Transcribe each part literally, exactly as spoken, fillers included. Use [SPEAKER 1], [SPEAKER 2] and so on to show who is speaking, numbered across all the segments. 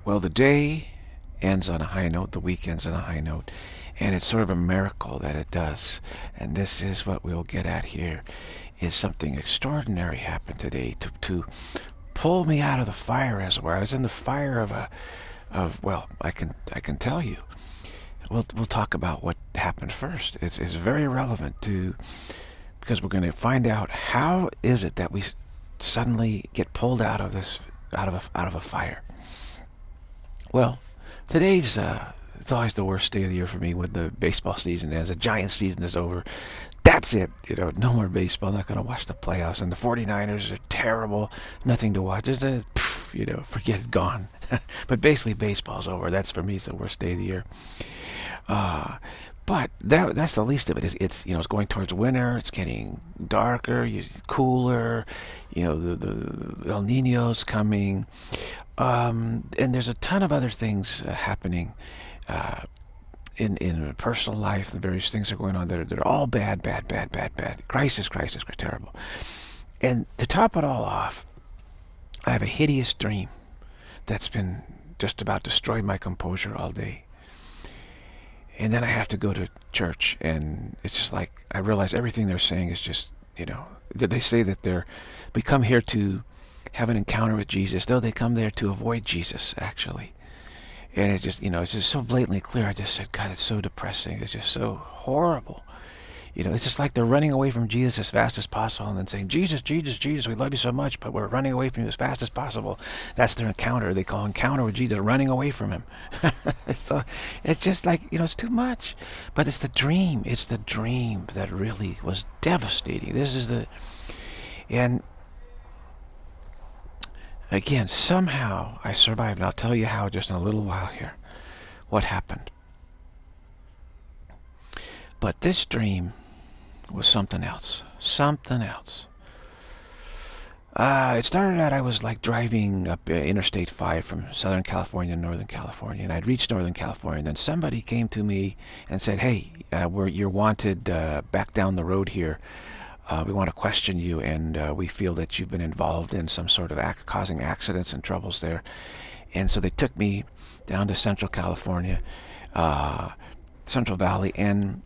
[SPEAKER 1] Well, the day ends on a high note, the week ends on a high note, and it's sort of a miracle that it does. And this is what we'll get at here, is something extraordinary happened today to, to pull me out of the fire, as it were. I was in the fire of a, of, well, I can, I can tell you. We'll, we'll talk about what happened first. It's, it's very relevant to, because we're going to find out how is it that we suddenly get pulled out of this, out of a, out of a fire. Well, today's, uh, it's always the worst day of the year for me when the baseball season ends. The Giants season is over. That's it. You know, no more baseball. I'm not going to watch the playoffs. And the forty-niners are terrible. Nothing to watch. It's a, pff, you know, forget it, gone. But basically, baseball's over. That's, for me, it's the worst day of the year. Uh, but that that's the least of it. It's, it's, you know, it's going towards winter. It's getting darker, cooler. You know, the, the El Nino's coming. Um, and there's a ton of other things uh, happening uh, in in personal life. The various things are going on that are, that are all bad, bad, bad, bad, bad. Crisis, crisis, terrible. And to top it all off, I have a hideous dream that's been just about destroying my composure all day. And then I have to go to church, and it's just like I realize everything they're saying is just, you know, they say that they're we come here to have an encounter with Jesus. No, they come there to avoid Jesus, actually. And it's just, you know, it's just so blatantly clear. I just said, God, it's so depressing. It's just so horrible. You know, it's just like they're running away from Jesus as fast as possible and then saying, Jesus, Jesus, Jesus, we love you so much, but we're running away from you as fast as possible. That's their encounter. They call encounter with Jesus, running away from him. So it's just like, you know, it's too much. But it's the dream. It's the dream that really was devastating. This is the... And again, somehow I survived, and I'll tell you how just in a little while here, what happened. But this dream was something else, something else. Uh, it started out, I was like driving up uh, Interstate five from Southern California to Northern California, and I'd reached Northern California, and then somebody came to me and said, hey, uh, we're, you're wanted uh, back down the road here. Uh, we want to question you, and uh, we feel that you've been involved in some sort of act, causing accidents and troubles there. And so they took me down to Central California, uh, Central Valley, and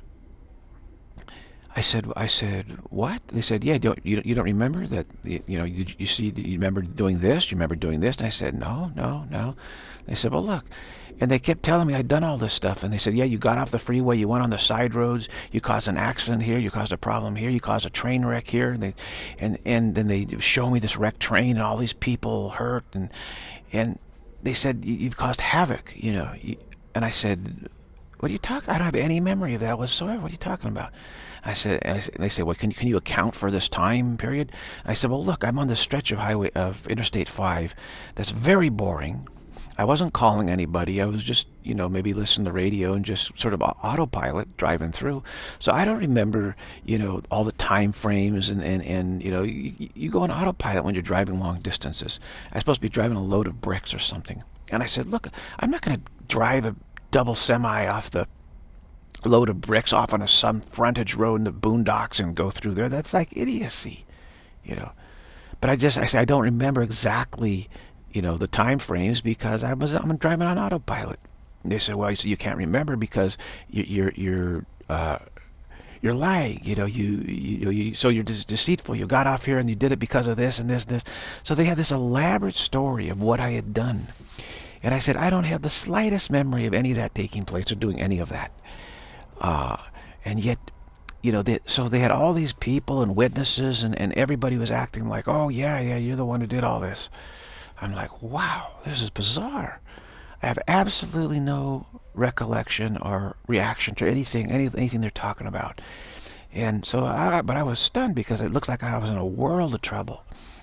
[SPEAKER 1] I said, I said, what? They said, yeah, don't, you, you don't remember that, you know, you, you see, you remember doing this? You remember doing this? And I said, no, no, no. They said, well, look. And they kept telling me I'd done all this stuff. And they said, yeah, you got off the freeway, you went on the side roads, you caused an accident here, you caused a problem here, you caused a train wreck here. And they, and, and then they show me this wrecked train and all these people hurt. And, and they said, you've caused havoc, you know. And I said, what are you talking? I don't have any memory of that whatsoever. What are you talking about? I said, and I said, they said, well, can, can you account for this time period? I said, well, look, I'm on this stretch of highway of Interstate five that's very boring. I wasn't calling anybody. I was just, you know, maybe listening to the radio and just sort of autopilot driving through. So I don't remember, you know, all the time frames and, and, and you know, you, you go on autopilot when you're driving long distances. I'm supposed to be driving a load of bricks or something. And I said, look, I'm not going to drive a double semi off the load of bricks off on a some frontage road in the boondocks and go through there. That's like idiocy, you know. But I just, I say, I don't remember exactly, you know, the time frames because I was, I'm driving on autopilot. And they said, well, so you can't remember because you, you're, you're, uh, you're lying, you know, you, you, you so you're deceitful. You got off here and you did it because of this and this and this. So they had this elaborate story of what I had done. And I said, I don't have the slightest memory of any of that taking place or doing any of that. Uh, and yet, you know, they, so they had all these people and witnesses, and, and everybody was acting like, oh, yeah, yeah, you're the one who did all this. I'm like, wow, this is bizarre. I have absolutely no recollection or reaction to anything, any, anything they're talking about. And so, I, but I was stunned because it looks like I was in a world of trouble.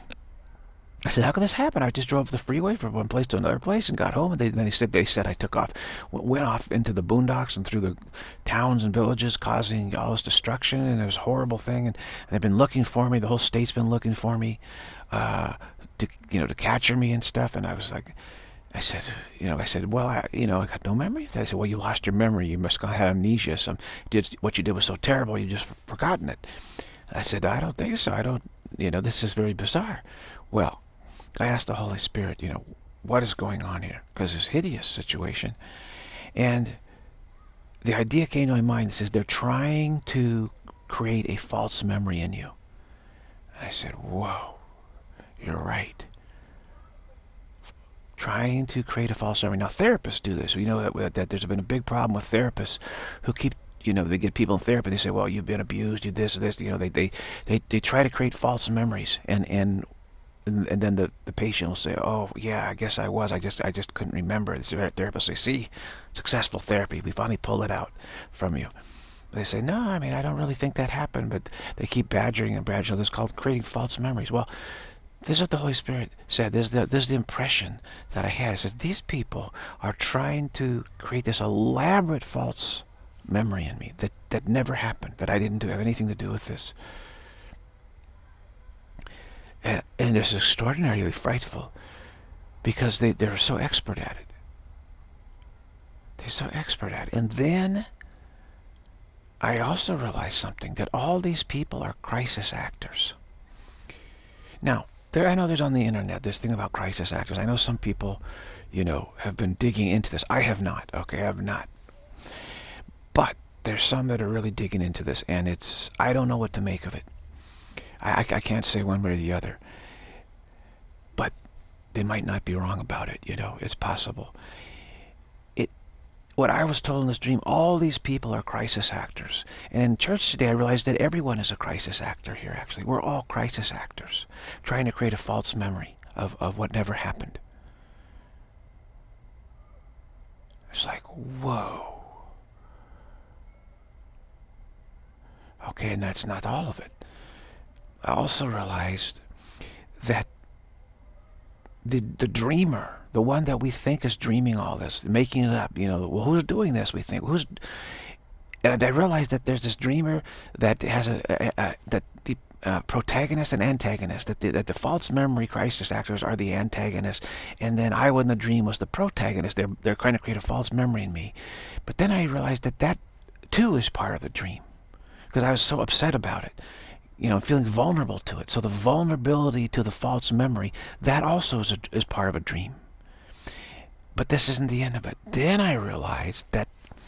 [SPEAKER 1] I said, how could this happen? I just drove the freeway from one place to another place and got home. And they, then they said they said I took off, went off into the boondocks and through the towns and villages, causing all this destruction. And it was a horrible thing. And, and they've been looking for me. The whole state's been looking for me, uh, to you know, to capture me and stuff. And I was like, I said, you know, I said, well, I, you know, I got no memory. I said, well, you lost your memory. You must have had amnesia. Some did what you did was so terrible. You just forgotten it. I said, I don't think so. I don't. You know, this is very bizarre. Well, I asked the Holy Spirit, you know, what is going on here? Because it's a hideous situation. And the idea came to my mind. It says they're trying to create a false memory in you. And I said, whoa, you're right. Trying to create a false memory. Now, therapists do this. We know that, that there's been a big problem with therapists who keep, you know, they get people in therapy. They say, well, you've been abused, you this, this. You know, they they they, they try to create false memories, and and and, and then the, the patient will say, oh yeah, I guess I was. I just I just couldn't remember. The therapist say, see, successful therapy. We finally pulled it out from you. They say, no, I mean, I don't really think that happened, but they keep badgering and badgering. This is called creating false memories. Well, this is what the Holy Spirit said. This is the, this is the impression that I had. It says, these people are trying to create this elaborate false memory in me that, that never happened, that I didn't do, have anything to do with this. And, and it's extraordinarily frightful because they, they're so expert at it. They're so expert at it. And then I also realized something, that all these people are crisis actors. Now, there, I know there's on the internet this thing about crisis actors. I know some people, you know, have been digging into this. I have not, okay, I have not. But there's some that are really digging into this, and it's, I don't know what to make of it. I, I, I can't say one way or the other. But they might not be wrong about it, you know, it's possible. It, what I was told in this dream, all these people are crisis actors. And in church today, I realized that everyone is a crisis actor here, actually. We're all crisis actors, trying to create a false memory of, of what never happened. It's like, whoa. Okay, and that's not all of it. I also realized that the the dreamer, the one that we think is dreaming all this, making it up, you know, well, who's doing this? We think who's, and I realized that there's this dreamer that has a, a, a that the uh, protagonist and antagonist, that the, that the false memory crisis actors are the antagonist, and then I, in the dream, was the protagonist. They're they're trying to create a false memory in me, but then I realized that that too is part of the dream, because I was so upset about it. You know, feeling vulnerable to it. So the vulnerability to the false memory, that also is, a, is part of a dream. But this isn't the end of it. Then I realized that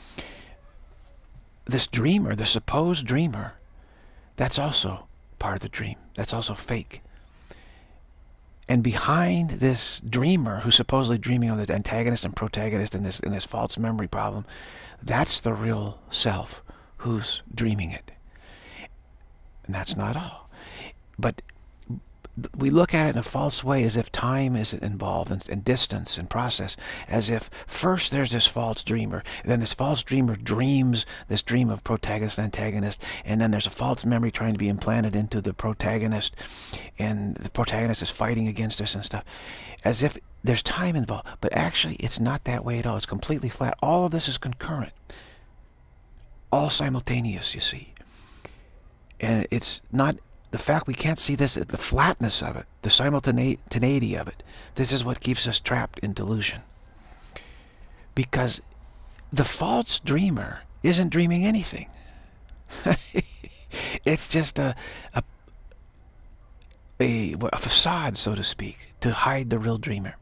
[SPEAKER 1] this dreamer, the supposed dreamer, that's also part of the dream. That's also fake. And behind this dreamer, who's supposedly dreaming of the antagonist and protagonist in this, in this false memory problem, that's the real self who's dreaming it. And that's not all. But we look at it in a false way, as if time is involved, and, and distance and process, as if first there's this false dreamer, and then this false dreamer dreams this dream of protagonist and antagonist, and then there's a false memory trying to be implanted into the protagonist, and the protagonist is fighting against us and stuff, as if there's time involved. But actually, it's not that way at all. It's completely flat. All of this is concurrent. All simultaneous, you see. And it's not the fact we can't see this, the flatness of it, the simultaneity of it. This is what keeps us trapped in delusion. Because the false dreamer isn't dreaming anything. It's just a, a, a, a facade, so to speak, to hide the real dreamer.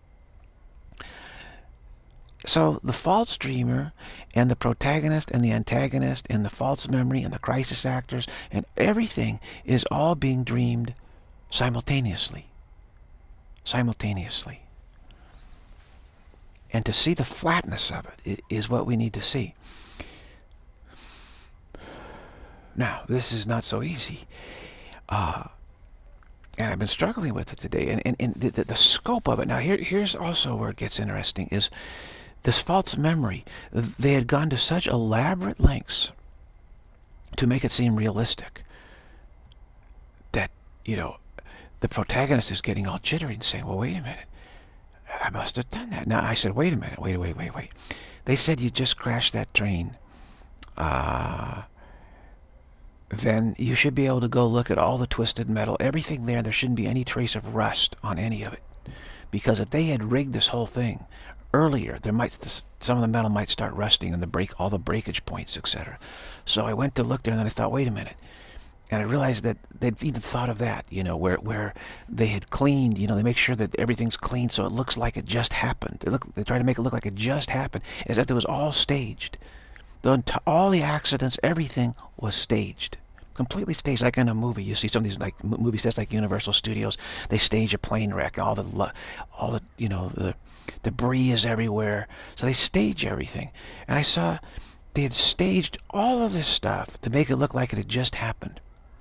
[SPEAKER 1] So the false dreamer and the protagonist and the antagonist and the false memory and the crisis actors and everything is all being dreamed simultaneously. Simultaneously. And to see the flatness of it is what we need to see. Now, this is not so easy. Uh, and I've been struggling with it today. And, and, and the, the, the scope of it. Now, here, here's also where it gets interesting is this false memory. They had gone to such elaborate lengths to make it seem realistic that, you know, the protagonist is getting all jittery and saying, well, wait a minute. I must have done that. Now, I said, wait a minute. Wait, wait, wait, wait. They said you just crashed that train. Uh, then you should be able to go look at all the twisted metal. Everything there, there shouldn't be any trace of rust on any of it. Because if they had rigged this whole thing earlier, there might some of the metal might start rusting and the break all the breakage points, et cetera. So I went to look there, and then I thought, wait a minute, And I realized that they'd even thought of that, you know, where where they had cleaned, you know, they make sure that everything's clean so it looks like it just happened. They look, they try to make it look like it just happened, as if it was all staged. The, all the accidents, everything was staged. Completely staged, like in a movie. You see some of these like movie sets, like Universal Studios. They stage a plane wreck. All the, all the, you know, the debris is everywhere. So they stage everything. And I saw they had staged all of this stuff to make it look like it had just happened.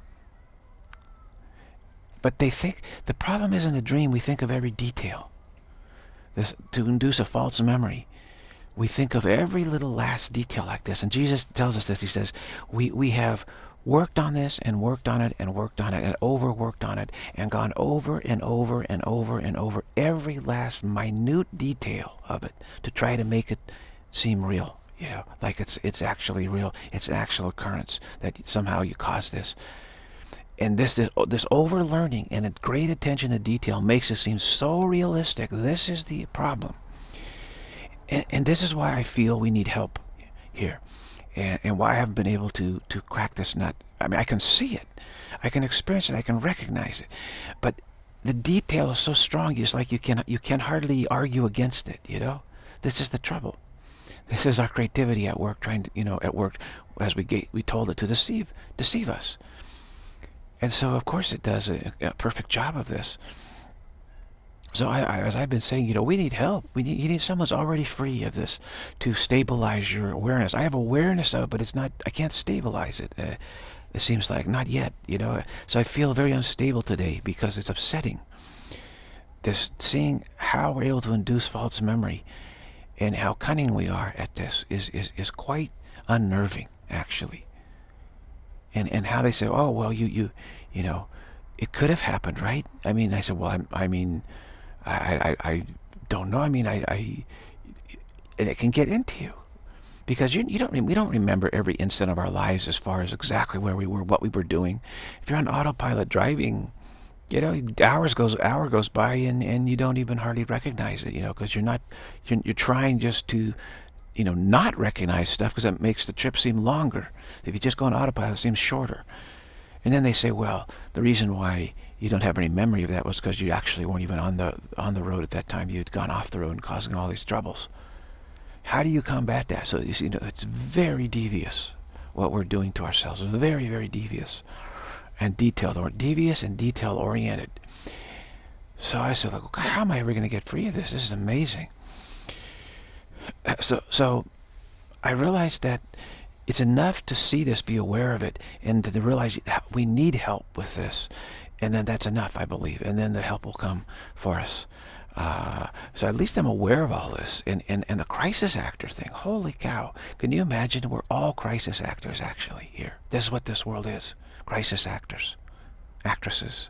[SPEAKER 1] But they think the problem is in the dream. We think of every detail. This to induce a false memory. We think of every little last detail like this. And Jesus tells us this. He says, we, we have worked on this and worked on it and worked on it and overworked on it and gone over and over and over and over every last minute detail of it to try to make it seem real. You know, like it's, it's actually real. It's an actual occurrence that somehow you caused this. And this, this, this over-learning and a great attention to detail makes it seem so realistic. This is the problem. And, and this is why I feel we need help here. And, and why I haven't been able to, to crack this nut. I mean, I can see it. I can experience it. I can recognize it. But the detail is so strong, it's like you can, you can hardly argue against it, you know? This is the trouble. This is our creativity at work, trying to, you know, at work, as we, get, we told it to deceive, deceive us. And so, of course, it does a, a perfect job of this. So, I, I, as I've been saying, you know, we need help. We need, you need someone who's already free of this to stabilize your awareness. I have awareness of it, but it's not, I can't stabilize it. Uh, it seems like, not yet, you know. So I feel very unstable today because it's upsetting. This, seeing how we're able to induce false memory and how cunning we are at this is, is, is quite unnerving, actually. And and how they say, oh, well, you, you, you know, it could have happened, right? I mean, I said, well, I, I mean, I, I, I don't know. I mean, I, I, and it can get into you because you, you don't, we don't remember every instant of our lives as far as exactly where we were, what we were doing. If you're on autopilot driving, you know, hours goes, hour goes by and, and you don't even hardly recognize it, you know, because you're not, you're, you're trying just to, you know, not recognize stuff because it makes the trip seem longer. If you just go on autopilot, it seems shorter. And then they say, well, the reason why you don't have any memory of that was because you actually weren't even on the on the road at that time. You'd gone off the road and causing all these troubles. How do you combat that? So you see, you know, it's very devious what we're doing to ourselves. It's very, very devious and detailed, or devious and detail oriented. So I said, like, God, how am I ever going to get free of this? This is amazing. So, so I realized that it's enough to see this, be aware of it, and to realize we need help with this. And then that's enough, I believe. And then the help will come for us. Uh, so at least I'm aware of all this. And, and, and the crisis actor thing, holy cow. Can you imagine? We're all crisis actors, actually, here. This is what this world is. Crisis actors. Actresses.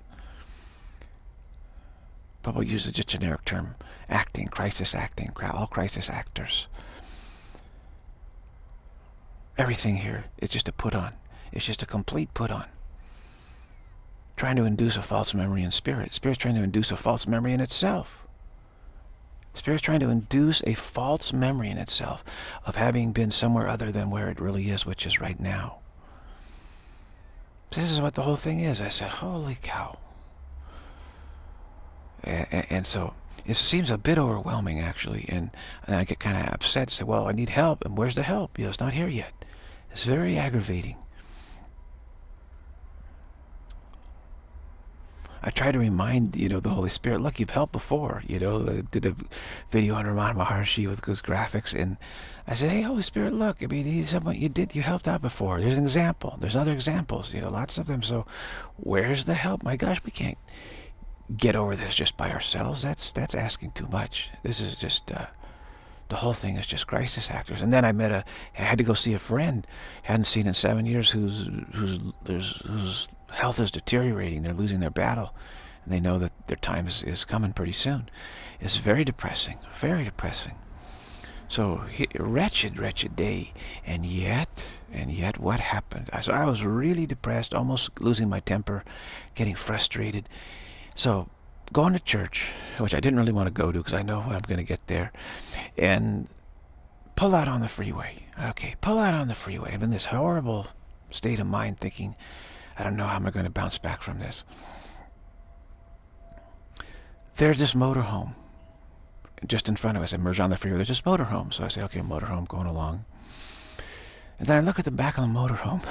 [SPEAKER 1] People use the generic term. Acting, crisis acting, all crisis actors. Everything here is just a put on. It's just a complete put on. Trying to induce a false memory in spirit. Spirit's trying to induce a false memory in itself. Spirit's trying to induce a false memory in itself of having been somewhere other than where it really is, which is right now. This is what the whole thing is. I said, holy cow. And, and so it seems a bit overwhelming, actually, and, and I get kind of upset. Say, well, I need help, and where's the help? You know, it's not here yet. It's very aggravating. I try to remind, you know, the Holy Spirit, look, you've helped before. You know, I did a video on Ramana Maharshi with those graphics, and I said, hey, Holy Spirit, look, I mean, he's someone you did, you helped out before. There's an example. There's other examples, you know, lots of them. So where's the help? My gosh, we can't get over this just by ourselves. That's that's asking too much. This is just uh, the whole thing is just crisis actors. And then I met a, I had to go see a friend, hadn't seen in seven years, whose whose whose, whose health is deteriorating. They're losing their battle, and they know that their time is, is coming pretty soon. It's very depressing, very depressing. So wretched, wretched day, and yet, and yet, what happened? So I was really depressed, almost losing my temper, getting frustrated. So going to church, which I didn't really want to go to because I know what I'm going to get there, and pull out on the freeway. Okay, pull out on the freeway. I'm in this horrible state of mind thinking, I don't know how I'm going to bounce back from this. There's this motorhome just in front of us. I merge on the freeway. There's this motorhome. So I say, okay, motorhome going along. And then I look at the back of the motorhome.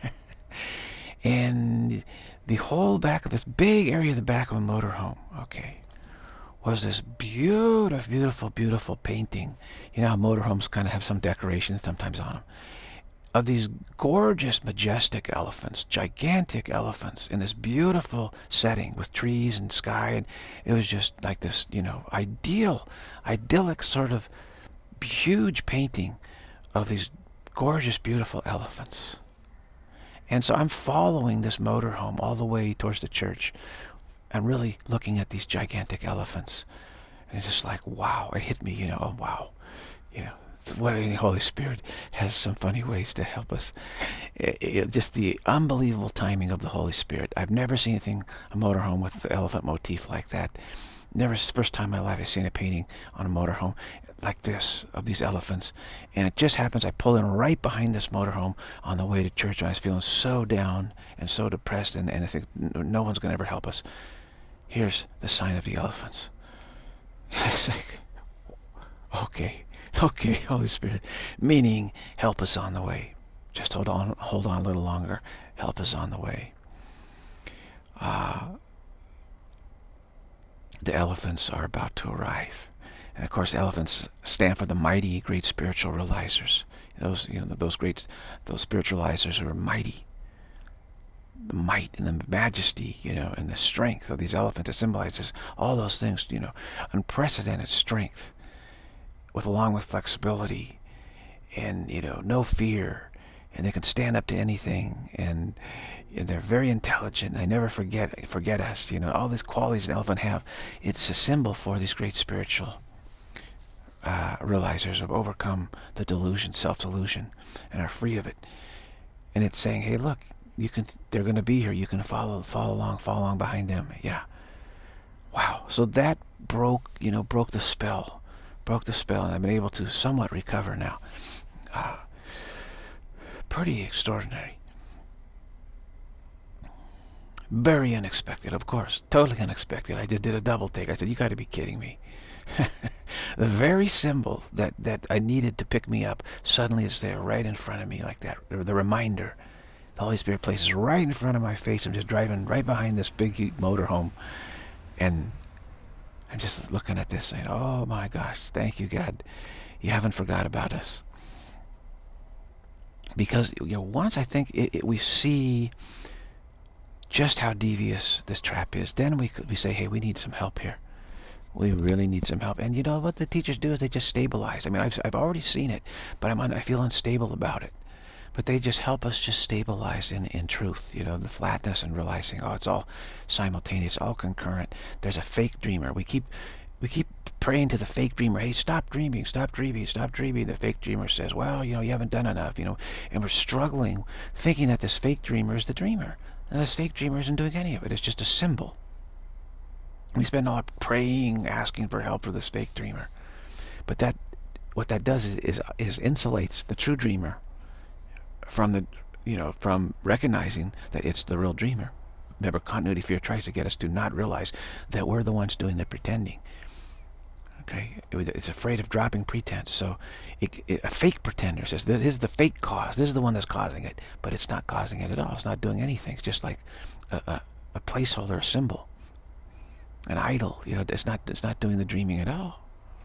[SPEAKER 1] And the whole back of this big area of the back of the motorhome, okay, was this beautiful, beautiful, beautiful painting. You know how motorhomes kind of have some decoration sometimes on them. Of these gorgeous, majestic elephants, gigantic elephants in this beautiful setting with trees and sky. And it was just like this, you know, ideal, idyllic sort of huge painting of these gorgeous, beautiful elephants. And so I'm following this motorhome all the way towards the church. I'm really looking at these gigantic elephants. And it's just like, wow, it hit me, you know, oh, wow. You know, what the Holy Spirit has some funny ways to help us. It, it, just the unbelievable timing of the Holy Spirit. I've never seen anything, a motorhome with the elephant motif like that. Never, first time in my life I've seen a painting on a motorhome like this, of these elephants. And it just happens, I pull in right behind this motorhome on the way to church. I was feeling so down and so depressed, and, and I think no one's going to ever help us. Here's the sign of the elephants. It's like, okay, okay, Holy Spirit. Meaning, help us on the way. Just hold on, hold on a little longer. Help us on the way. Uh, the elephants are about to arrive. And of course, elephants stand for the mighty, great spiritual realizers. Those, you know, those great, those spiritualizers who are mighty. The might and the majesty, you know, and the strength of these elephants. It symbolizes all those things, you know, unprecedented strength, with along with flexibility, and you know, no fear, and they can stand up to anything, and, and they're very intelligent. They never forget forget us, you know. All these qualities an elephant have. It's a symbol for these great spiritual uh, realizers who have overcome the delusion, self-delusion, and are free of it. And it's saying, hey, look, you can. They're going to be here. You can follow, follow along, follow along behind them. Yeah. Wow. So that broke, you know, broke the spell, broke the spell, and I've been able to somewhat recover now. Uh, pretty extraordinary. Very unexpected, of course. Totally unexpected. I just did a double take. I said, you got to be kidding me. The very symbol that, that I needed to pick me up, suddenly it's there right in front of me like that. The reminder. The Holy Spirit places right in front of my face. I'm just driving right behind this big motorhome. And I'm just looking at this saying, oh my gosh, thank you, God. You haven't forgot about us. Because, you know, once I think it, it, we see just how devious this trap is, then we could we say, hey, we need some help here. We really need some help. And you know what the teachers do is they just stabilize. I mean, I've, I've already seen it, but I'm un, I feel unstable about it. But they just help us just stabilize in, in truth, you know, the flatness, and realizing, oh, it's all simultaneous, all concurrent. There's a fake dreamer. We keep we keep praying to the fake dreamer, hey, stop dreaming, stop dreaming, stop dreaming. The fake dreamer says, well, you know, you haven't done enough, you know, and we're struggling, thinking that this fake dreamer is the dreamer. And this fake dreamer isn't doing any of it. It's just a symbol. We spend all our praying, asking for help for this fake dreamer. But that, what that does is, is, is insulates the true dreamer from the, you know, from recognizing that it's the real dreamer. Remember, continuity fear tries to get us to not realize that we're the ones doing the pretending. Okay, it, it's afraid of dropping pretense. So it, it, a fake pretender says, this is the fake cause. This is the one that's causing it. But it's not causing it at all. It's not doing anything. It's just like a, a, a placeholder, a symbol, an idol. You know, it's not, it's not doing the dreaming at all.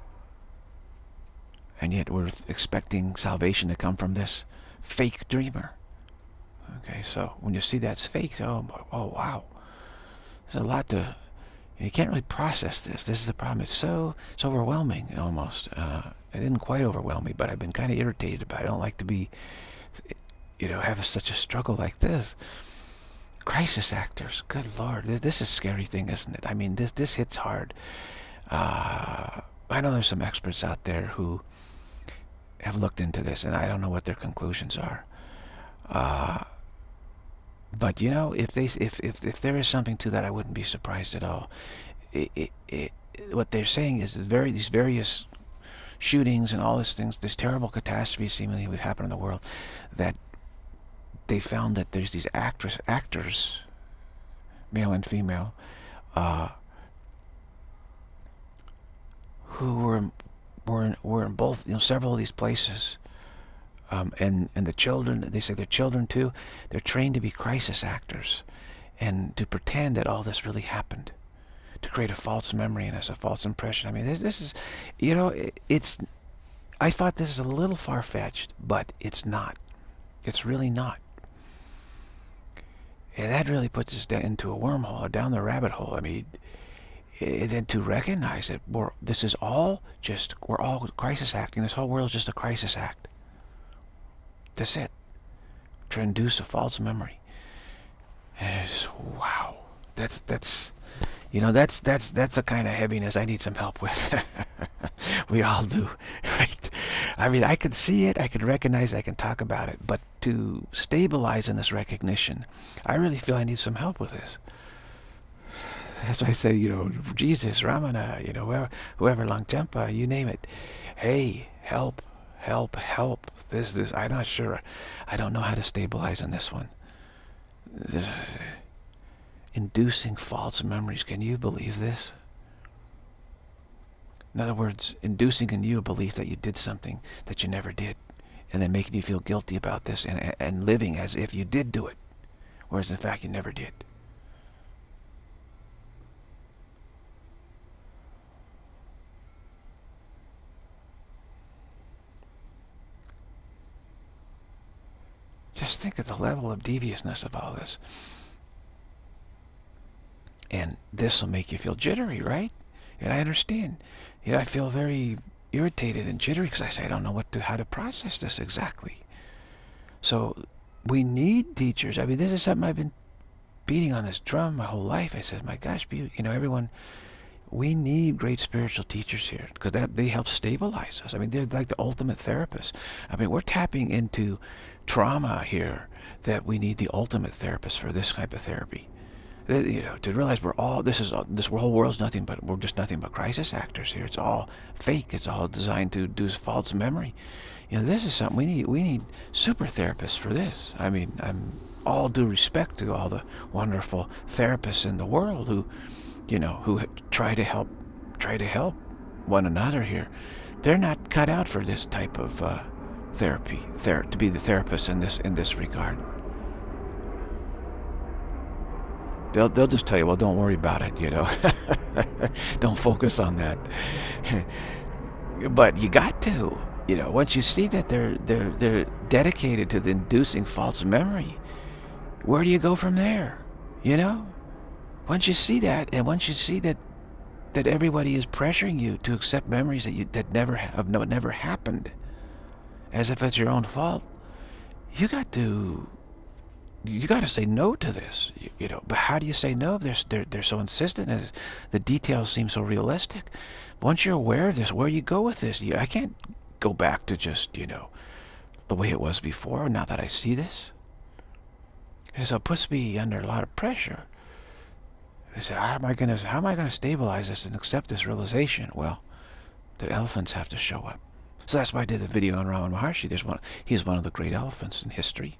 [SPEAKER 1] And yet we're expecting salvation to come from this fake dreamer. Okay, so when you see that's fake, oh, oh wow, there's a lot to. You can't really process this. This is the problem. It's so it's overwhelming almost. Uh, it didn't quite overwhelm me, but I've been kind of irritated about it. I don't like to be, you know, have such a struggle like this. Crisis actors. Good Lord, this is a scary thing, isn't it? I mean, this this hits hard. Uh, I know there's some experts out there who have looked into this, and I don't know what their conclusions are. Uh, but you know, if they if if if there is something to that, I wouldn't be surprised at all. It, it, it, what they're saying is that very these various shootings and all these things, this terrible catastrophe seemingly we've happened in the world, that they found that there's these actress actors, male and female, uh, who were were in, were in both, you know, several of these places, um, and and the children, they say their children too, they're trained to be crisis actors, and to pretend that all this really happened, to create a false memory and as a false impression. I mean, this, this is, you know, it, it's. I thought this is a little far-fetched, but it's not. It's really not. And that really puts us into a wormhole, or down the rabbit hole. I mean, and then to recognize that we're, this is all just, we're all crisis acting. This whole world is just a crisis act. That's it. To induce a false memory. And it's, wow. That's, that's, you know, that's, that's, that's the kind of heaviness I need some help with. We all do, right? I mean, I can see it, I can recognize it, I can talk about it, but to stabilize in this recognition, I really feel I need some help with this. That's why I say, you know, Jesus, Ramana, you know, whoever, whoever Longchenpa, you name it. Hey, help, help, help. This, this, I'm not sure. I don't know how to stabilize on this one. The, inducing false memories. Can you believe this? In other words, inducing in you a belief that you did something that you never did, and then making you feel guilty about this, and, and living as if you did do it, whereas in fact you never did. Just think of the level of deviousness of all this. And this will make you feel jittery, right? And I understand. You know, I feel very irritated and jittery because I say I don't know what to, how to process this exactly. So we need teachers. I mean, this is something I've been beating on this drum my whole life. I said, my gosh, you know, everyone, we need great spiritual teachers here because that they help stabilize us. I mean, they're like the ultimate therapists. I mean, we're tapping into trauma here that we need the ultimate therapist for this type of therapy. You know, to realize we're all, this is, this whole world's nothing but, we're just nothing but crisis actors here. It's all fake. It's all designed to do false memory. You know, this is something we need, we need super therapists for this. I mean, I'm all due respect to all the wonderful therapists in the world who, you know, who try to help, try to help one another here. They're not cut out for this type of uh, therapy, ther to be the therapist in this, in this regard. They'll, they'll just tell you, well, don't worry about it, you know. Don't focus on that. But you got to, you know, once you see that they're, they're, they're dedicated to the inducing false memory, where do you go from there, you know? Once you see that, and once you see that that everybody is pressuring you to accept memories that you that never have no, never happened, as if it's your own fault, you got to you got to say no to this, you, you know. But how do you say no? They're they're, they're so insistent, and the details seem so realistic. Once you're aware of this, where you go with this? You, I can't go back to just, you know, the way it was before. Now that I see this, and so it puts me under a lot of pressure. I said, how am I gonna how am I gonna stabilize this and accept this realization? Well, the elephants have to show up. So that's why I did the video on Ramana Maharshi. There's one. He's one of the great elephants in history,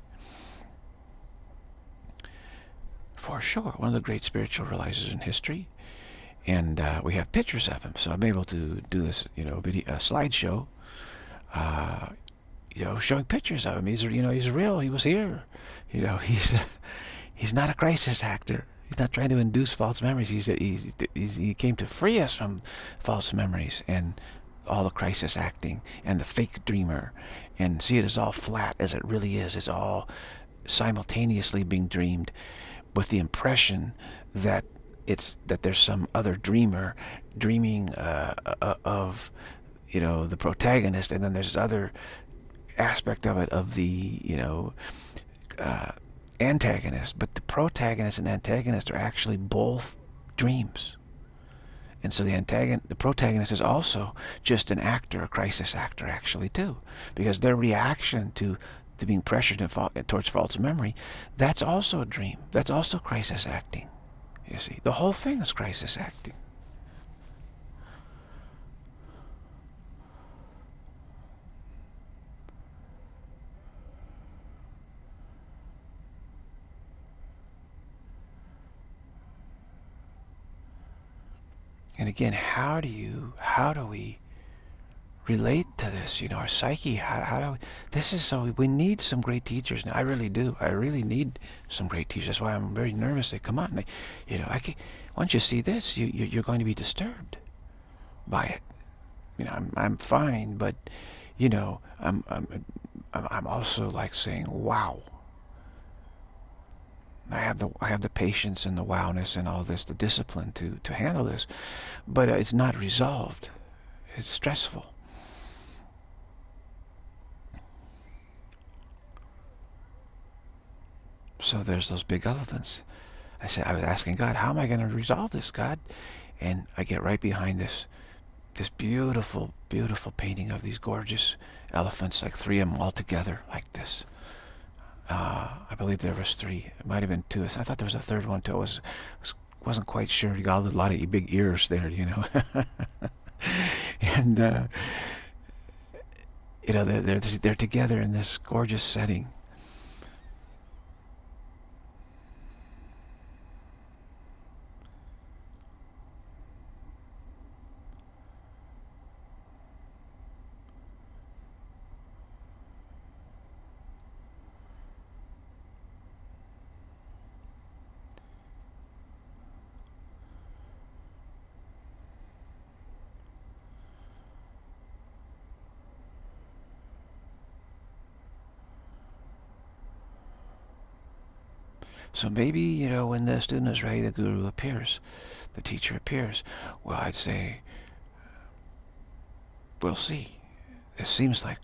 [SPEAKER 1] for sure. One of the great spiritual realizers in history, and uh, we have pictures of him. So I'm able to do this, you know, video uh, slideshow, uh, you know, showing pictures of him. He's, you know, he's real. He was here. You know, he's he's not a crisis actor. He's not trying to induce false memories. He's, he's, he's, he came to free us from false memories and all the crisis acting and the fake dreamer, and see it as all flat as it really is. It's all simultaneously being dreamed with the impression that it's that there's some other dreamer dreaming uh, of, you know, the protagonist, and then there's this other aspect of it of the, you know, uh, antagonist. But the protagonist and antagonist are actually both dreams. And so the antagonist, the protagonist is also just an actor, a crisis actor actually too, because their reaction to to being pressured and fa towards false memory, that's also a dream. That's also crisis acting. You see, the whole thing is crisis acting. And again, how do you, how do we relate to this? You know, our psyche, how, how do we, this is so, we need some great teachers. I really do. I really need some great teachers. That's why I'm very nervous. They come on, they, you know, I can, once you see this, you, you, you're going to be disturbed by it. You know, I'm, I'm fine, but, you know, I'm, I'm, I'm also like saying, wow. I have the I have the patience and the wowness and all this, the discipline to to handle this, but it's not resolved. It's stressful. So there's those big elephants. I said I was asking God, how am I going to resolve this, God? And I get right behind this this beautiful, beautiful painting of these gorgeous elephants, like three of them all together, like this. Uh, I believe there was three. It might have been two. I thought there was a third one too. I was, was wasn't quite sure. You got a lot of big ears there, you know. and uh, you know they're, they're they're together in this gorgeous setting. So maybe, you know, when the student is ready, the guru appears, the teacher appears. Well, I'd say, we'll see. It seems like,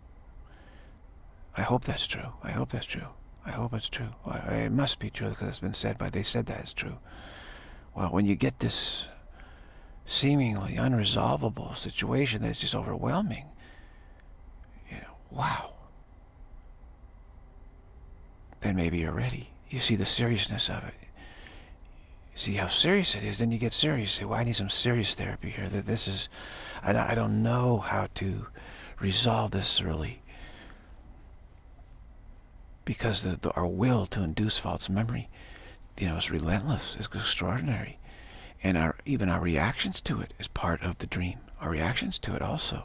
[SPEAKER 1] I hope that's true. I hope that's true. I hope it's true. It must be true because it's been said, but they said that it's true. Well, when you get this seemingly unresolvable situation that's just overwhelming, you know, wow. Then maybe you're ready. You see the seriousness of it. You see how serious it is, then you get serious. You say, well, I need some serious therapy here. That this is, I, I don't know how to resolve this really. Because the, the, our will to induce false memory, you know, is relentless. It's extraordinary. And our even our reactions to it is part of the dream. Our reactions to it also.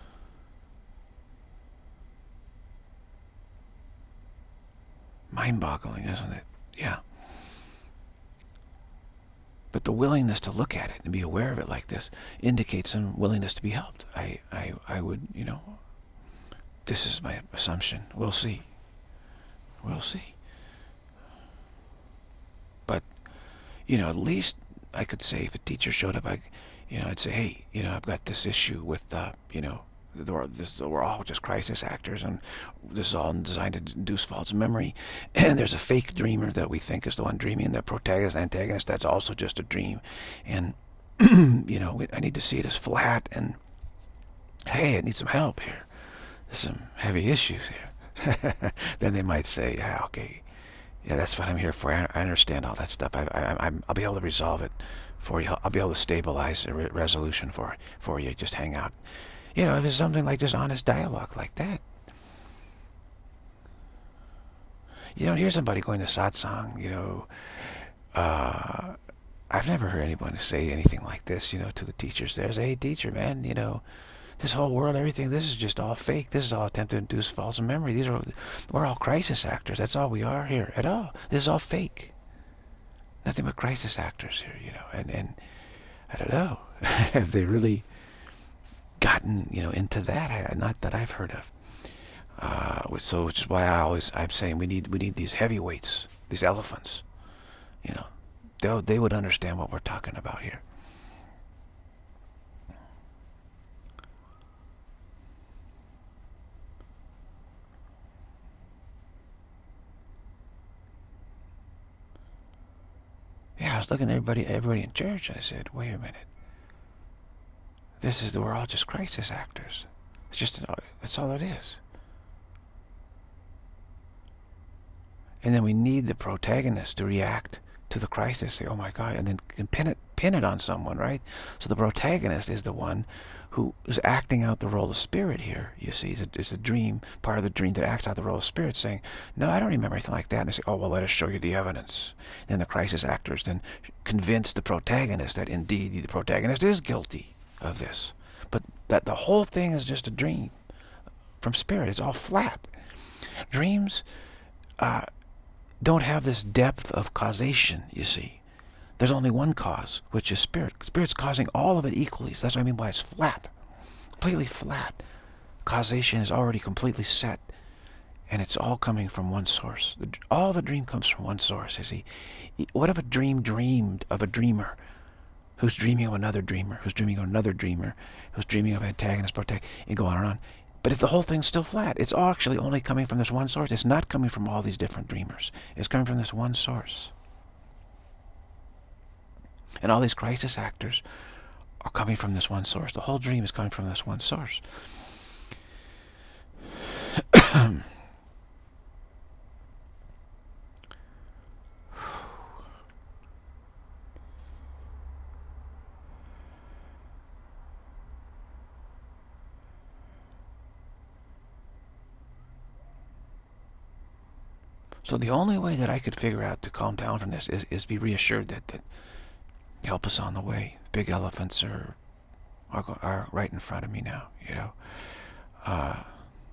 [SPEAKER 1] Mind-boggling, isn't it? Yeah. But the willingness to look at it and be aware of it like this indicates some willingness to be helped. I, I, I would, you know, this is my assumption. We'll see. We'll see. But, you know, at least I could say if a teacher showed up, I, you know, I'd say, hey, you know, I've got this issue with, uh, you know, we're all just crisis actors, and this is all designed to induce false memory. And there's a fake dreamer that we think is the one dreaming, and the protagonist, antagonist, that's also just a dream. And, you know, I need to see it as flat, and, hey, I need some help here. There's some heavy issues here. Then they might say, yeah, okay, yeah, that's what I'm here for. I, I understand all that stuff. I, I, I'm, I'll be able to resolve it for you. I'll be able to stabilize a re resolution for, for you. Just hang out. You know, if it's something like this honest dialogue like that. You don't hear somebody going to satsang, you know. Uh, I've never heard anyone say anything like this, you know, to the teachers. There's a hey, teacher, man, you know, this whole world, everything, this is just all fake. This is all attempt to induce false memory. These are, we're all crisis actors. That's all we are here at all. This is all fake. Nothing but crisis actors here, you know. And, and I don't know, have they really gotten, you know, into that? I, not that I've heard of. Uh, so, which is why I always, I'm saying we need, we need these heavyweights, these elephants. You know, they they would understand what we're talking about here. Yeah, I was looking at everybody, everybody in church, and I said, wait a minute. This is, we're all just crisis actors. It's just, that's all it is. And then we need the protagonist to react to the crisis, say, oh my God, and then can pin it, pin it on someone, right? So the protagonist is the one who is acting out the role of spirit here, you see. It's a, it's a dream, part of the dream that acts out the role of spirit, saying, no, I don't remember anything like that. And they say, oh, well, let us show you the evidence. And the crisis actors then convince the protagonist that indeed the protagonist is guilty of this. But that the whole thing is just a dream from spirit. It's all flat. Dreams uh, don't have this depth of causation, you see. There's only one cause, which is spirit. Spirit's causing all of it equally. So that's what I mean by it's flat. Completely flat. Causation is already completely set. And it's all coming from one source. All of a dream comes from one source, you see. What if a dream dreamed of a dreamer who's dreaming of another dreamer, who's dreaming of another dreamer, who's dreaming of antagonist, protagonist, and go on and on. But if the whole thing's still flat, it's all actually only coming from this one source. It's not coming from all these different dreamers. It's coming from this one source. And all these crisis actors are coming from this one source. The whole dream is coming from this one source. So the only way that I could figure out to calm down from this is, is be reassured that, that help us on the way. Big elephants are, are, are right in front of me now, you know. Uh,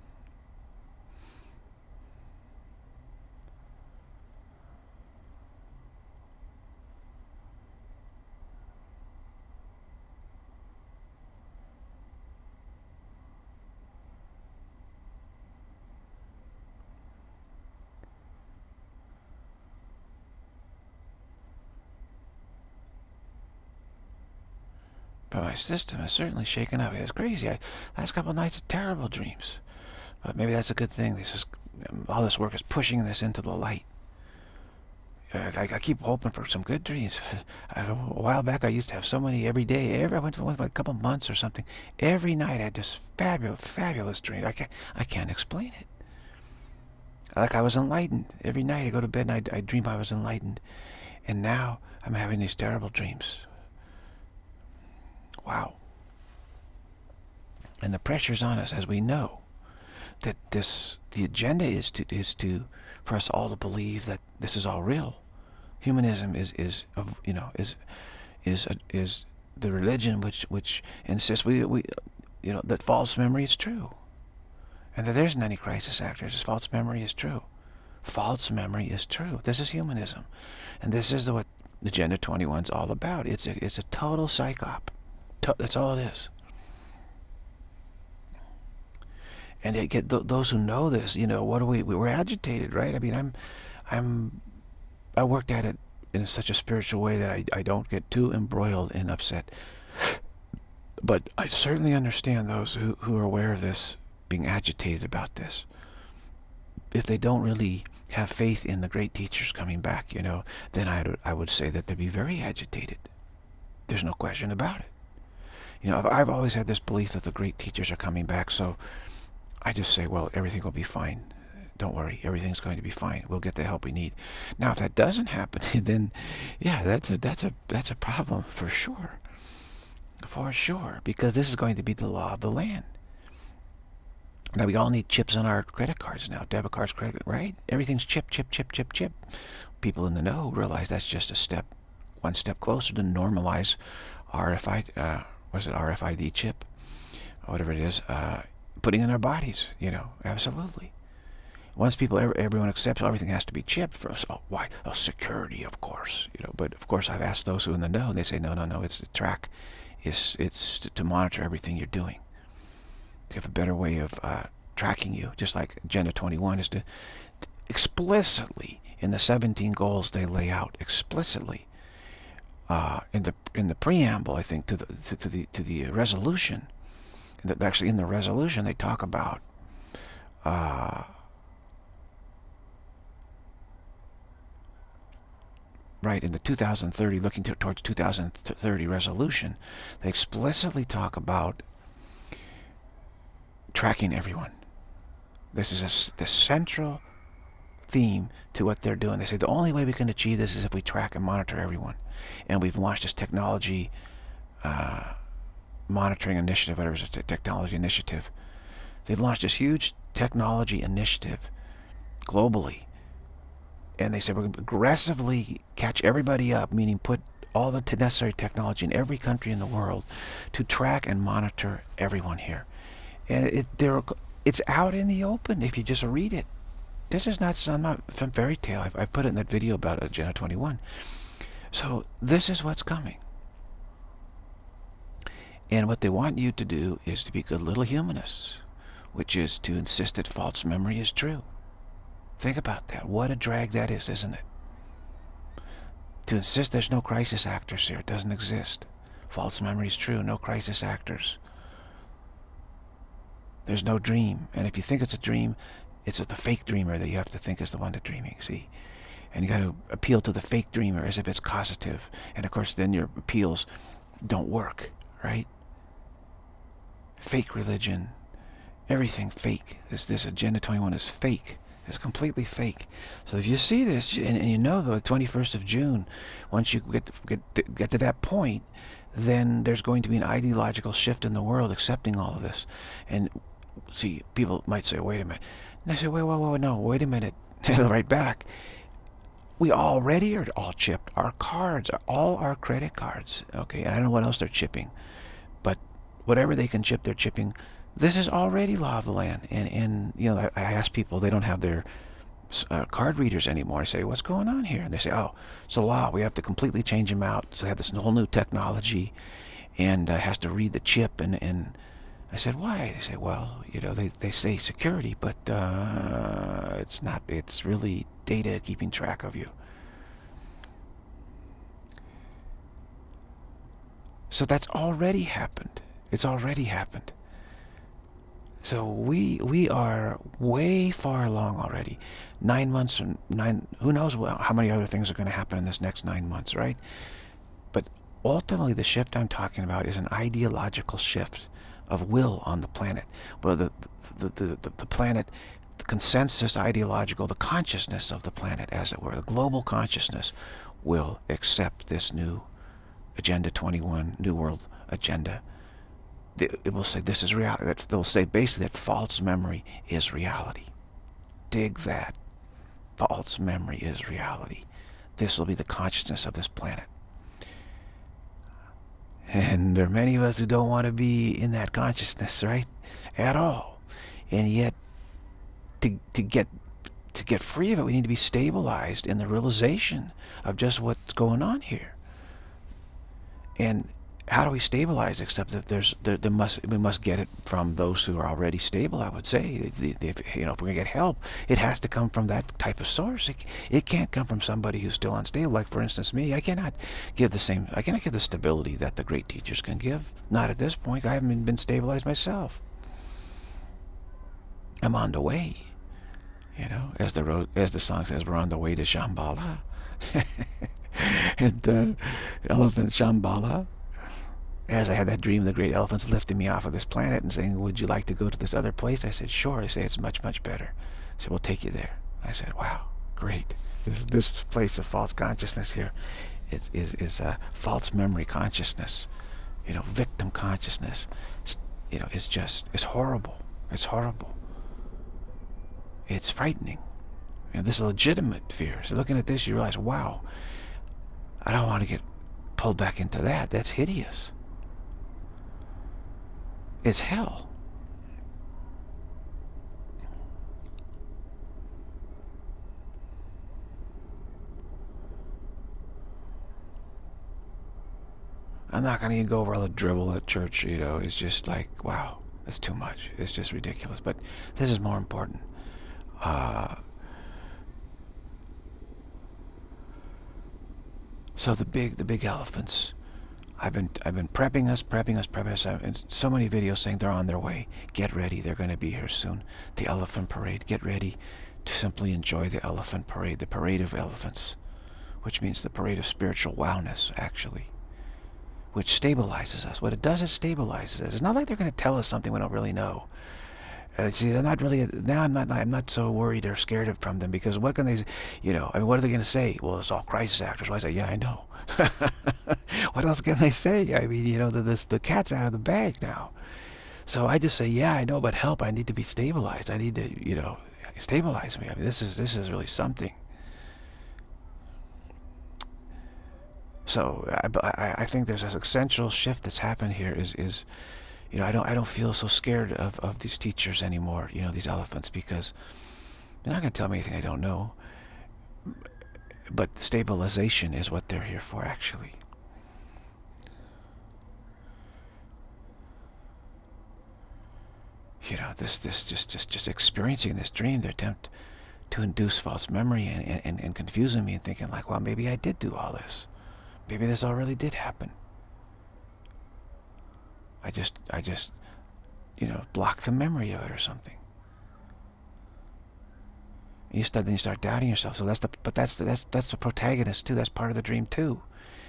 [SPEAKER 1] But my system is certainly shaken up. It's crazy. I, last couple of nights, terrible dreams. But maybe that's a good thing. This is all this work is pushing this into the light. I, I keep hoping for some good dreams. I, a while back, I used to have so many every day. Every I went for like a couple months or something. Every night, I had this fabulous, fabulous dream. I can't, I can't explain it. Like I was enlightened. Every night, I go to bed and I, I dream I was enlightened. And now, I'm having these terrible dreams. Wow. And the pressure's on us, as we know, that this the agenda is to is to for us all to believe that this is all real. Humanism is is of you know is is a, is the religion which which insists we we you know that false memory is true, and that there isn't any crisis actors. This false memory is true. False memory is true. This is humanism, and this is the, what Agenda twenty-one is all about. It's a it's a total psyop. That's all it is. And they get th those who know this, you know, what do we? We were agitated, right? I mean, I'm, I'm, I worked at it in such a spiritual way that I I don't get too embroiled and upset. But I certainly understand those who who are aware of this being agitated about this. If they don't really have faith in the great teachers coming back, you know, then I I would say that they'd be very agitated. There's no question about it. You know, I've always had this belief that the great teachers are coming back, so I just say, well, everything will be fine. Don't worry, everything's going to be fine. We'll get the help we need. Now, if that doesn't happen, then, yeah, that's a that's a that's a problem for sure, for sure, because this is going to be the law of the land. Now, we all need chips on our credit cards now, debit cards, credit, right? Everything's chip, chip, chip, chip, chip. People in the know realize that's just a step, one step closer to normalize R F I. Uh, was it R F I D chip, or whatever it is, uh, putting in our bodies, you know, absolutely. Once people, everyone accepts everything has to be chipped for us, oh, why? Oh, security, of course, you know, but of course I've asked those who in the know, and they say, no, no, no, it's the track, it's, it's to monitor everything you're doing. To have a better way of uh, tracking you, just like Agenda twenty-one is to explicitly, in the seventeen goals they lay out, explicitly, Uh, in the in the preamble, I think, to the to, to the to the resolution, that actually in the resolution they talk about uh, right in the two thousand thirty, looking to, towards two thousand thirty resolution, they explicitly talk about tracking everyone. This is a, the central theme to what they're doing. They say the only way we can achieve this is if we track and monitor everyone. And we've launched this technology uh, monitoring initiative, whatever it is, a technology initiative. They've launched this huge technology initiative globally. And they said we're going to aggressively catch everybody up, meaning put all the necessary technology in every country in the world to track and monitor everyone here. And it, there, it's out in the open if you just read it. This is not some, not some fairy tale. I, I put it in that video about Agenda twenty-one. So this is what's coming. And what they want you to do is to be good little humanists, which is to insist that false memory is true. Think about that. What a drag that is, isn't it? To insist there's no crisis actors here. It doesn't exist. False memory is true. No crisis actors. There's no dream. And if you think it's a dream, it's the fake dreamer that you have to think is the one that's dreaming, see? And you got to appeal to the fake dreamer as if it's causative. And of course, then your appeals don't work, right? Fake religion. Everything fake. This, this Agenda twenty-one is fake. It's completely fake. So if you see this, and, and you know the twenty-first of June, once you get to, get, to, get to that point, then there's going to be an ideological shift in the world accepting all of this. And see, people might say, wait a minute. And I say, wait, wait, wait, no, wait a minute. Right back. We already are all chipped. Our cards, are all our credit cards. Okay, and I don't know what else they're chipping. But whatever they can chip, they're chipping. This is already law of the land. And, and you know, I, I ask people, they don't have their uh, card readers anymore. I say, what's going on here? And they say, oh, it's a law. We have to completely change them out. So they have this whole new technology and uh, has to read the chip. And, and I said, why? They say, well, you know, they, they say security, but uh, it's not. It's really data keeping track of you. So that's already happened. It's already happened. So we we are way far along already. Nine months and nine. Who knows how many other things are going to happen in this next nine months, right? But ultimately, the shift I'm talking about is an ideological shift of will on the planet. Well, the the the the, the planet, the consensus ideological, the consciousness of the planet, as it were, the global consciousness, will accept this new Agenda twenty-one, New World Agenda. It will say this is reality. They'll say basically that false memory is reality. Dig that. False memory is reality. This will be the consciousness of this planet. And there are many of us who don't want to be in that consciousness, right? At all. And yet, to, to get to get free of it, we need to be stabilized in the realization of just what's going on here. And how do we stabilize except that there's there, there must we must get it from those who are already stable? I would say, if you know, if we're gonna get help, it has to come from that type of source. It, it can't come from somebody who's still unstable. Like for instance, me, I cannot give the same. I cannot give the stability that the great teachers can give. Not at this point. I haven't been stabilized myself. I'm on the way. You know, as the road, as the song says, we're on the way to Shambhala. And uh, elephant Shambhala. As I had that dream of the great elephants lifting me off of this planet and saying, would you like to go to this other place? I said, sure. They say, it's much, much better. I said, we'll take you there. I said, wow, great. This this place of false consciousness here is, is, is a false memory consciousness. You know, victim consciousness. It's, you know, it's just, it's horrible. It's horrible. It's frightening. And this is a legitimate fear. So looking at this, you realize, wow, I don't want to get pulled back into that. That's hideous. It's hell. I'm not going to go over all the dribble at church, you know. It's just like, wow, that's too much. It's just ridiculous. But this is more important. Uh, so the big, the big elephants. I've been, I've been prepping us, prepping us, prepping us. And so many videos saying they're on their way. Get ready. They're going to be here soon. The elephant parade. Get ready to simply enjoy the elephant parade. The parade of elephants, which means the parade of spiritual wellness, actually, which stabilizes us. What it does is stabilizes us. It's not like they're going to tell us something we don't really know. Uh, see, I'm not really now. I'm not. I'm not so worried or scared of from them, because what can they, you know? I mean, what are they going to say? Well, it's all crisis actors. Well, I say, yeah, I know. What else can they say? I mean, you know, the the, the cat's out of the bag now. So I just say, yeah, I know, but help. I need to be stabilized. I need to, you know, stabilize me. I mean, this is this is really something. So I, I, I think there's an essential shift that's happened here. Is is you know, I don't I don't feel so scared of of these teachers anymore. You know, these elephants, because they're not going to tell me anything I don't know. But stabilization is what they're here for, actually. You know, this this just just just experiencing this dream, their attempt to induce false memory and, and, and confusing me and thinking like, well, maybe I did do all this. Maybe this all really did happen. I just, I just, you know, block the memory of it or something. You start, then you start doubting yourself. So that's the, but that's the, that's that's the protagonist too. That's part of the dream too.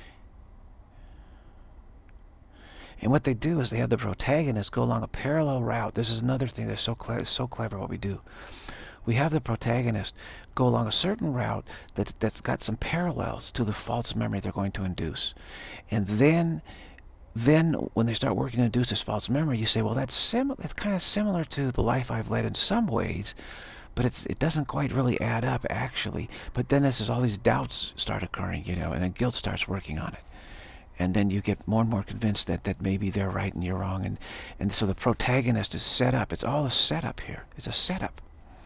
[SPEAKER 1] And what they do is they have the protagonist go along a parallel route. This is another thing that's so clever, so clever what we do. We have the protagonist go along a certain route that, that's got some parallels to the false memory they're going to induce. And then, then when they start working to induce this false memory, you say, well, that's sim it's kind of similar to the life I've led in some ways, but it's, it doesn't quite really add up, actually. But then this is all these doubts start occurring, you know, and then guilt starts working on it. And then you get more and more convinced that, that maybe they're right and you're wrong. And, and so the protagonist is set up. It's all a setup here. It's a setup.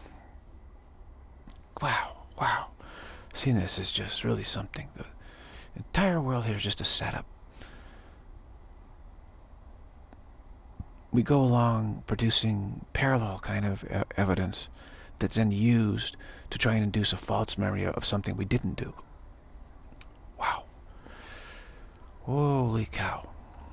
[SPEAKER 1] Wow, wow. Seeing this is just really something. The entire world here is just a setup. We go along producing parallel kind of evidence that's then used to try and induce a false memory of something we didn't do. Wow. Holy cow.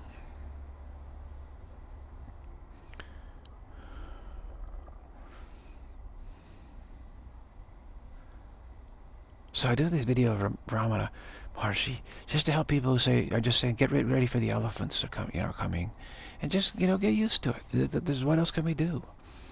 [SPEAKER 1] So I do this video of Ramana Maharshi just to help people who say, are just saying, get ready for the elephants are coming, you know, coming, and just, you know, get used to it. This is, what else can we do?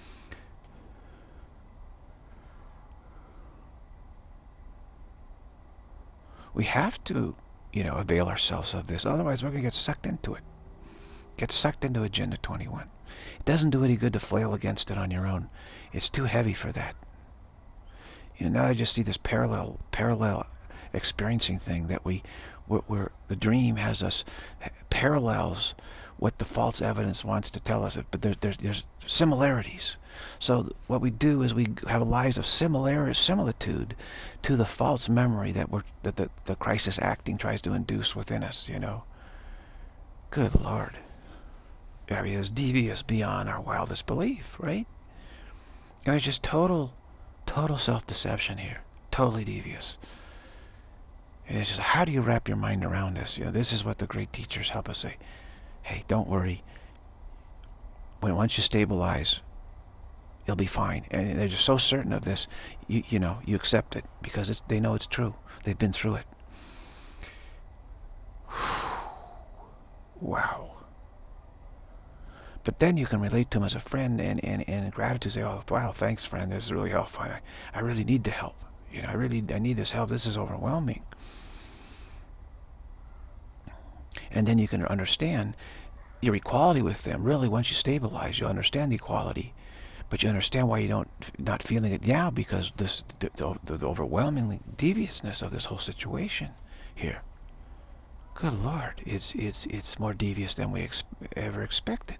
[SPEAKER 1] We have to, you know, avail ourselves of this. Otherwise, we're going to get sucked into it. Get sucked into Agenda twenty-one. It doesn't do any good to flail against it on your own. It's too heavy for that. You know, now I just see this parallel, parallel experiencing thing that we, where, where the dream has us, parallels what the false evidence wants to tell us. But there, there's, there's similarities. So what we do is we have lives of similar, similitude to the false memory that we're, that the, the crisis acting tries to induce within us. You know, good Lord. I mean, it's devious beyond our wildest belief, right? You know, it's just total. Total self-deception here. Totally devious. And it's just, how do you wrap your mind around this? You know, this is what the great teachers help us say. Hey, don't worry. When once you stabilize, you'll be fine. And they're just so certain of this, you, you know, you accept it because it's, they know it's true. They've been through it. Wow. But then you can relate to them as a friend, and, and, and in gratitude say, oh, wow, thanks, friend. This is really helpful. I, I really need the help. You know, I really I need this help. This is overwhelming. And then you can understand your equality with them. Really, once you stabilize, you'll understand the equality. But you understand why you don't not feeling it now, because this the, the, the overwhelming deviousness of this whole situation here. Good Lord, it's it's it's more devious than we ex ever expected.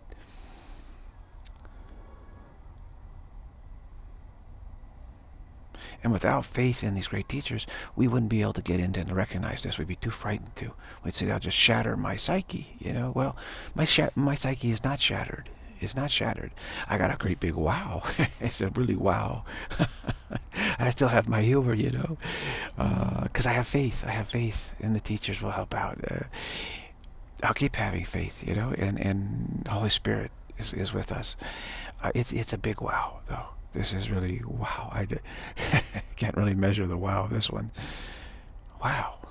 [SPEAKER 1] And without faith in these great teachers, we wouldn't be able to get into and recognize this. We'd be too frightened to. We'd say, I'll just shatter my psyche. You know, well, my my psyche is not shattered. It's not shattered. I got a great big wow. It's a really wow. I still have my humor, you know, because uh, I have faith. I have faith, and the teachers will help out. Uh, I'll keep having faith, you know, and and Holy Spirit is is with us. Uh, it's it's a big wow, though. This is really, wow, I can't really measure the wow of this one. Wow.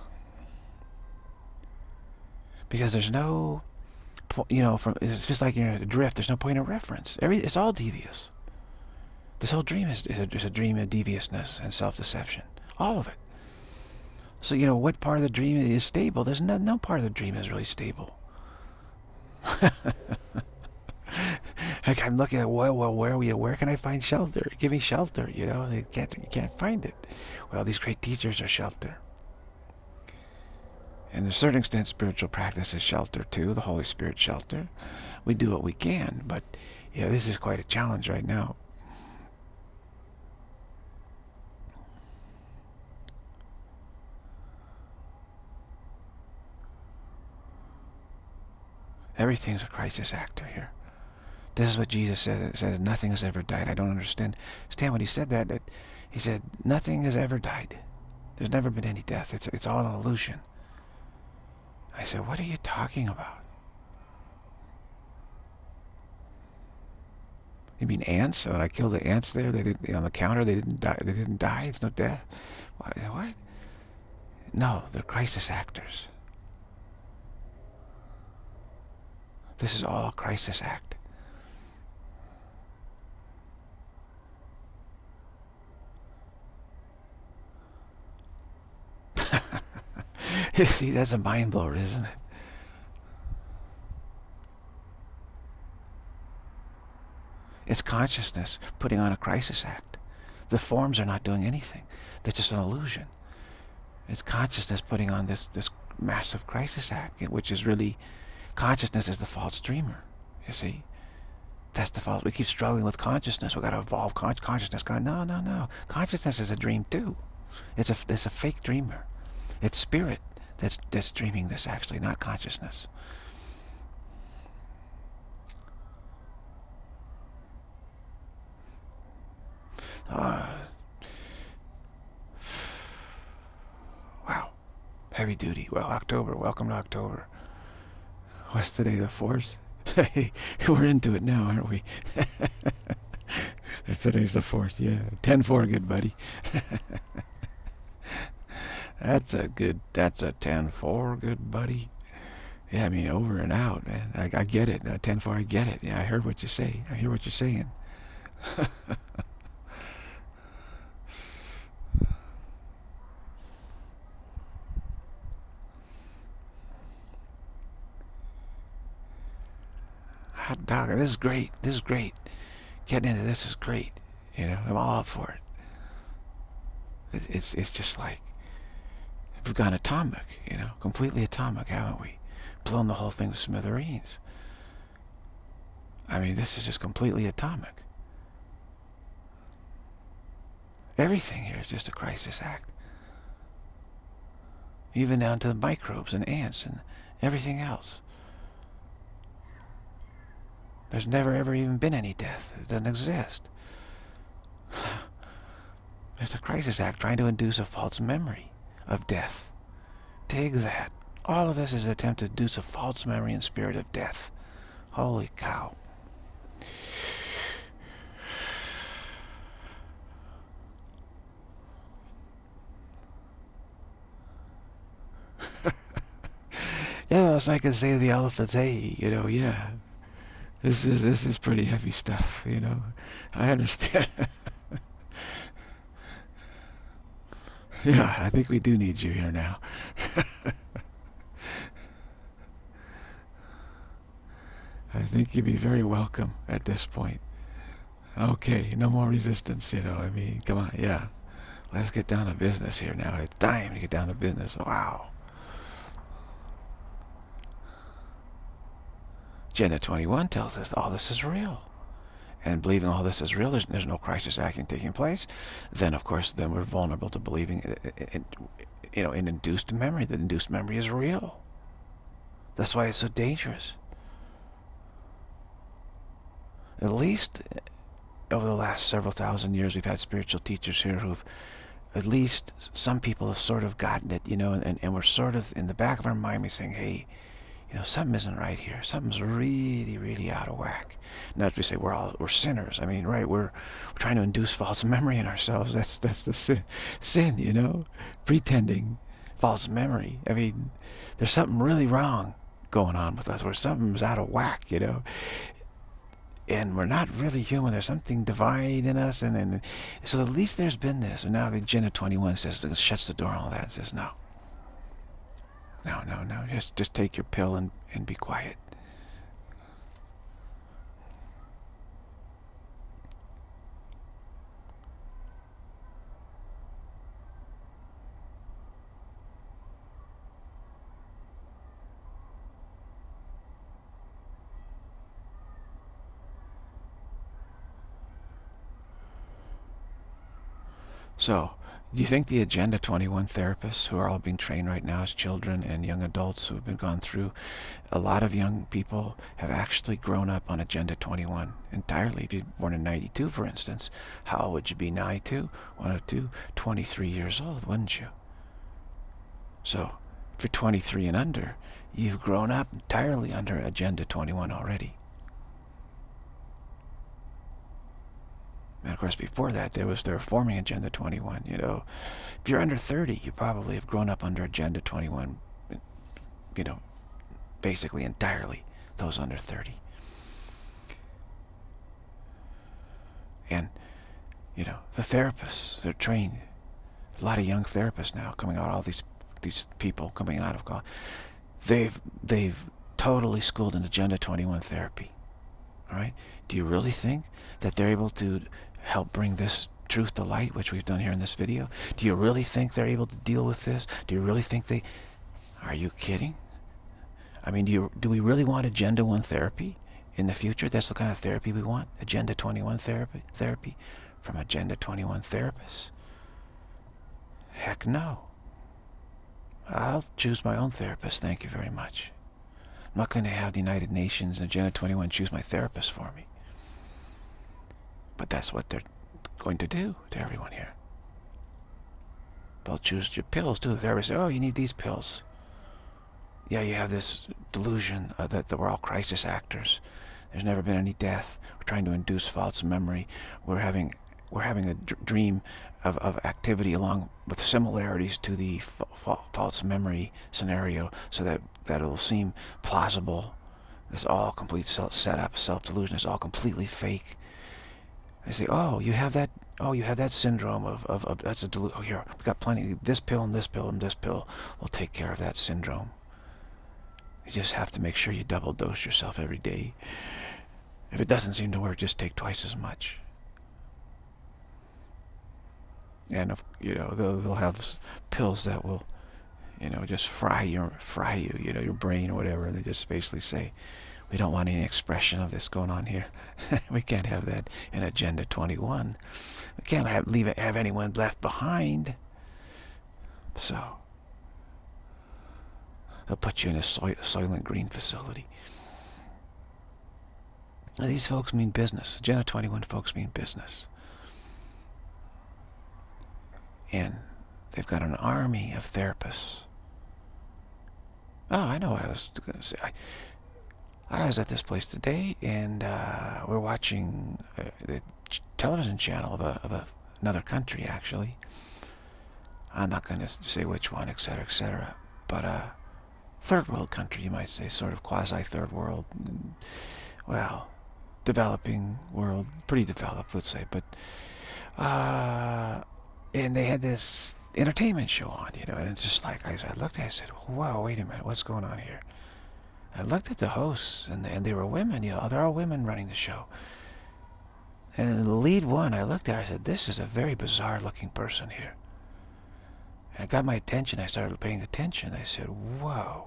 [SPEAKER 1] Because there's no, you know, from, it's just like you're in a drift, there's no point of reference. Every, it's all devious. This whole dream is, is, a, is a dream of deviousness and self-deception. All of it. So, you know, what part of the dream is stable? There's no, no part of the dream is really stable. Like I'm looking at, well, well, where are we? Where can I find shelter? Give me shelter, you know? You can't, you can't find it. Well, these great teachers are shelter. And to a certain extent, spiritual practice is shelter too, the Holy Spirit shelter. We do what we can, but yeah, this is quite a challenge right now. Everything's a crisis actor here. This is what Jesus said. It says nothing has ever died. I don't understand. Understand when he said that, that he said nothing has ever died. There's never been any death. It's, it's all an illusion. I said, what are you talking about? You mean ants? When I killed the ants there, they didn't, on the counter, they didn't die. They didn't die. It's no death. What? What? No, they're crisis actors. This is all a crisis act. You see, that's a mind blower, isn't it? It's consciousness putting on a crisis act. The forms are not doing anything. They're just an illusion. It's consciousness putting on this, this massive crisis act, which is really, consciousness is the false dreamer, you see. That's the false. We keep struggling with consciousness. We've got to evolve con consciousness. No, no, no. Consciousness is a dream too. It's a, it's a fake dreamer. It's spirit that's, that's dreaming this actually, not consciousness. Uh, wow. Heavy duty. Well, October. Welcome to October. What's today, the fourth? We're into it now, aren't we? Today's the fourth, yeah. ten four, good buddy. That's a good, that's a ten four, good buddy. Yeah, I mean, over and out, man. I, I get it. Uh, ten four, I get it. Yeah, I heard what you say. I hear what you're saying. Hot dog, this is great. This is great. Getting into this is great. You know, I'm all up for it. it it's, it's just like, we've gone atomic, you know, completely atomic, haven't we? Blown the whole thing to smithereens. I mean, this is just completely atomic. Everything here is just a crisis act. Even down to the microbes and ants and everything else. There's never ever even been any death. It doesn't exist. There's a crisis act trying to induce a false memory of death. Dig that. All of this is an attempt to induce a false memory and spirit of death. Holy cow. Yeah, it's like I say to the elephants, hey, you know, yeah. This is this is pretty heavy stuff, you know. I understand. Yeah, I think we do need you here now. I think you'd be very welcome at this point. Okay, no more resistance, you know. I mean, come on, yeah. Let's get down to business here now. It's time to get down to business. Wow. Agenda twenty-one tells us all this is real. And believing all this is real, there's, there's no crisis acting taking place. Then, of course, then we're vulnerable to believing in, in, you know, in induced memory. That induced memory is real. That's why it's so dangerous. At least over the last several thousand years, we've had spiritual teachers here who've, at least some people have sort of gotten it, you know, and, and we're sort of in the back of our mind, we're saying, hey, you know, something isn't right here. Something's really, really out of whack. Not to say we're all we're sinners. I mean, right? We're, we're trying to induce false memory in ourselves. That's that's the sin, sin, you know, pretending false memory. I mean, there's something really wrong going on with us. Where something's out of whack, you know. and we're not really human. There's something divine in us, and, and so at least there's been this. And now the Agenda twenty-one says, shuts the door on all that and says, no. No, no, no. Just, just take your pill and, and be quiet. So, do you think the Agenda twenty-one therapists, who are all being trained right now as children and young adults who have been gone through, a lot of young people have actually grown up on Agenda twenty-one entirely? If you're born in ninety-two, for instance, how old would you be? ninety-two, one oh two, twenty-three years old, wouldn't you? So, if you're twenty-three and under, you've grown up entirely under Agenda twenty-one already. And of course, before that, there was the reforming Agenda twenty-one. You know, if you're under thirty, you probably have grown up under Agenda twenty-one, you know, basically entirely, those under thirty. And, you know, the therapists, they're trained. A lot of young therapists now coming out, all these these people coming out of college, they've, they've totally schooled in Agenda twenty-one therapy. All right? Do you really think that they're able to help bring this truth to light, which we've done here in this video? Do you really think they're able to deal with this? Do you really think they... Are you kidding? I mean, do you do we really want Agenda one therapy in the future? That's the kind of therapy we want? Agenda twenty-one therapy, therapy from Agenda twenty-one therapists? Heck no. I'll choose my own therapist, thank you very much. I'm not going to have the United Nations and Agenda twenty-one choose my therapist for me. But that's what they're going to do to everyone here. They'll choose your pills too. The therapist says, oh, you need these pills. Yeah, you have this delusion uh, that, that we're all crisis actors. There's never been any death. We're trying to induce false memory. We're having we're having a dr dream of, of activity along with similarities to the fa fa false memory scenario, so that, that it'll seem plausible. It's all complete self setup, self-delusion. It's all completely fake. They say, oh, you have that, oh, you have that syndrome of, of, of that's a delusion. Oh, here, we've got plenty, this pill and this pill and this pill will take care of that syndrome. You just have to make sure you double dose yourself every day. If it doesn't seem to work, just take twice as much. And, you know, they'll, they'll have pills that will, you know, just fry your, fry you, you know, your brain or whatever. And they just basically say, we don't want any expression of this going on here. We can't have that in Agenda twenty-one. We can't have, leave it, have anyone left behind. So, they'll put you in a soy, Soylent Green facility. Now, these folks mean business. Agenda twenty-one folks mean business. And they've got an army of therapists. Oh, I know what I was going to say. I, I was at this place today, and uh, we're watching uh, the television channel of, a, of a, another country, actually. I'm not going to say which one, et cetera, et cetera. But a third world country, you might say, sort of quasi-third world. Well, developing world, pretty developed, let's say. But uh, and they had this entertainment show on, you know, and it's just like, I, I looked at it, I said, wow, wait a minute, what's going on here? I looked at the hosts, and, and they were women, you know, they're all women running the show. And the lead one, I looked at her, I said, this is a very bizarre looking person here. And it got my attention, I started paying attention, I said, whoa.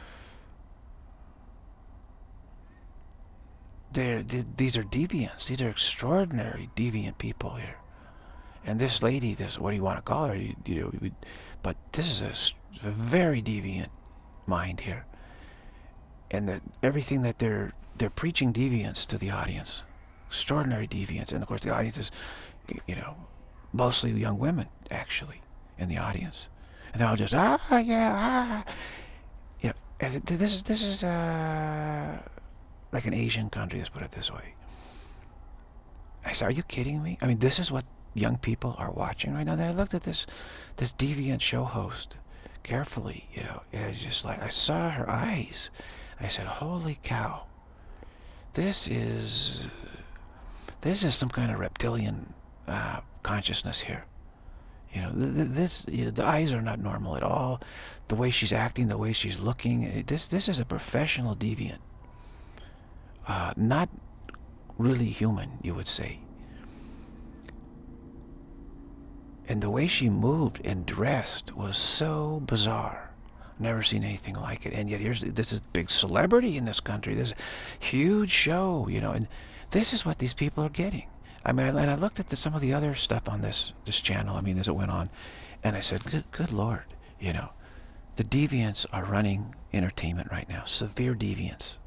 [SPEAKER 1] They're, these are deviants, these are extraordinary deviant people here. And this lady, this, what do you want to call her? You, you know, but this is a, a very deviant mind here. And that everything that they're they're preaching deviance to the audience, extraordinary deviance, and of course the audience is, you know, mostly young women actually in the audience, and they're all just ah yeah ah, you know, and this is this is uh like an Asian country, let's put it this way. I said, are you kidding me? I mean, this is what young people are watching right now. And I looked at this this deviant show host carefully, you know, and it's just like I saw her eyes. I said, holy cow, this is This is some kind of reptilian uh, consciousness here. You know, th th this you know, the eyes are not normal at all. The way she's acting, the way she's looking, it, this this is a professional deviant. Uh, not really human, you would say. And the way she moved and dressed was so bizarre. Never seen anything like it. And yet here's this is big celebrity in this country. This huge show, you know, and this is what these people are getting. I mean, and I looked at the, some of the other stuff on this this channel. I mean, as it went on, and I said, "Good, good Lord, you know, the deviants are running entertainment right now. Severe deviants,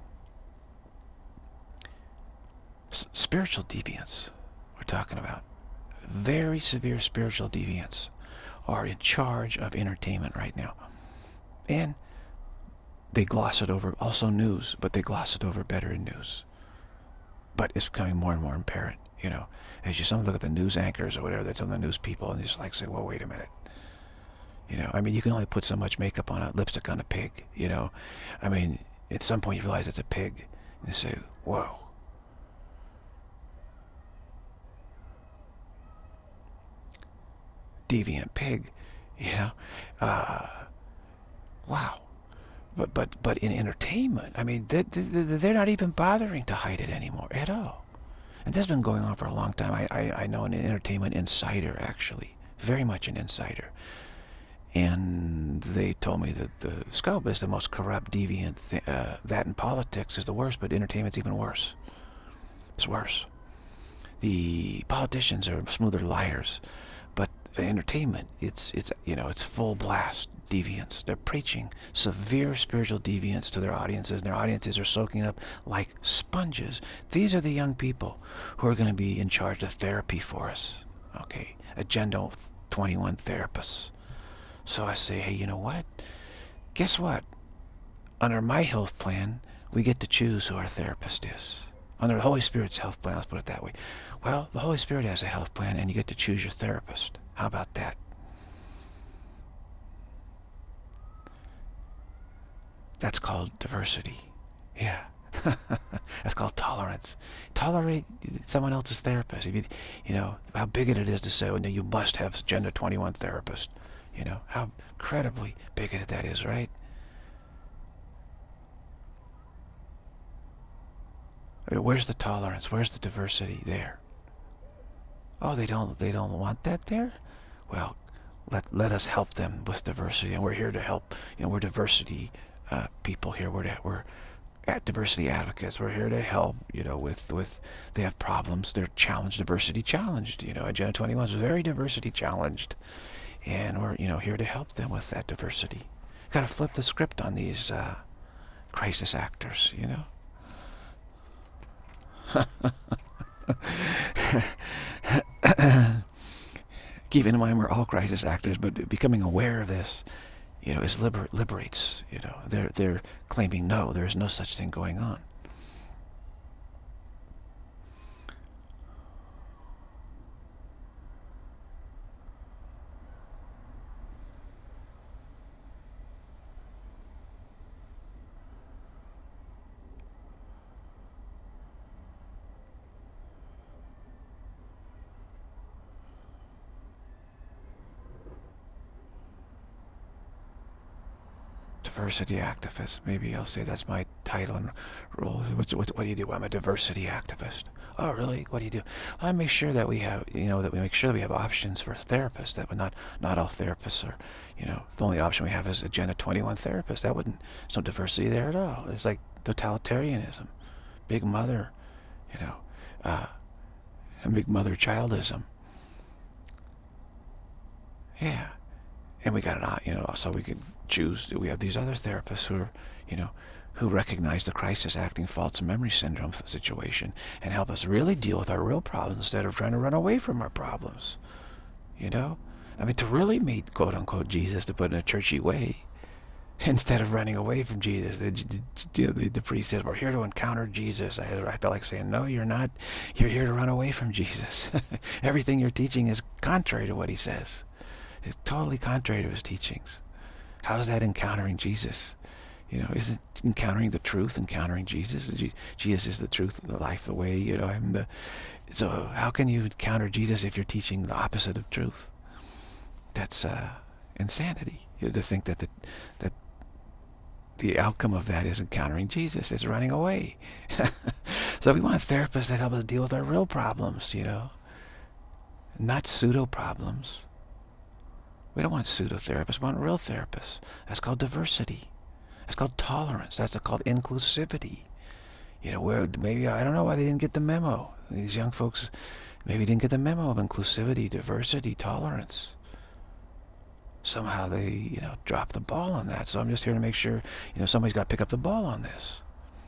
[SPEAKER 1] S spiritual deviants. We're talking about very severe spiritual deviants are in charge of entertainment right now, and they gloss it over. Also news, but they gloss it over better in news. But it's becoming more and more apparent, you know, as you some look at the news anchors or whatever, that's on the news people, and just like say, well, wait a minute. You know, I mean, you can only put so much makeup on a lipstick on a pig, you know. I mean, at some point you realize it's a pig, and you say, whoa. Deviant pig, you know. Uh, wow. But, but, but in entertainment, I mean, they're, they're not even bothering to hide it anymore at all. And this has been going on for a long time. I, I, I know an entertainment insider, actually. Very much an insider. And they told me that the scope is the most corrupt, deviant, th uh, that in politics is the worst, but entertainment's even worse. It's worse. The politicians are smoother liars, but entertainment, it's, it's, you know, it's full blast deviants. They're preaching severe spiritual deviance to their audiences, and their audiences are soaking up like sponges. These are the young people who are going to be in charge of therapy for us. Okay, Agenda twenty-one therapists. So I say, hey, you know what? Guess what? Under my health plan, we get to choose who our therapist is. Under the Holy Spirit's health plan, let's put it that way. Well, the Holy Spirit has a health plan, and you get to choose your therapist. How about that? That's called diversity. Yeah. That's called tolerance. Tolerate someone else's therapist. If you, you know, how bigoted it is to say, well, no, you must have Agenda twenty-one therapist. You know, how incredibly bigoted that is, right? I mean, where's the tolerance? Where's the diversity there? Oh, they don't, they don't want that there? Well, let, let us help them with diversity, and we're here to help. You know, we're diversity uh, people here. We're, to, we're at diversity advocates. We're here to help, you know, with, with, they have problems. They're challenged, diversity challenged. You know, Agenda twenty-one is very diversity challenged. And we're, you know, here to help them with that diversity. Got to flip the script on these uh, crisis actors, you know. Keeping in mind we're all crisis actors, but becoming aware of this, you know, is liber liberates. You know, they're they're claiming no, there is no such thing going on. Diversity activist. Maybe I'll say that's my title and role. What's, what, what do you do? I'm a diversity activist. Oh, really? What do you do? Well, I make sure that we have, you know, that we make sure that we have options for therapists. That would not, not all therapists are, you know, the only option we have is Agenda twenty-one therapists. That wouldn't, there's no diversity there at all. It's like totalitarianism, big mother, you know, uh, and big mother childism. Yeah. And we got it on, you know, so we could choose. We have these other therapists who are, you know, who recognize the crisis acting false memory syndrome situation and help us really deal with our real problems instead of trying to run away from our problems. You know? I mean, to really meet, quote unquote, Jesus, to put in a churchy way, instead of running away from Jesus. The, the, the, the priest says, we're here to encounter Jesus. I, I felt like saying, no, you're not. You're here to run away from Jesus. Everything you're teaching is contrary to what he says. It's totally contrary to his teachings. How is that encountering Jesus? You know, isn't encountering the truth, encountering Jesus? Jesus is the truth, the life, the way, you know. I'm the, so how can you encounter Jesus if you're teaching the opposite of truth? That's uh, insanity. You know, to think that the, that the outcome of that is encountering Jesus, is running away. So we want therapists that help us deal with our real problems, you know, not pseudo problems. We don't want pseudo therapists. We want real therapists. That's called diversity. That's called tolerance. That's called inclusivity. You know, where maybe, I don't know why they didn't get the memo. These young folks maybe didn't get the memo of inclusivity, diversity, tolerance. Somehow they, you know, dropped the ball on that. So I'm just here to make sure, you know, somebody's got to pick up the ball on this.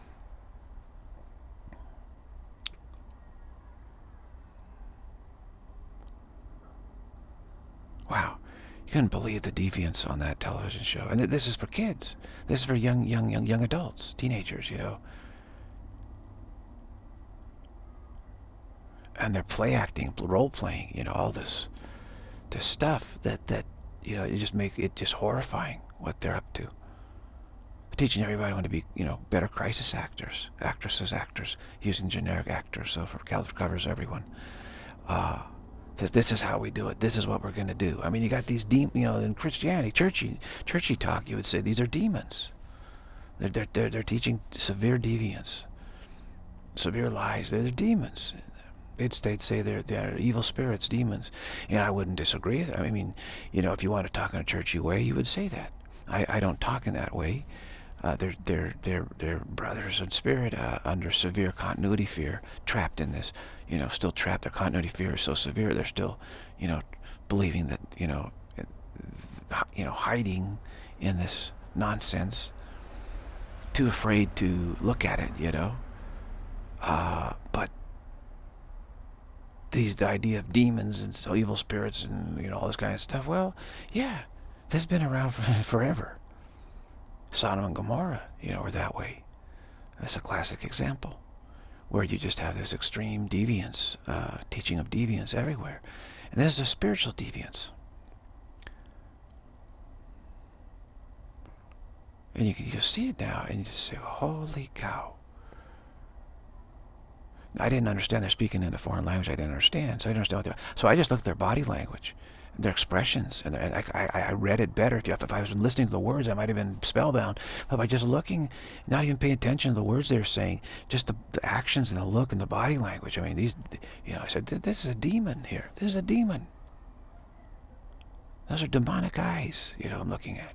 [SPEAKER 1] Wow. You couldn't believe the deviance on that television show. And this is for kids. This is for young, young, young, young adults, teenagers, you know. And they're play acting, role playing, you know, all this, this stuff that, that, you know, it just make it just horrifying what they're up to. Teaching everybody want to be, you know, better crisis actors, actresses, actors, using generic actors, so for covers everyone. Uh, This is how we do it. This is what we're going to do. I mean, you got these demons, you know, in Christianity, churchy, churchy talk, you would say these are demons. They're, they're, they're, they're teaching severe deviance, severe lies. They're, they're demons. They'd, they'd say they're, they're evil spirits, demons. And I wouldn't disagree with that. I mean, you know, if you want to talk in a churchy way, you would say that. I, I don't talk in that way. Uh, they're, they're, they're, they're brothers in spirit uh, under severe continuity fear, trapped in this, you know, still trapped. Their continuity fear is so severe, they're still, you know, believing that, you know, you know, hiding in this nonsense, too afraid to look at it, you know. Uh, but these, the idea of demons and so evil spirits and, you know, all this kind of stuff, well, yeah, this has been around for, forever. Sodom and Gomorrah, you know, were that way. That's a classic example where you just have this extreme deviance, uh, teaching of deviance everywhere. And this is a spiritual deviance. And you can you see it now, and you just say, holy cow. I didn't understand. They're speaking in a foreign language I didn't understand, so I didn't understand what they're... So I just looked at their body language, and their expressions, and, and I, I, I read it better. If, you, if I was listening to the words, I might have been spellbound. But by just looking, not even paying attention to the words they were saying, just the, the actions and the look and the body language. I mean, these, you know, I said, this is a demon here. This is a demon. Those are demonic eyes, you know, I'm looking at.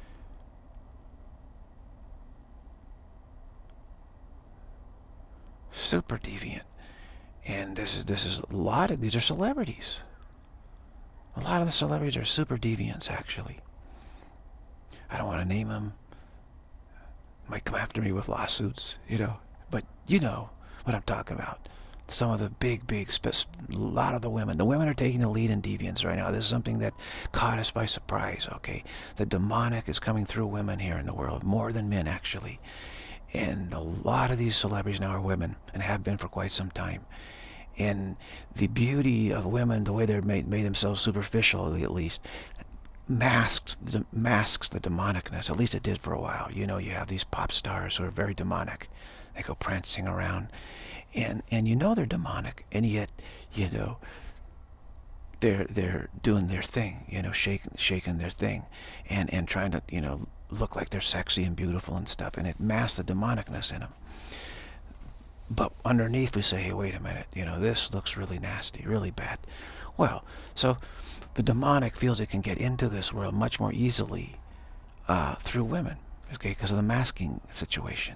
[SPEAKER 1] Super deviant. And this is this is a lot of these are celebrities. A lot of the celebrities are super deviants, actually. I don't want to name them. Might come after me with lawsuits, you know. But you know what I'm talking about. Some of the big, big, a lot of the women. The women are taking the lead in deviance right now. This is something that caught us by surprise, okay? The demonic is coming through women here in the world, more than men, actually. And a lot of these celebrities now are women, and have been for quite some time. And the beauty of women, the way they're made, made themselves superficially at least, masks the, masks the demonicness. At least it did for a while. You know, you have these pop stars who are very demonic. They go prancing around. And and you know they're demonic, and yet, you know, they're they're doing their thing, you know, shaking shaking their thing, and, and trying to, you know, look like they're sexy and beautiful and stuff, and it masks the demonicness in them. But underneath we say, hey, wait a minute, you know, this looks really nasty, really bad. Well, so the demonic feels it can get into this world much more easily uh, through women, okay, because of the masking situation.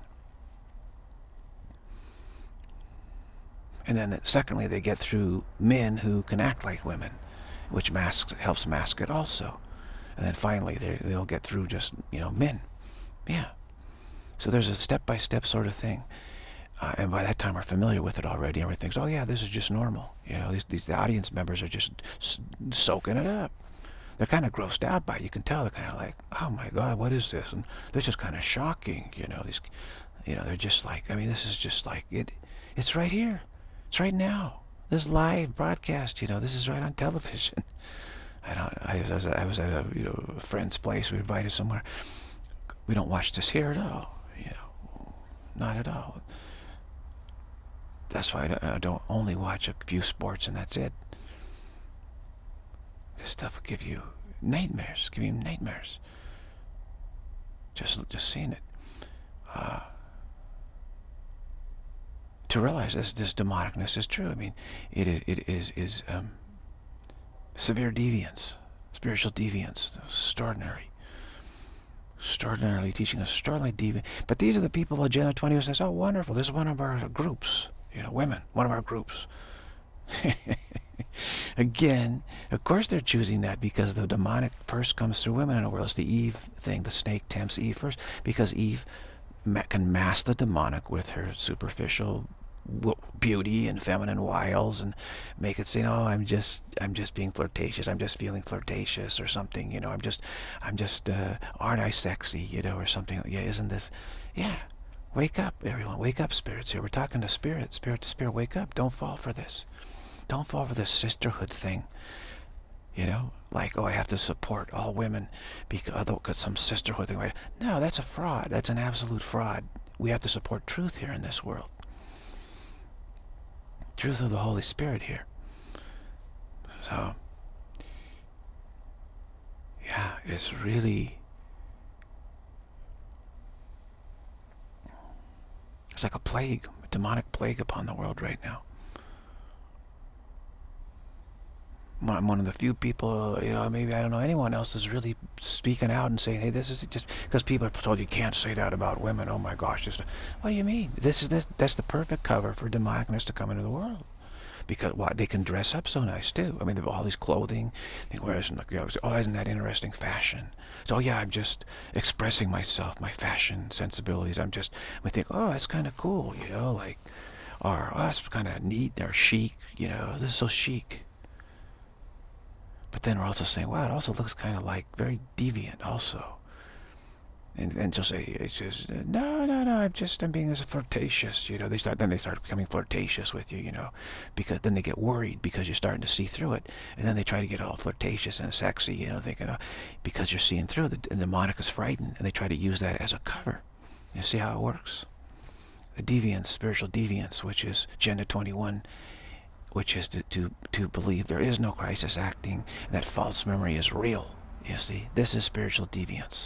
[SPEAKER 1] And then secondly, they get through men who can act like women, which masks helps mask it also. And then finally, they'll get through just, you know, men. Yeah. So there's a step-by-step sort of thing. Uh, and by that time, we're familiar with it already. Everyone thinks, oh, yeah, this is just normal. You know, these, these the audience members are just soaking it up. They're kind of grossed out by it. You can tell they're kind of like, oh, my God, what is this? And this is kind of shocking, you know. These, you know, they're just like, I mean, this is just like, it. it's right here. It's right now. This live broadcast, you know, this is right on television. I don't. I was. I was at a you know a friend's place. We were invited somewhere. We don't watch this here at all, you know, not at all. That's why I don't only watch a few sports and that's it. This stuff will give you nightmares, give you nightmares. Just, just seeing it. Uh, to realize this, this demonicness is true. I mean, it is, it is, is um, severe deviance, spiritual deviance, extraordinary. Extraordinarily teaching us, extraordinarily deviant. But these are the people, Agenda twenty, who says, oh, wonderful, this is one of our groups. You know, women, one of our groups. Again, of course they're choosing that because the demonic first comes through women in the world. It's the Eve thing. The snake tempts Eve first because Eve can mask the demonic with her superficial beauty and feminine wiles and make it say, oh, I'm just, I'm just being flirtatious. I'm just feeling flirtatious or something. You know, I'm just, I'm just, uh, aren't I sexy? You know, or something. Yeah, isn't this? Yeah. Wake up, everyone. Wake up, spirits here. We're talking to spirit, spirit to spirit. Wake up. Don't fall for this. Don't fall for this sisterhood thing. You know, like, oh, I have to support all women because, because some sisterhood thing. No, that's a fraud. That's an absolute fraud. We have to support truth here in this world. Truth of the Holy Spirit here. So, yeah, it's really... It's like a plague, a demonic plague upon the world right now. I'm one of the few people, you know, maybe I don't know anyone else is really speaking out and saying, hey, this is just because people are told you can't say that about women. Oh my gosh, just what do you mean? This is this that's the perfect cover for demonicness to come into the world. Because why, they can dress up so nice too. I mean, they have all these clothing. They wear, you know, oh, isn't that interesting fashion? So, oh yeah, I'm just expressing myself, my fashion sensibilities. I'm just, we think, oh, it's kind of cool, you know, like, or oh, that's kind of neat or chic, you know, this is so chic. But then we're also saying, wow, it also looks kind of like very deviant also. And and just say, it's just, no, no, no, I'm just, I'm being as flirtatious, you know. They start, then they start becoming flirtatious with you, you know, because then they get worried because you're starting to see through it. And then they try to get all flirtatious and sexy, you know, thinking, oh, because you're seeing through it. And the demonic is frightened, and they try to use that as a cover. You see how it works? The deviance, spiritual deviance, which is Agenda twenty-one, which is to, to, to believe there is no crisis acting, and that false memory is real. You see, this is spiritual deviance.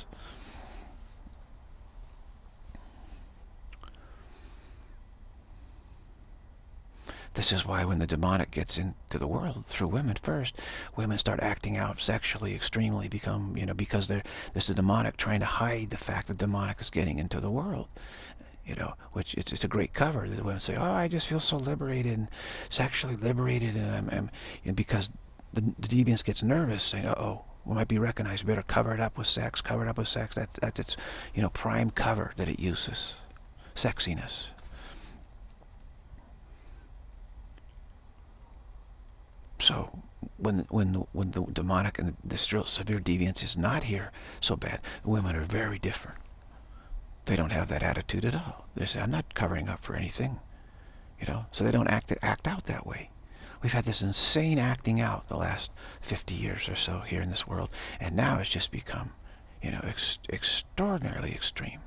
[SPEAKER 1] This is why when the demonic gets into the world through women first, women start acting out sexually, extremely, become, you know, because they're, there's the demonic trying to hide the fact that the demonic is getting into the world. You know, which it's, it's a great cover. The women say, oh, I just feel so liberated and sexually liberated, and I'm, I'm and because the, the deviance gets nervous, saying, uh-oh, we might be recognized. We better cover it up with sex, cover it up with sex. That's, that's its, you know, prime cover that it uses. Sexiness. So when when when the demonic and the, the severe deviance is not here so bad, women are very different. They don't have that attitude at all. They say, I'm not covering up for anything, you know. So they don't act act out that way. We've had this insane acting out the last fifty years or so here in this world, and now it's just become, you know, ex extraordinarily extreme.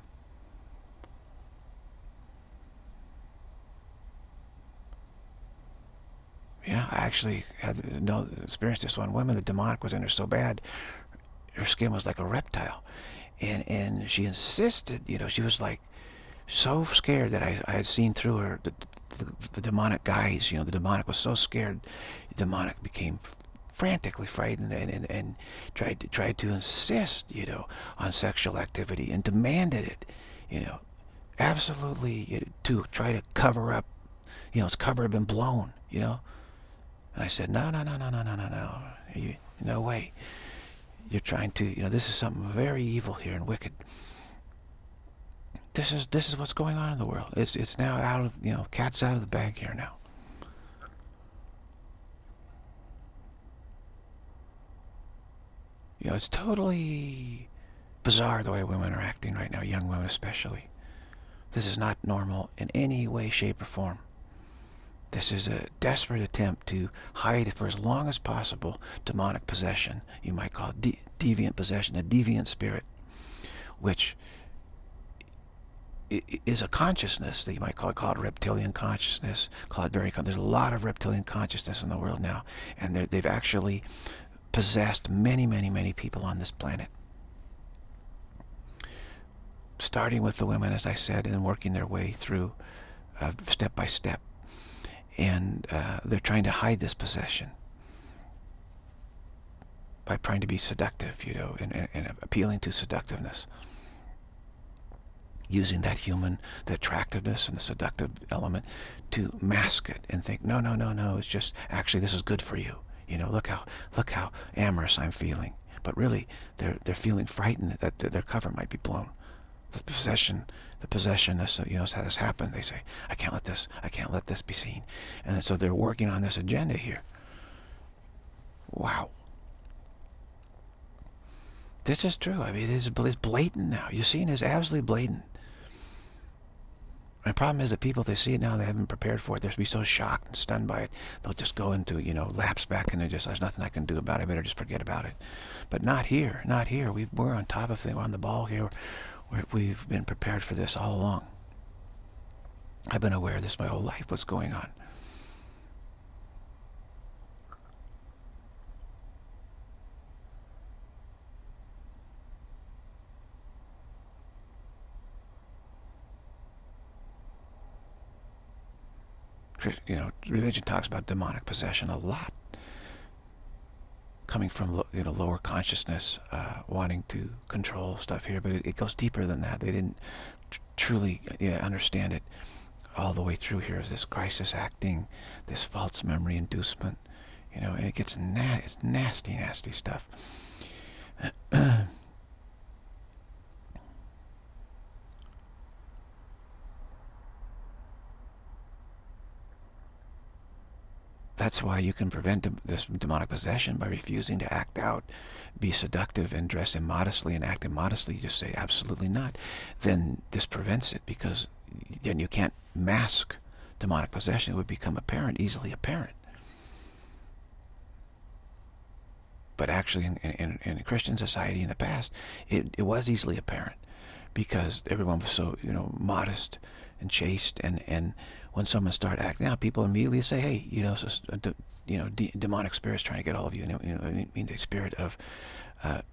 [SPEAKER 1] Yeah, I actually had no experienced this one. Woman, the demonic was in her so bad, her skin was like a reptile, and and she insisted. You know, she was like so scared that I I had seen through her the, the, the demonic guise. You know, the demonic was so scared. The demonic became frantically frightened and and, and tried to tried to insist, you know, on sexual activity and demanded it. You know, absolutely, you know, to try to cover up. You know, its cover had been blown. You know. And I said, no, no, no, no, no, no, no, no. You, no way. You're trying to, you know, this is something very evil here and wicked. This is this is what's going on in the world. It's it's now out of, you know, cat's out of the bag here now. You know, it's totally bizarre the way women are acting right now, young women especially. This is not normal in any way, shape, or form. This is a desperate attempt to hide for as long as possible demonic possession. You might call it de deviant possession, a deviant spirit, which is a consciousness that you might call it, call it reptilian consciousness, call it very, there's a lot of reptilian consciousness in the world now, and they've actually possessed many, many, many people on this planet. Starting with the women, as I said, and working their way through uh, step by step. And uh, they're trying to hide this possession by trying to be seductive, you know, and, and, and appealing to seductiveness. Using that human, the attractiveness and the seductive element to mask it and think, no, no, no, no, it's just, actually, this is good for you. You know, look how, look how amorous I'm feeling. But really, they're, they're feeling frightened that their cover might be blown. The possession, the possessionness, you know, has happened. They say, I can't let this, I can't let this be seen. And so they're working on this agenda here. Wow. This is true. I mean, it's blatant now. You're seeing it as absolutely blatant. And the problem is that people, they see it now, they haven't prepared for it. They'll be so shocked and stunned by it, they'll just go into, you know, lapse back and they just, there's nothing I can do about it. I better just forget about it. But not here, not here. We've, we're on top of things. We're on the ball here. We're, we've been prepared for this all along. I've been aware of this my whole life, what's going on. You know, religion talks about demonic possession a lot, coming from, you know, lower consciousness, uh, wanting to control stuff here, but it, it goes deeper than that. They didn't tr truly yeah, understand it all the way through here. Is this crisis acting, this false memory inducement, you know, and it gets na it's nasty, nasty stuff. That's why you can prevent this demonic possession by refusing to act out, be seductive, and dress immodestly and act immodestly. You just say, absolutely not. Then this prevents it, because then you can't mask demonic possession. It would become apparent, easily apparent. But actually, in, in, in a Christian society in the past, it, it was easily apparent, because everyone was so, you know, modest and chaste, and, and when someone started acting out, people immediately say, hey, you know, so, you know, de demonic spirits trying to get all of you. You know, you know I mean, the spirit of uh,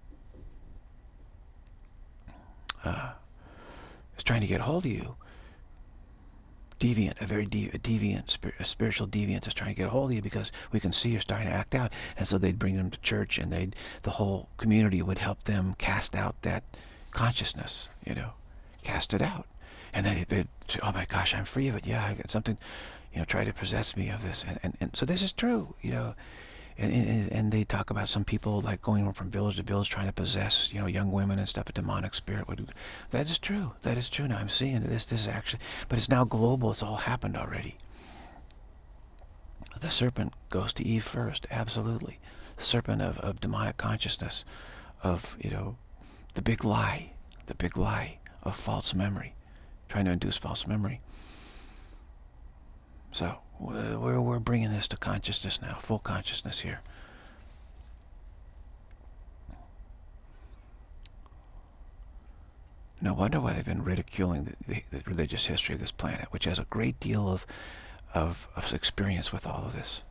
[SPEAKER 1] uh, is trying to get a hold of you. Deviant, a very de a deviant, spir a spiritual deviant is trying to get a hold of you, because we can see you're starting to act out. And so they'd bring them to church, and they'd, the whole community would help them cast out that consciousness, you know, cast it out. And then they'd say, oh my gosh, I'm free of it. Yeah, I got something, you know, try to possess me of this. And, and, and so this is true, you know. And, and, and they talk about some people like going from village to village trying to possess, you know, young women and stuff. A demonic spirit would. That is true. That is true. Now I'm seeing this. This is actually, but it's now global. It's all happened already. The serpent goes to Eve first. Absolutely, the serpent of of demonic consciousness, of, you know, the big lie, the big lie of false memory, trying to induce false memory. So we're, we're bringing this to consciousness now, full consciousness here. No wonder why they've been ridiculing the, the, the religious history of this planet, which has a great deal of, of, of experience with all of this.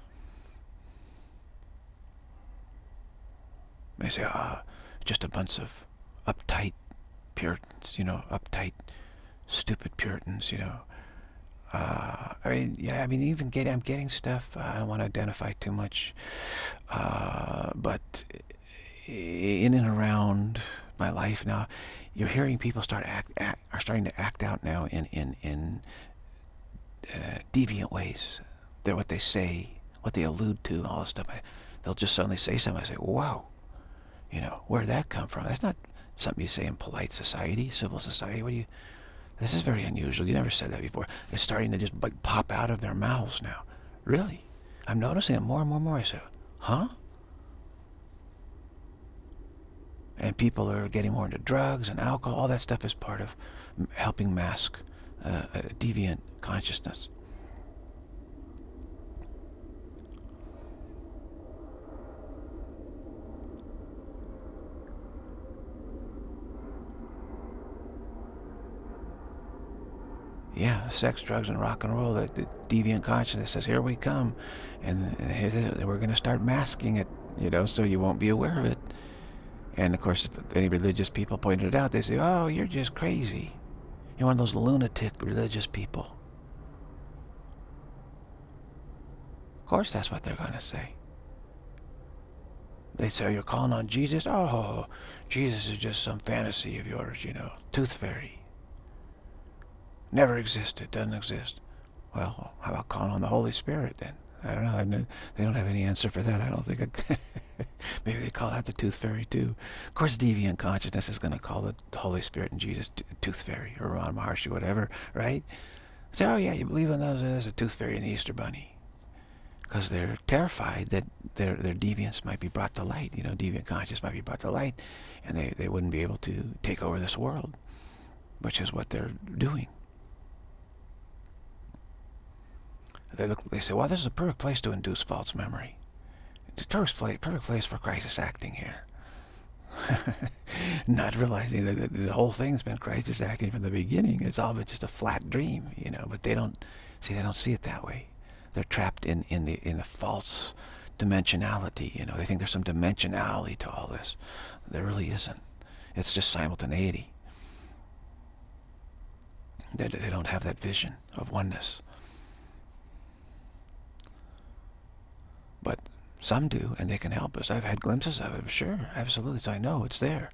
[SPEAKER 1] They say, ah, just a bunch of uptight Puritans, you know, uptight, stupid Puritans, you know. Uh, I mean, yeah, I mean, even get, I'm getting stuff, I don't want to identify too much, uh, but in and around my life now, you're hearing people start act, act are starting to act out now in, in, in uh, deviant ways. They're what they say, what they allude to, all this stuff. I, they'll just suddenly say something, I say, wow, you know, where'd that come from? That's not something you say in polite society, civil society. What do you... This is very unusual. You never said that before. It's starting to just like pop out of their mouths now. Really? I'm noticing it more and more and more. I say, huh? And people are getting more into drugs and alcohol. All that stuff is part of helping mask uh, a deviant consciousness. Yeah, sex, drugs, and rock and roll. The, the deviant consciousness says, here we come. And we're going to start masking it, you know, so you won't be aware of it. And, of course, if any religious people pointed it out, they say, oh, you're just crazy. You're one of those lunatic religious people. Of course, that's what they're going to say. They say, you're calling on Jesus? Oh, Jesus is just some fantasy of yours, you know, tooth fairy. Never existed, doesn't exist. Well, how about calling on the Holy Spirit then? I don't know. I know they don't have any answer for that. I don't think. I, maybe they call that the tooth fairy too. Of course, deviant consciousness is going to call the Holy Spirit and Jesus tooth fairy or Ron Maharshi, whatever, right? So, oh yeah, you believe in those? There's a tooth fairy and the Easter Bunny, because they're terrified that their their deviance might be brought to light. You know, deviant consciousness might be brought to light, and they they wouldn't be able to take over this world, which is what they're doing. They look. They say, well, this is a perfect place to induce false memory. It's a perfect place, perfect place for crisis acting here. Not realizing that the, the whole thing's been crisis acting from the beginning. It's all been just a flat dream, you know. But they don't see. They don't see it that way. They're trapped in in the in the false dimensionality. You know, they think there's some dimensionality to all this. There really isn't. It's just simultaneity. They, they don't have that vision of oneness. But some do, and they can help us. I've had glimpses of it, sure, absolutely. So I know it's there.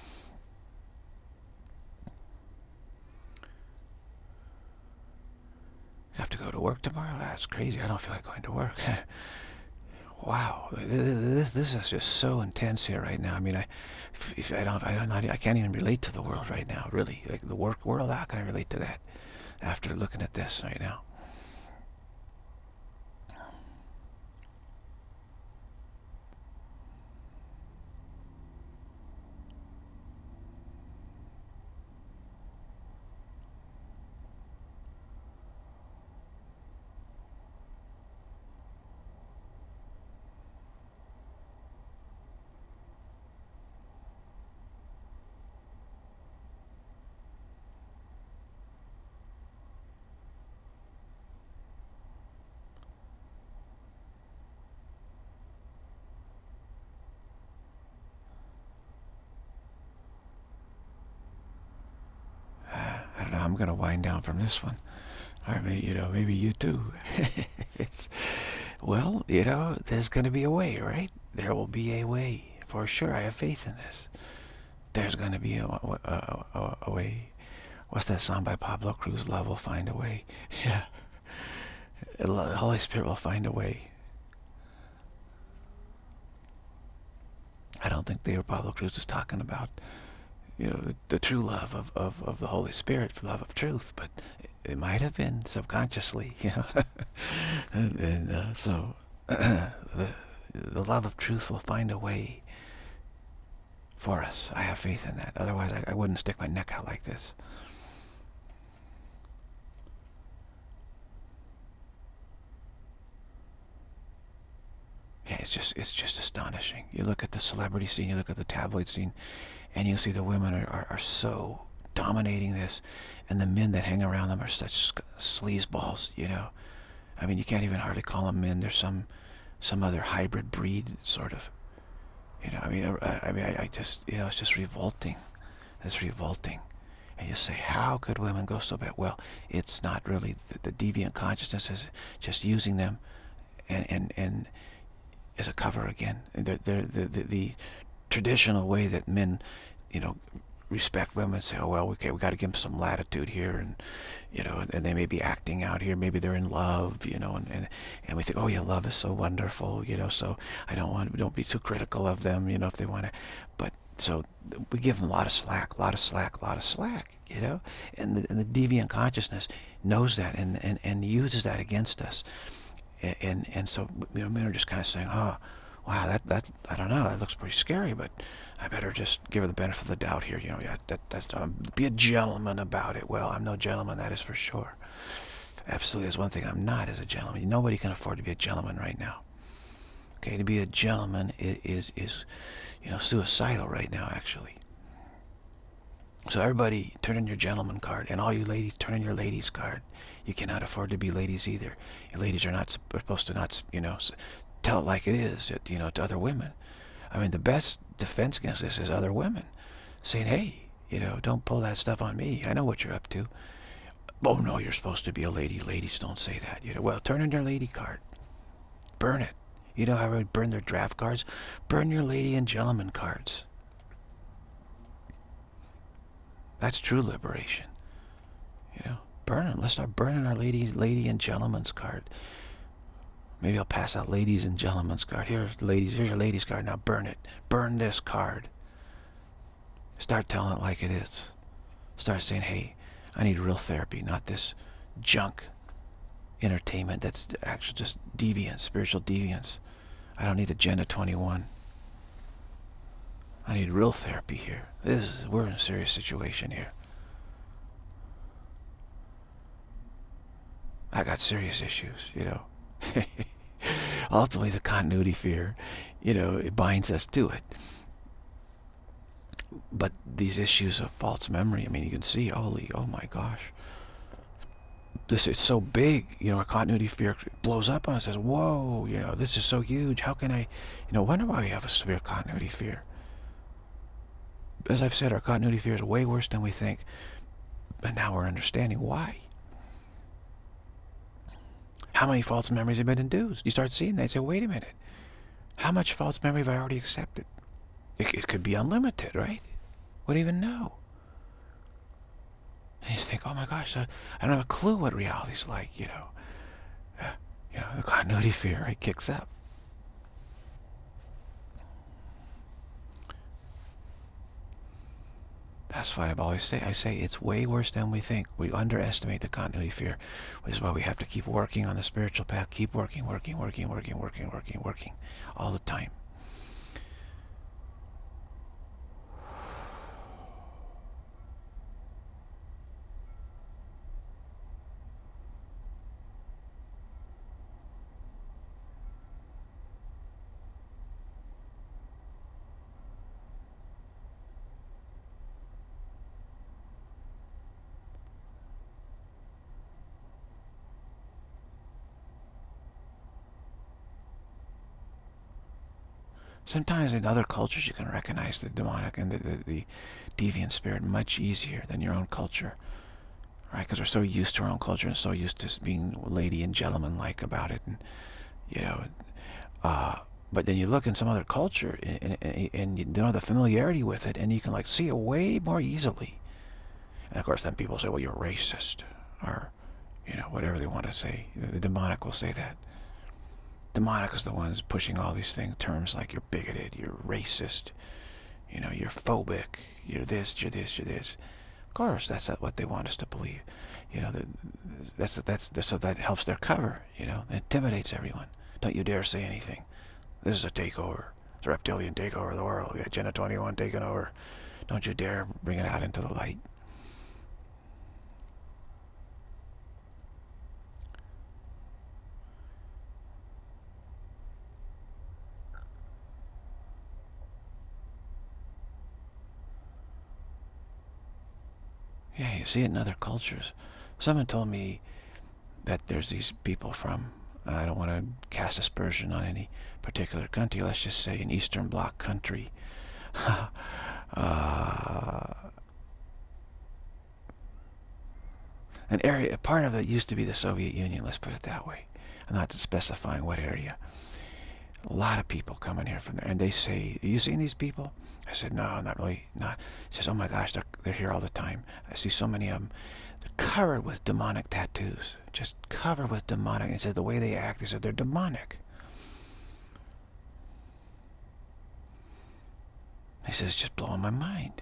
[SPEAKER 1] You have to go to work tomorrow? That's crazy. I don't feel like going to work. Wow, this this is just so intense here right now. I mean, I, if I don't, I don't, I can't even relate to the world right now. Really, like the work world. How can I relate to that after looking at this right now? I don't know. I'm going to wind down from this one. Or maybe, you know, maybe you too. It's, well, you know, there's going to be a way, right? There will be a way. For sure, I have faith in this. There's going to be a, a, a, a way. What's that song by Pablo Cruz? Love will find a way. Yeah. The Holy Spirit will find a way. I don't think David Pablo Cruz is talking about, you know, the, the true love of, of, of the Holy Spirit, for love of truth, but it, it might have been subconsciously, you know. and and uh, so the, the love of truth will find a way for us. I have faith in that. Otherwise, I, I wouldn't stick my neck out like this. Yeah, it's just it's just astonishing. You look at the celebrity scene, you look at the tabloid scene, and you see the women are, are, are so dominating this, and the men that hang around them are such sleazeballs, you know. I mean, you can't even hardly call them men. They're some some other hybrid breed, sort of. You know, I mean, I, I mean, I, I just, you know, it's just revolting. It's revolting. And you say, how could women go so bad? Well, it's not really. The, the deviant consciousness is just using them, and and and. as a cover again. They're, they're, the, the, the traditional way that men, you know, respect women, say, oh, well, okay, we got to give them some latitude here, and, you know, and they may be acting out here, maybe they're in love, you know, and, and, and we think, oh, yeah, love is so wonderful, you know, so I don't want, don't be too critical of them, you know, if they want to, but, so we give them a lot of slack, a lot of slack, a lot of slack, you know, and the, and the deviant consciousness knows that and, and, and uses that against us. And and so, you know, men are just kind of saying, oh, wow, that, that, I don't know, that looks pretty scary, but I better just give her the benefit of the doubt here, you know, yeah, that, that's, um, be a gentleman about it. Well, I'm no gentleman, that is for sure. Absolutely, there's one thing I'm not as a gentleman. Nobody can afford to be a gentleman right now. Okay, to be a gentleman is, is, is you know, suicidal right now, actually. So everybody, turn in your gentleman card, and all you ladies, turn in your ladies card. You cannot afford to be ladies either. You ladies are not supposed to not, you know, tell it like it is, you know, to other women. I mean, the best defense against this is other women saying, hey, you know, don't pull that stuff on me. I know what you're up to. Oh, no, you're supposed to be a lady. Ladies don't say that. You know, well, turn in your lady card. Burn it. You know how everybody burn their draft cards? Burn your lady and gentleman cards. That's true liberation. You know, burn it. Let's start burning our lady, lady and gentleman's card. Maybe I'll pass out ladies and gentlemen's card. Here's ladies. Here's your ladies card. Now burn it. Burn this card. Start telling it like it is. Start saying, hey, I need real therapy, not this junk entertainment that's actually just deviance, spiritual deviance. I don't need Agenda twenty-one. I need real therapy here. This is, we're in a serious situation here. I got serious issues, you know. Ultimately, the continuity fear, you know, it binds us to it. But these issues of false memory, I mean, you can see, holy, oh my gosh. This is so big, you know, our continuity fear blows up on us, says, whoa, you know, this is so huge. How can I, you know, wonder why we have a severe continuity fear? As I've said, our continuity fear is way worse than we think. But now we're understanding why. How many false memories have been induced? You start seeing that and say, wait a minute. How much false memory have I already accepted? It, it could be unlimited, right? We don't even know. And you think, oh my gosh, I, I don't have a clue what reality's like, you know. Uh, you know, the continuity fear, right, kicks up. That's why I've always say, I say it's way worse than we think. We underestimate the continuity fear, which is why we have to keep working on the spiritual path, keep working, working, working, working, working, working, working, all the time. Sometimes in other cultures you can recognize the demonic and the, the, the deviant spirit much easier than your own culture, right? Because we're so used to our own culture and so used to being lady and gentleman-like about it, and you know. Uh, but then you look in some other culture and, and, and you don't have the familiarity with it, and you can like see it way more easily. And of course, then people say, "Well, you're racist," or you know, whatever they want to say. The demonic will say that. Demonic is the ones pushing all these things, terms like you're bigoted, you're racist, you know, you're phobic, you're this, you're this, you're this. Of course, that's not what they want us to believe. You know, that's that's, that's so that helps their cover. You know, it intimidates everyone. Don't you dare say anything. This is a takeover. It's a reptilian takeover of the world. We got Agenda twenty-one taking over. Don't you dare bring it out into the light. Yeah, you see it in other cultures. Someone told me that there's these people from, I don't want to cast aspersion on any particular country, let's just say an Eastern Bloc country. uh, an area, a part of it used to be the Soviet Union, let's put it that way. I'm not specifying what area. A lot of people coming here from there, and they say, "Are you seeing these people?" I said, "No, not really, not." He says, "Oh my gosh, they're, they're here all the time. I see so many of them. They're covered with demonic tattoos, just covered with demonic." And he said, the way they act, he said, they're demonic. He says, it's just blowing my mind.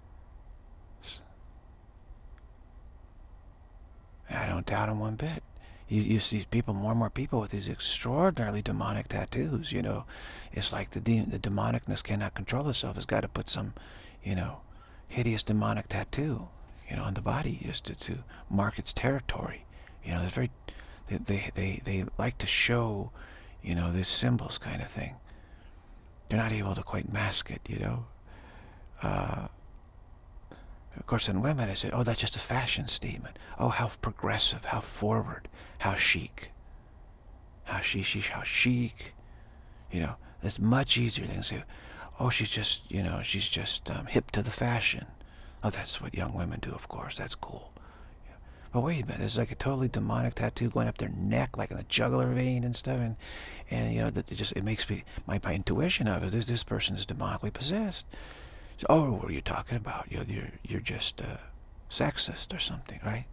[SPEAKER 1] I don't doubt him one bit. You, you see people, more and more people with these extraordinarily demonic tattoos, you know. It's like the de the demonicness cannot control itself. It's got to put some, you know, hideous demonic tattoo, you know, on the body just to, to mark its territory. You know, they're very, they, they, they, they like to show, you know, these symbols kind of thing. They're not able to quite mask it, you know. Uh, Of course, in women, I say, oh, that's just a fashion statement. Oh, how progressive, how forward, how chic. How chic, she's how chic. You know, it's much easier than say, oh, she's just, you know, she's just um, hip to the fashion. Oh, that's what young women do, of course. That's cool. Yeah. But wait a minute, there's like a totally demonic tattoo going up their neck, like in the jugular vein and stuff. And, and you know, that it just, it makes me, my, my intuition of it is this person is demonically possessed. So, oh, what are you talking about? You're, you're, you're just uh, sexist or something, right?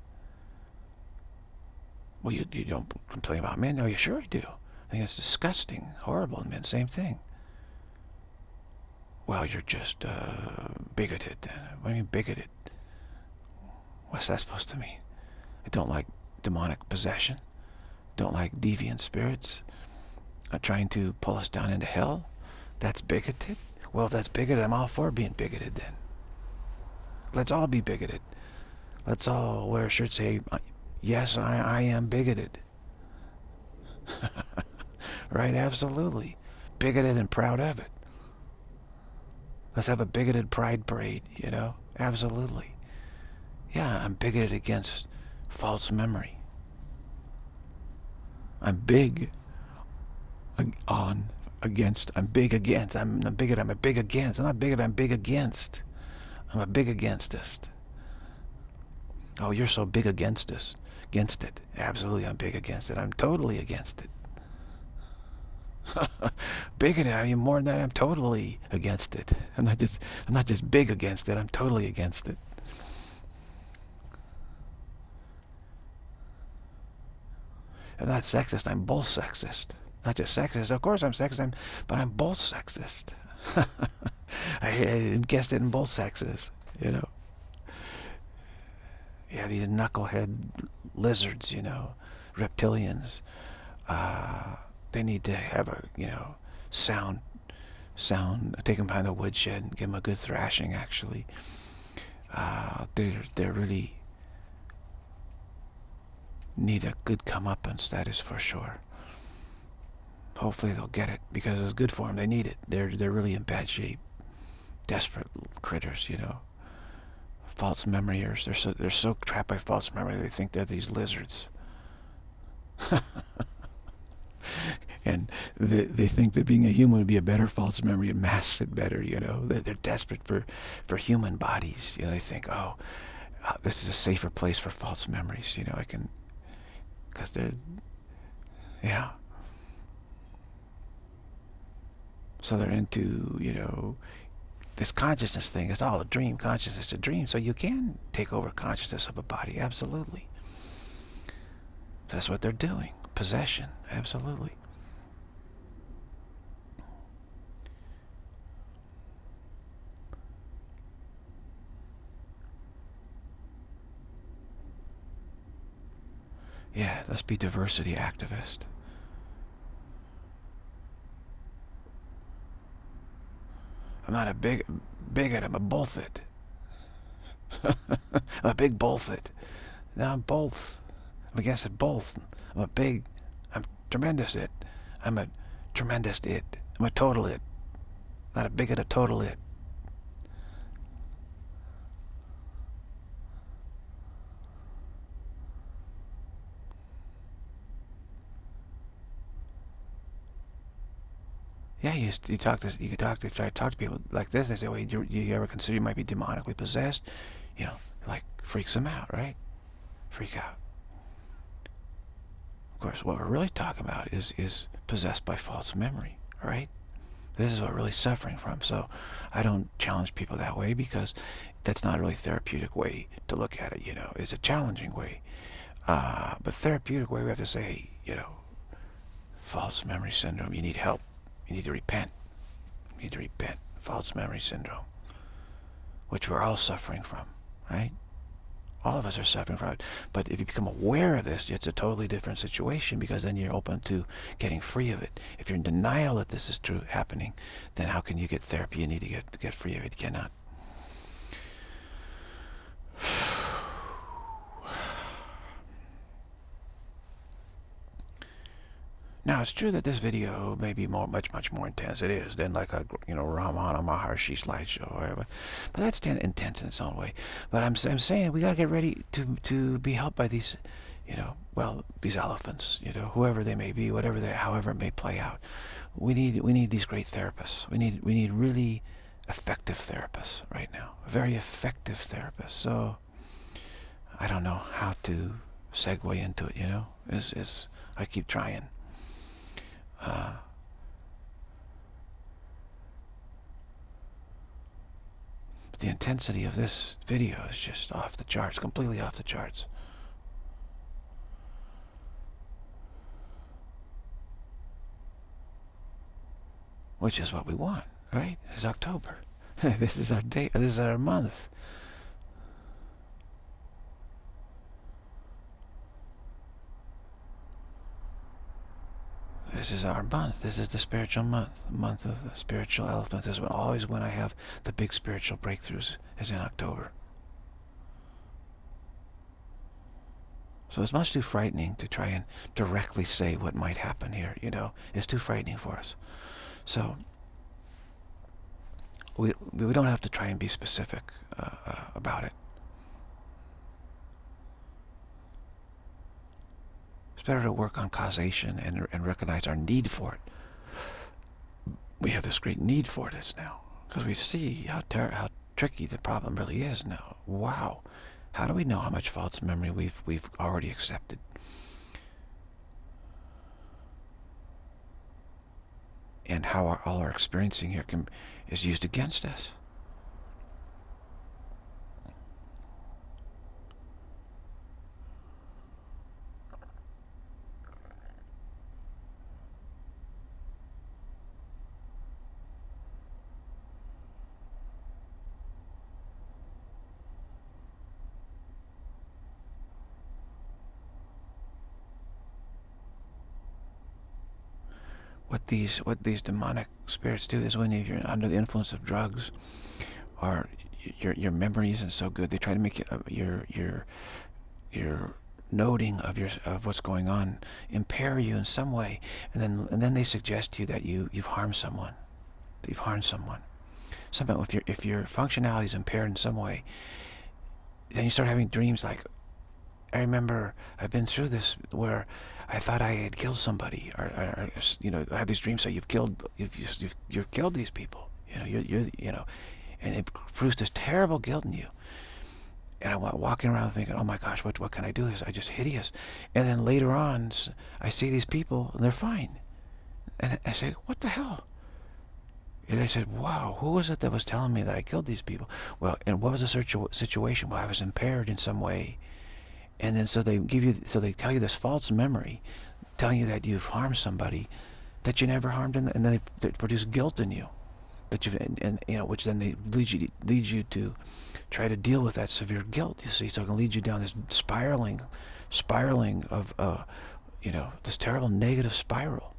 [SPEAKER 1] Well, you, you don't complain about men? No, you sure I do. I think it's disgusting, horrible in men, same thing. Well, you're just uh, bigoted. What do you mean bigoted? What's that supposed to mean? I don't like demonic possession. Don't like deviant spirits uh, trying to pull us down into hell. That's bigoted? Well, if that's bigoted, I'm all for being bigoted then. Let's all be bigoted. Let's all wear a shirt say, yes, I, I am bigoted. Right? Absolutely. Bigoted and proud of it. Let's have a bigoted pride parade, you know? Absolutely. Yeah, I'm bigoted against false memory. I'm big on, against, I'm big against, I'm a bigot, I'm a big against. I'm not bigot, I'm big against. I'm a big againstist. Oh, you're so big against us. Against it. Absolutely, I'm big against it. I'm totally against it. Bigoted, I mean more than that, I'm totally against it. I'm not just I'm not just big against it, I'm totally against it. I'm not sexist, I'm both sexist. Not just sexist, of course I'm sexist, I'm, but I'm both sexist. I, I guessed it in both sexes, you know. Yeah, these knucklehead lizards, you know, reptilians, uh, they need to have a, you know, sound, sound, take them behind the woodshed and give them a good thrashing, actually. Uh, they're, they're really need a good comeuppance, that is for sure. Hopefully they'll get it, because it's good for them. They need it. They're, they're really in bad shape. Desperate critters, you know. False memoryers. They're so, they're so trapped by false memory, they think they're these lizards. And they, they think that being a human would be a better false memory. It masks it better, you know. They're, they're desperate for, for human bodies. You know, they think, oh, uh, this is a safer place for false memories. You know, I can, because they're, yeah. So they're into, you know, this consciousness thing. It's all a dream. Consciousness is a dream. So you can take over consciousness of a body. Absolutely. That's what they're doing. Possession. Absolutely. Yeah, let's be diversity activists. I'm not a big bigot, I'm a bullfit. I'm a big bullfit. No, I'm both. I'm against it both. I'm a big, I'm tremendous it. I'm a tremendous it. I'm a total it. Not a bigot, a total it. Yeah, you, you talk to you can talk to try to talk to people like this. They say, "Well, you, you ever consider you might be demonically possessed?" You know, like freaks them out, right? Freak out. Of course, what we're really talking about is is possessed by false memory, right? This is what we're really suffering from. So, I don't challenge people that way, because that's not a really therapeutic way to look at it. You know, it's a challenging way, uh, but therapeutic way we have to say, you know, false memory syndrome. You need help. You need to repent. You need to repent. False memory syndrome, which we're all suffering from, right? All of us are suffering from it. But if you become aware of this, it's a totally different situation, because then you're open to getting free of it. If you're in denial that this is true happening, then how can you get therapy? You need to get to get free of it. You cannot. Now, it's true that this video may be more, much, much more intense. It is than like a, you know, Ramana Maharshi slideshow or whatever. But that's intense in its own way. But I'm, I'm saying we got to get ready to, to be helped by these, you know, well, these elephants, you know, whoever they may be, whatever they, however it may play out. We need, we need these great therapists. We need, we need really effective therapists right now. Very effective therapists. So, I don't know how to segue into it, you know. Is is I keep trying. Uh, but the intensity of this video is just off the charts, completely off the charts. Which is what we want, right? It's October. This is our day. This is our month. This is our month. This is the spiritual month. The month of the spiritual elephant. This is when, always when I have the big spiritual breakthroughs, is in October. So it's much too frightening to try and directly say what might happen here, you know. It's too frightening for us. So we, we don't have to try and be specific uh, uh, about it. It's better to work on causation and, and recognize our need for it. We have this great need for this now, because we see how, ter how tricky the problem really is now. Wow. How do we know how much false memory we've, we've already accepted? And how our, all our experiencing here can, is used against us. What these what these demonic spirits do is when you're under the influence of drugs, or your your memory isn't so good, they try to make it, uh, your your your noting of your of what's going on impair you in some way, and then and then they suggest to you that you you've harmed someone, that you've harmed someone. Something if your if your functionality is impaired in some way, then you start having dreams like, I remember I've been through this where I thought I had killed somebody, or, or, or you know, I have these dreams that you've killed, you've, you've, you've killed these people, you know, you're, you're, you know, and it produced this terrible guilt in you. And I'm walking around thinking, oh my gosh, what, what can I do? This I just hideous. And then later on, I see these people and they're fine. And I say, what the hell? And I said, wow, who was it that was telling me that I killed these people? Well, and what was the situ situation? Well, I was impaired in some way. And then so they give you, so they tell you this false memory, telling you that you've harmed somebody that you never harmed, and then they, they produce guilt in you, that you and, and you know, which then they lead you lead you to try to deal with that severe guilt. You see, so it can lead you down this spiraling, spiraling of, uh, you know, this terrible negative spiral.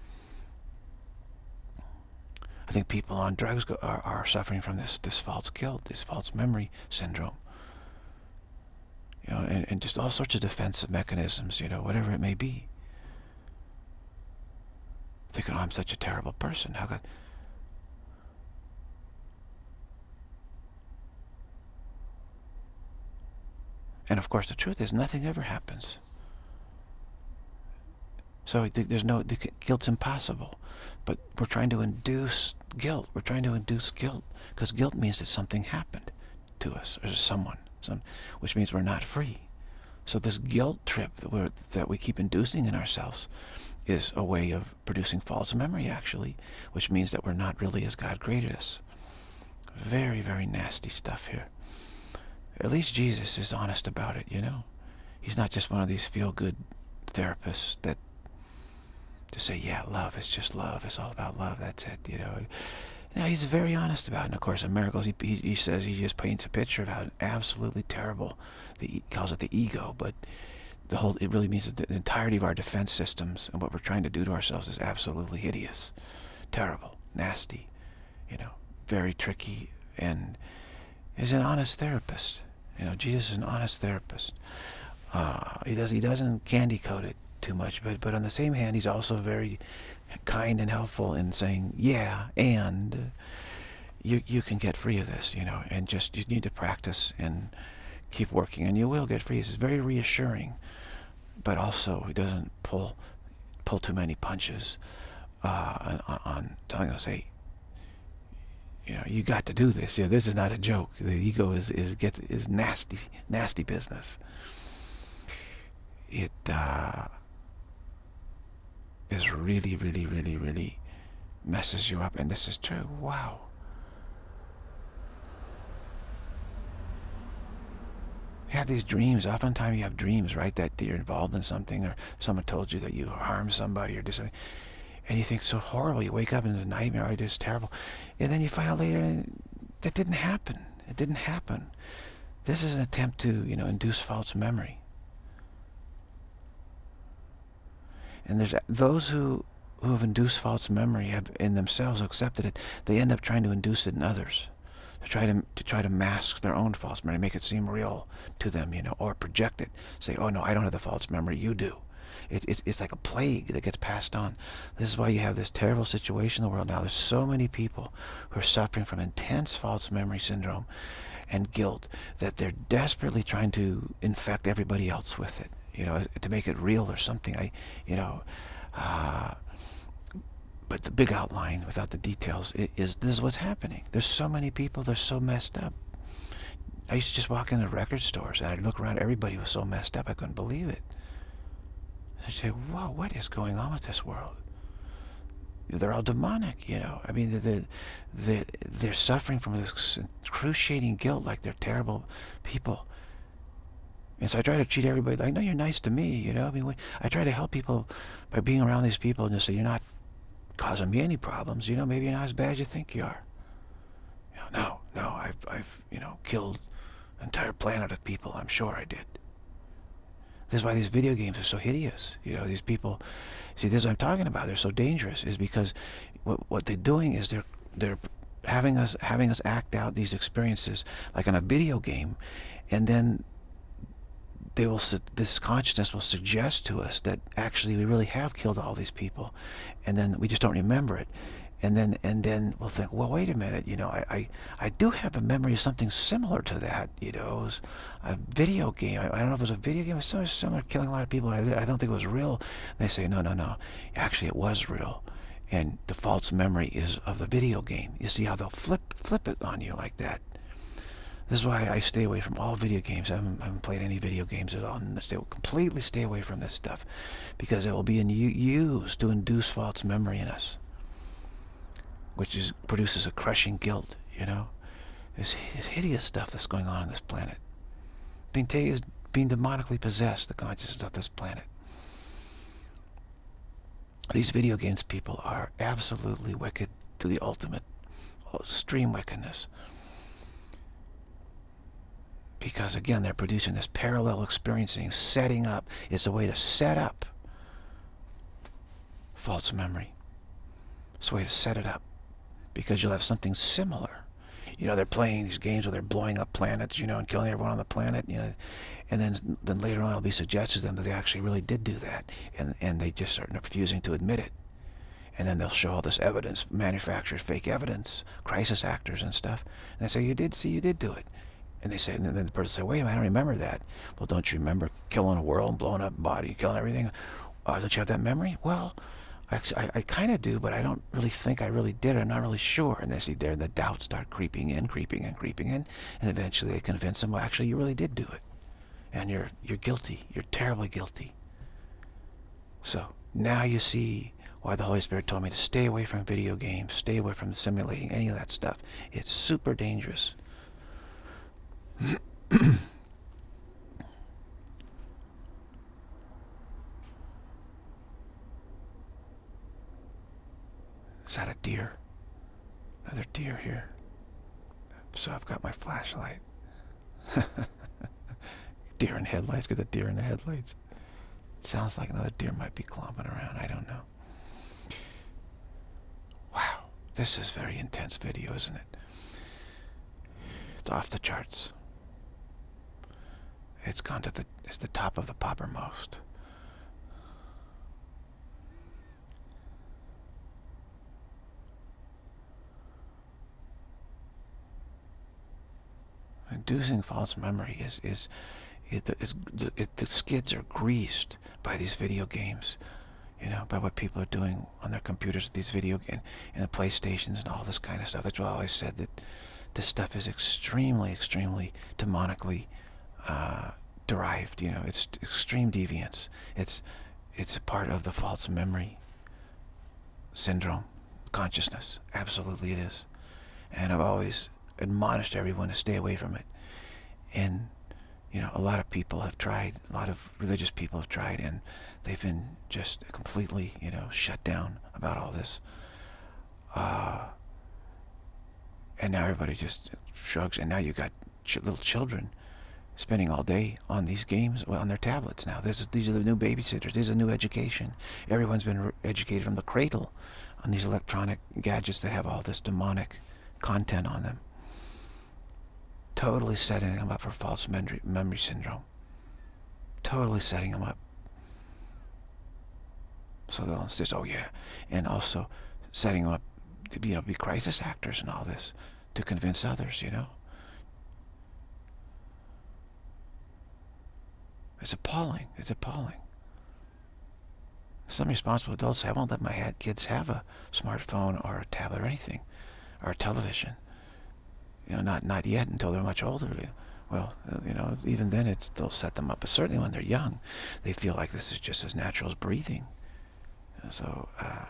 [SPEAKER 1] I think people on drugs go, are, are suffering from this this false guilt, this false memory syndrome. You know, and, and just all sorts of defensive mechanisms, you know, whatever it may be. Thinking, oh, I'm such a terrible person. How could... And of course, the truth is, nothing ever happens. So there's no, the guilt's impossible. But we're trying to induce guilt. We're trying to induce guilt, because guilt means that something happened to us or to someone. Some, which means we're not free. So this guilt trip that, we're, that we keep inducing in ourselves is a way of producing false memory, actually, which means that we're not really as God created us. Very, very nasty stuff here. At least Jesus is honest about it, you know. He's not just one of these feel-good therapists that just say, yeah, love, it's just love, it's all about love, that's it, you know. Now, he's very honest about it. And of course, in Miracles, he, he, he says, he just paints a picture of how absolutely terrible, the, he calls it the ego, but the whole, it really means that the entirety of our defense systems and what we're trying to do to ourselves is absolutely hideous, terrible, nasty, you know, very tricky, and he's an honest therapist. You know, Jesus is an honest therapist. Uh, he, does, he doesn't candy coat it too much, but but on the same hand, he's also very kind and helpful in saying, yeah, and you you can get free of this, you know, and just you need to practice and keep working, and you will get free. It's very reassuring, but also he doesn't pull pull too many punches uh, on, on telling us, hey, you know, you got to do this. Yeah, this is not a joke. The ego is is get is nasty, nasty business. It uh, is really, really, really, really messes you up, and this is true. Wow. You have these dreams. Oftentimes you have dreams, right, that you're involved in something, or someone told you that you harmed somebody or did something, and you think it's so horrible. You wake up in a nightmare, oh, it's terrible. And then you find out later that didn't happen. It didn't happen. This is an attempt to, you know, induce false memory. And there's those who, who have induced false memory have in themselves accepted it. They end up trying to induce it in others. To try to, to try to mask their own false memory, make it seem real to them, you know, or project it. Say, oh no, I don't have the false memory, you do. It, it's, it's like a plague that gets passed on. This is why you have this terrible situation in the world now. There's so many people who are suffering from intense false memory syndrome and guilt that they're desperately trying to infect everybody else with it, you know, to make it real or something. I, you know, uh, but the big outline, without the details, is this is what's happening. There's so many people, they're so messed up. I used to just walk into record stores and I'd look around, everybody was so messed up, I couldn't believe it. I'd say, whoa, what is going on with this world? They're all demonic, you know. I mean, they're, they're, they're suffering from this excruciating guilt, like they're terrible people. And so I try to treat everybody like, no, you're nice to me, you know. I mean, I try to help people by being around these people and just say, you're not causing me any problems, you know, maybe you're not as bad as you think you are. You know, no, no, I've, I've, you know, killed an entire planet of people, I'm sure I did. This is why these video games are so hideous. You know, these people, see, this is what I'm talking about, they're so dangerous, is because what, what they're doing is they're, they're having us, having us act out these experiences like in a video game, and then they will, this consciousness will suggest to us that actually we really have killed all these people, and then we just don't remember it, and then and then we'll think, well, wait a minute, you know, I I, I do have a memory of something similar to that, you know, it was a video game. I, I don't know if it was a video game, it was so similar, killing a lot of people. I, I don't think it was real. And they say, no, no, no, actually it was real, and the false memory is of the video game. You see how they'll flip flip it on you like that. This is why I stay away from all video games. I haven't, I haven't played any video games at all. And stay, completely stay away from this stuff, because it will be in, used to induce false memory in us, which is produces a crushing guilt. You know, this, this hideous stuff that's going on on this planet, being is being demonically possessed, the consciousness of this planet. These video games people are absolutely wicked to the ultimate, extreme wickedness. Because again, they're producing this parallel experiencing, setting up. It's a way to set up false memory. It's a way to set it up, because you'll have something similar. You know, they're playing these games where they're blowing up planets, you know, and killing everyone on the planet, you know, and then then later on it'll be suggested to them that they actually really did do that, and and they just are refusing to admit it. And then they'll show all this evidence, manufactured fake evidence, crisis actors and stuff, and they say, you did see, you did do it. And they say, and then the person say, wait a minute, I don't remember that. Well, don't you remember killing a world, blowing up body, killing everything? Uh, don't you have that memory? Well, I, I, I kind of do, but I don't really think I really did it. I'm not really sure. And they see there, the doubts start creeping in, creeping in, creeping in, and eventually they convince them, well, actually, you really did do it, and you're you're guilty. You're terribly guilty. So now you see why the Holy Spirit told me to stay away from video games, stay away from simulating any of that stuff. It's super dangerous. Is that a deer? Another deer here. So I've got my flashlight. Deer in headlights. Get the deer in the headlights. It sounds like another deer might be clomping around. I don't know. Wow. This is very intense video, isn't it? It's off the charts. It's gone to the, it's the top of the poppermost. inducing false memory is is it, is it, the skids are greased by these video games, you know, by what people are doing on their computers with these video games and the PlayStations and all this kind of stuff. That's why I always said that this stuff is extremely, extremely demonically uh, derived. You know, it's extreme deviance. It's it's a part of the false memory syndrome consciousness. Absolutely, it is. And I've always admonished everyone to stay away from it. And you know, a lot of people have tried, a lot of religious people have tried, and they've been just completely, you know, shut down about all this. Uh, and now everybody just shrugs, and now you got ch little children spending all day on these games, well, on their tablets now. This is, these are the new babysitters. These are new education. Everyone's been educated from the cradle on these electronic gadgets that have all this demonic content on them. Totally setting them up for false memory, memory syndrome. Totally setting them up. So they'll insist, oh yeah, and also setting them up to, you know, be crisis actors and all this to convince others, you know. It's appalling. It's appalling. Some responsible adults say, I won't let my kids have a smartphone or a tablet or anything, or a television. You know, not not yet until they're much older. Well, you know, even then it's they'll set them up. But certainly when they're young, they feel like this is just as natural as breathing. So, uh,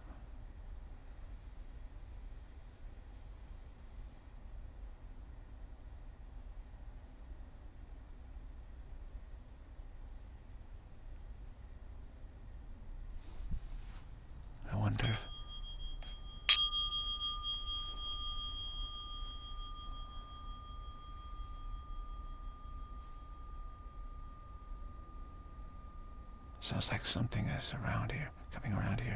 [SPEAKER 1] I wonder if sounds like something is around here, coming around here.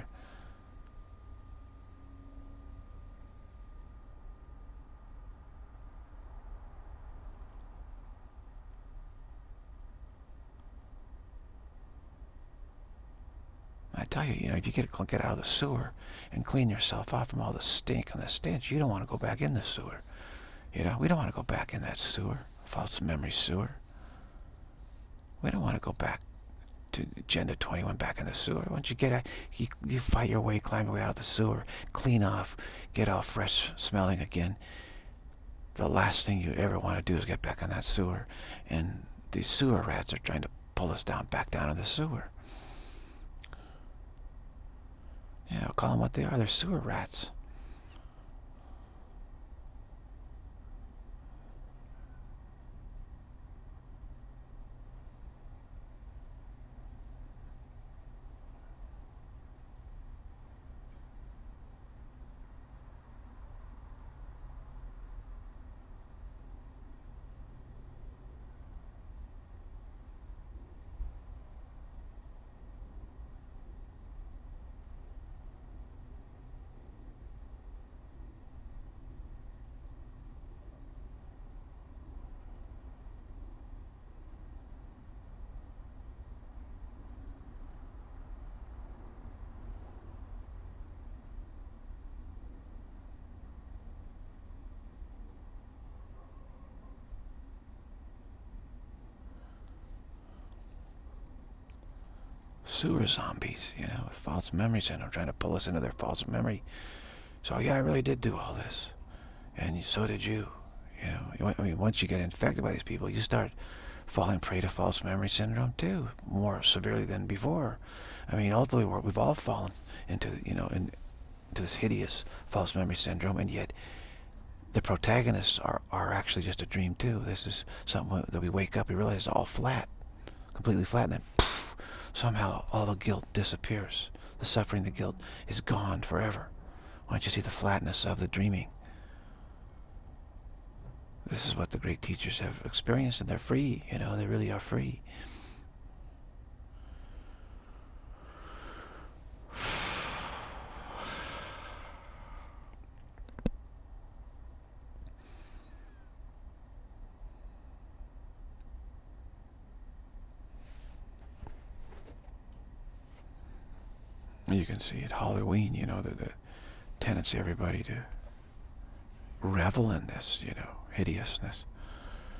[SPEAKER 1] I tell you, you know, if you get, get out of the sewer and clean yourself off from all the stink and the stench, you don't want to go back in the sewer. You know, we don't want to go back in that sewer, false memory sewer. We don't want to go back to Agenda twenty-one back in the sewer. Once you get out, you, you fight your way, climb your way out of the sewer, clean off, get all fresh smelling again. The last thing you ever want to do is get back in that sewer. And these sewer rats are trying to pull us down, back down in the sewer. Yeah, I'll call them what they are. They're sewer rats. Sewer zombies, you know, with false memory syndrome, trying to pull us into their false memory. So yeah, I really did do all this, and so did you. You know, I mean, once you get infected by these people, you start falling prey to false memory syndrome too, more severely than before. I mean, ultimately, we've all fallen into, you know, in, into this hideous false memory syndrome, and yet the protagonists are are actually just a dream too. This is something that we wake up, we realize it's all flat, completely flat, and then somehow all the guilt disappears. The suffering, the guilt is gone forever. Why don't you see the flatness of the dreaming? This is what the great teachers have experienced, and they're free. You know, they really are free. You can see at Halloween, you know, the, the tendency of everybody to revel in this, you know, hideousness.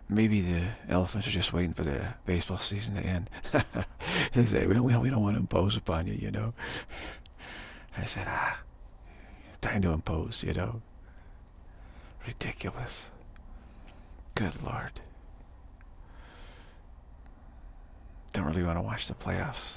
[SPEAKER 1] Maybe the elephants are just waiting for the baseball season to end. They say, we don't, we don't, we don't want to impose upon you, you know. I said, ah, time to impose, you know. Ridiculous. Good Lord. Don't really want to watch the playoffs.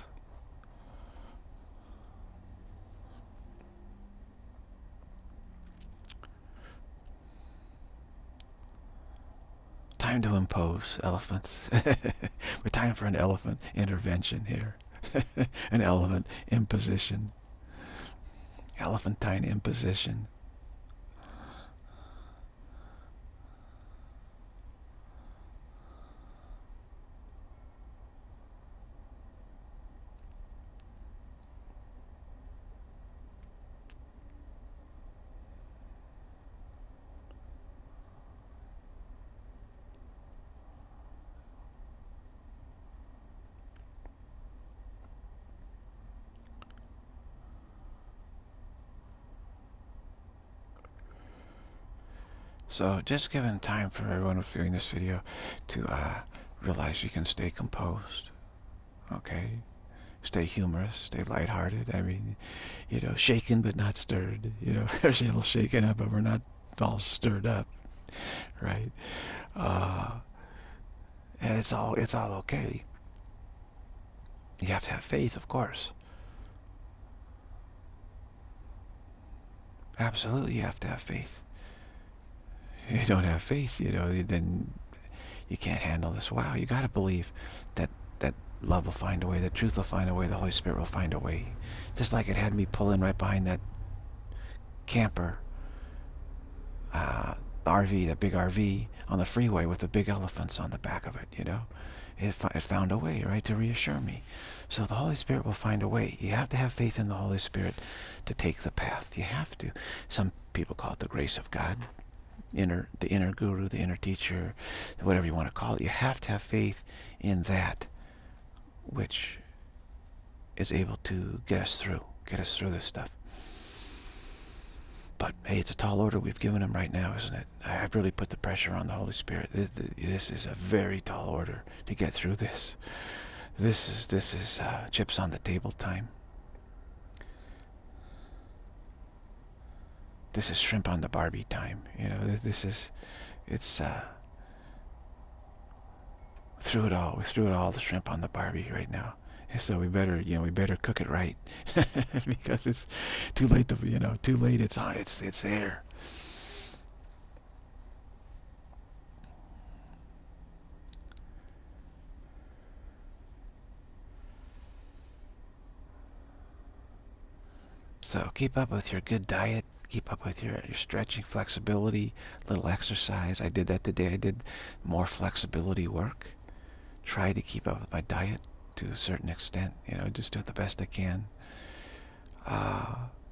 [SPEAKER 1] Time to impose, elephants. We're time for an elephant intervention here. An elephant imposition. Elephantine imposition. So just giving time for everyone who's viewing this video to uh, realize you can stay composed, okay? Stay humorous, stay lighthearted. I mean, you know, shaken but not stirred. You know, we're a little shaken up, but we're not all stirred up, right? Uh, and it's all it's all okay. You have to have faith, of course. Absolutely, you have to have faith. If you don't have faith, you know, then you can't handle this. Wow, you got to believe that that love will find a way, that truth will find a way, the Holy Spirit will find a way. Just like it had me pulling right behind that camper, uh, R V, that big R V on the freeway with the big elephants on the back of it, you know. It, it found a way, right, to reassure me. So the Holy Spirit will find a way. You have to have faith in the Holy Spirit to take the path. You have to. Some people call it the grace of God. Inner, the inner guru, the inner teacher, whatever you want to call it. You have to have faith in that which is able to get us through, get us through this stuff. But hey, it's a tall order we've given him right now, isn't it? I've really put the pressure on the Holy Spirit. This, this is a very tall order to get through this. This is this is uh, chips on the table time. This is shrimp on the Barbie time. You know, this is, it's, uh, through it all. We threw it all, the shrimp on the Barbie right now. And so we better, you know, we better cook it right. Because it's too late to, you know, too late, it's on, it's, it's there. So keep up with your good diet. Keep up with your, your stretching, flexibility, little exercise. I did that today. I did more flexibility work. Try to keep up with my diet to a certain extent. You know, just do the best I can. Uh,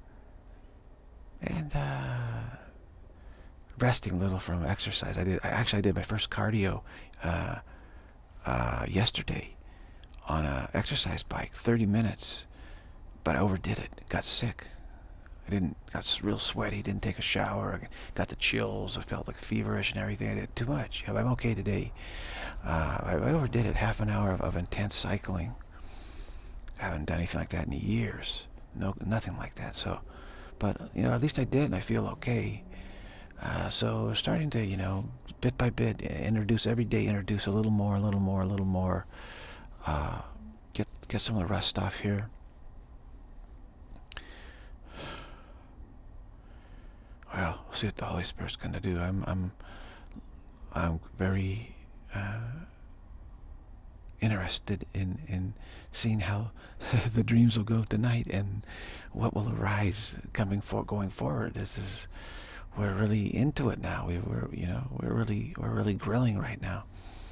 [SPEAKER 1] and uh, resting a little from exercise. I did. I actually I did my first cardio uh, uh, yesterday on a exercise bike, thirty minutes. But I overdid it. Got sick. I didn't, got real sweaty, didn't take a shower, I got the chills, I felt like feverish and everything. I did too much. You know, I'm okay today. Uh, I, I overdid it, half an hour of, of intense cycling. I haven't done anything like that in years. No, nothing like that. So, but, you know, at least I did and I feel okay. Uh, so starting to, you know, bit by bit, introduce, every day introduce a little more, a little more, a little more. Uh, get, get some of the rust off here. Well, we'll see what the Holy Spirit's going to do. I'm, I'm, I'm very uh, interested in in seeing how the dreams will go tonight and what will arise coming for going forward. This is, we're really into it now. We were, you know, we're really, we're really grilling right now.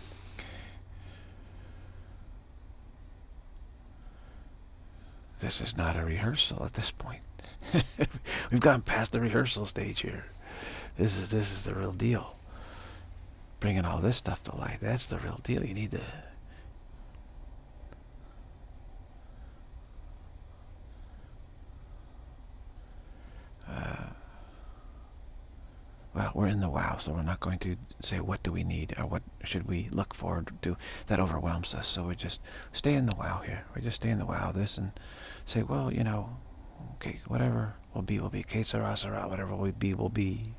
[SPEAKER 1] This is not a rehearsal at this point. We've gone past the rehearsal stage here. This is this is the real deal. Bringing all this stuff to light. That's the real deal. You need to. Uh, well, we're in the wow, so we're not going to say what do we need or what should we look forward to. That overwhelms us. So we just stay in the wow here. We just stay in the wow of this and say, well, you know, okay, whatever will be will be. Que sera, sera. Whatever will be will be.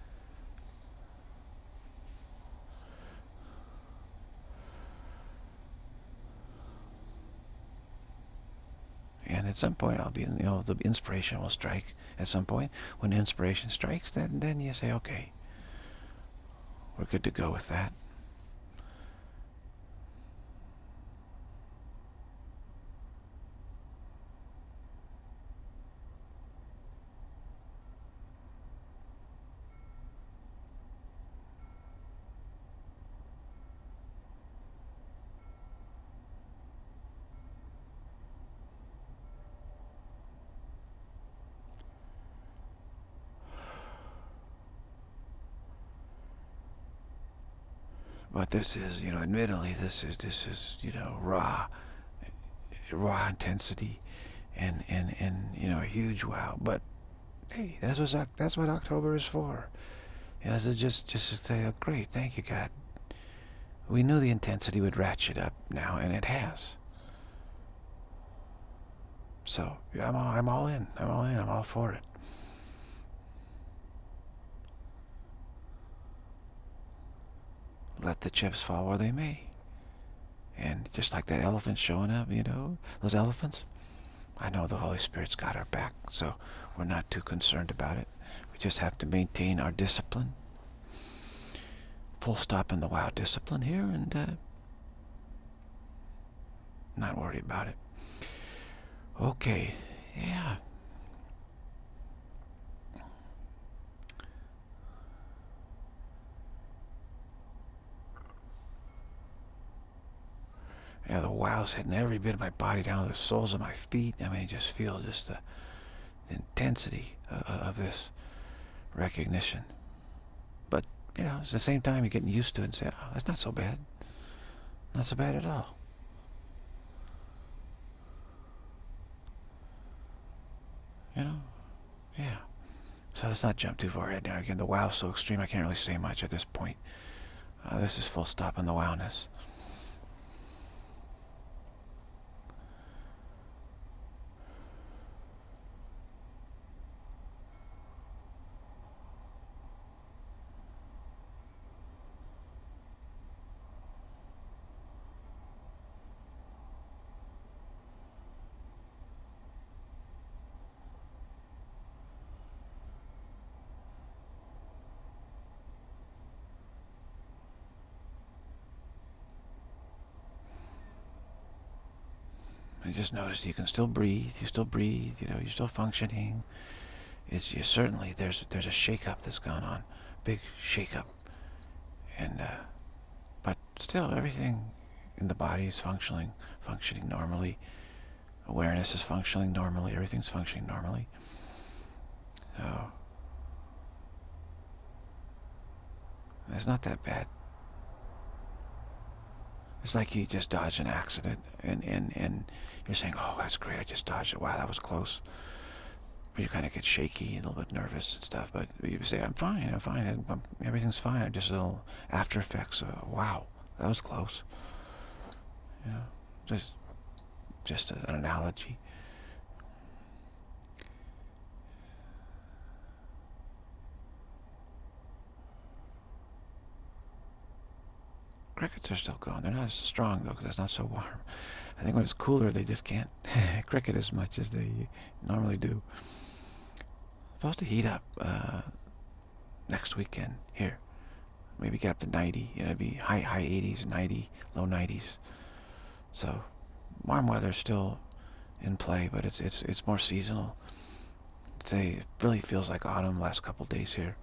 [SPEAKER 1] And at some point, I'll be, you know, the inspiration will strike. At some point, when inspiration strikes, then then you say, okay, we're good to go with that. But this is, you know, admittedly, this is, this is, you know, raw, raw intensity, and, and, and, you know, a huge wow. But, hey, that's what, that's what October is for. You know, so just, just to say, oh, great, thank you, God. We knew the intensity would ratchet up now, and it has. So, I'm all, I'm all in. I'm all in. I'm all for it. Let the chips fall where they may. And just like that elephant showing up, you know, those elephants, I know the Holy Spirit's got our back, so we're not too concerned about it. We just have to maintain our discipline. Full stop in the wow discipline here, and uh, not worry about it. Okay, yeah. Yeah, the wow's hitting every bit of my body, down to the soles of my feet. I mean, just feel just the, the intensity of, of this recognition. But, you know, at the same time, you're getting used to it and say, oh, that's not so bad. Not so bad at all. You know? Yeah. So let's not jump too far ahead now. Again, the wow's so extreme, I can't really say much at this point. Uh, this is full stop in the wowness. I just noticed you can still breathe. You still breathe. You know, you're still functioning. It's you certainly there's there's a shake-up that's going on, big shake-up, and uh, but still everything in the body is functioning functioning normally. Awareness is functioning normally. Everything's functioning normally. So it's not that bad. It's like you just dodged an accident, and, and, and you're saying, oh, that's great, I just dodged it. Wow, that was close. But you kind of get shaky and a little bit nervous and stuff. But you say, I'm fine, I'm fine, I'm, everything's fine. Just a little after effects. Uh, wow, that was close. You know, just, just an analogy. Crickets are still going. They're not as strong, though, because it's not so warm. I think when it's cooler, they just can't cricket as much as they normally do. Supposed to heat up uh, next weekend here. Maybe get up to ninety. You know, it'd be high high eighties, ninety, low nineties. So warm weather's still in play, but it's it's it's more seasonal. It really feels like autumn last couple days here.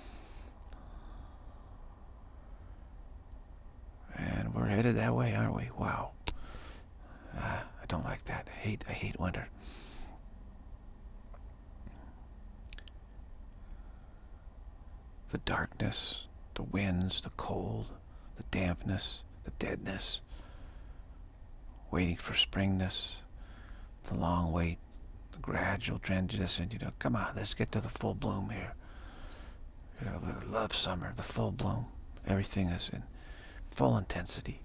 [SPEAKER 1] And we're headed that way, aren't we? Wow. Uh, I don't like that. I hate, I hate winter. The darkness, the winds, the cold, the dampness, the deadness, waiting for springness, the long wait, the gradual transition. You know, come on, let's get to the full bloom here. You know, I love summer, the full bloom. Everything is in full intensity.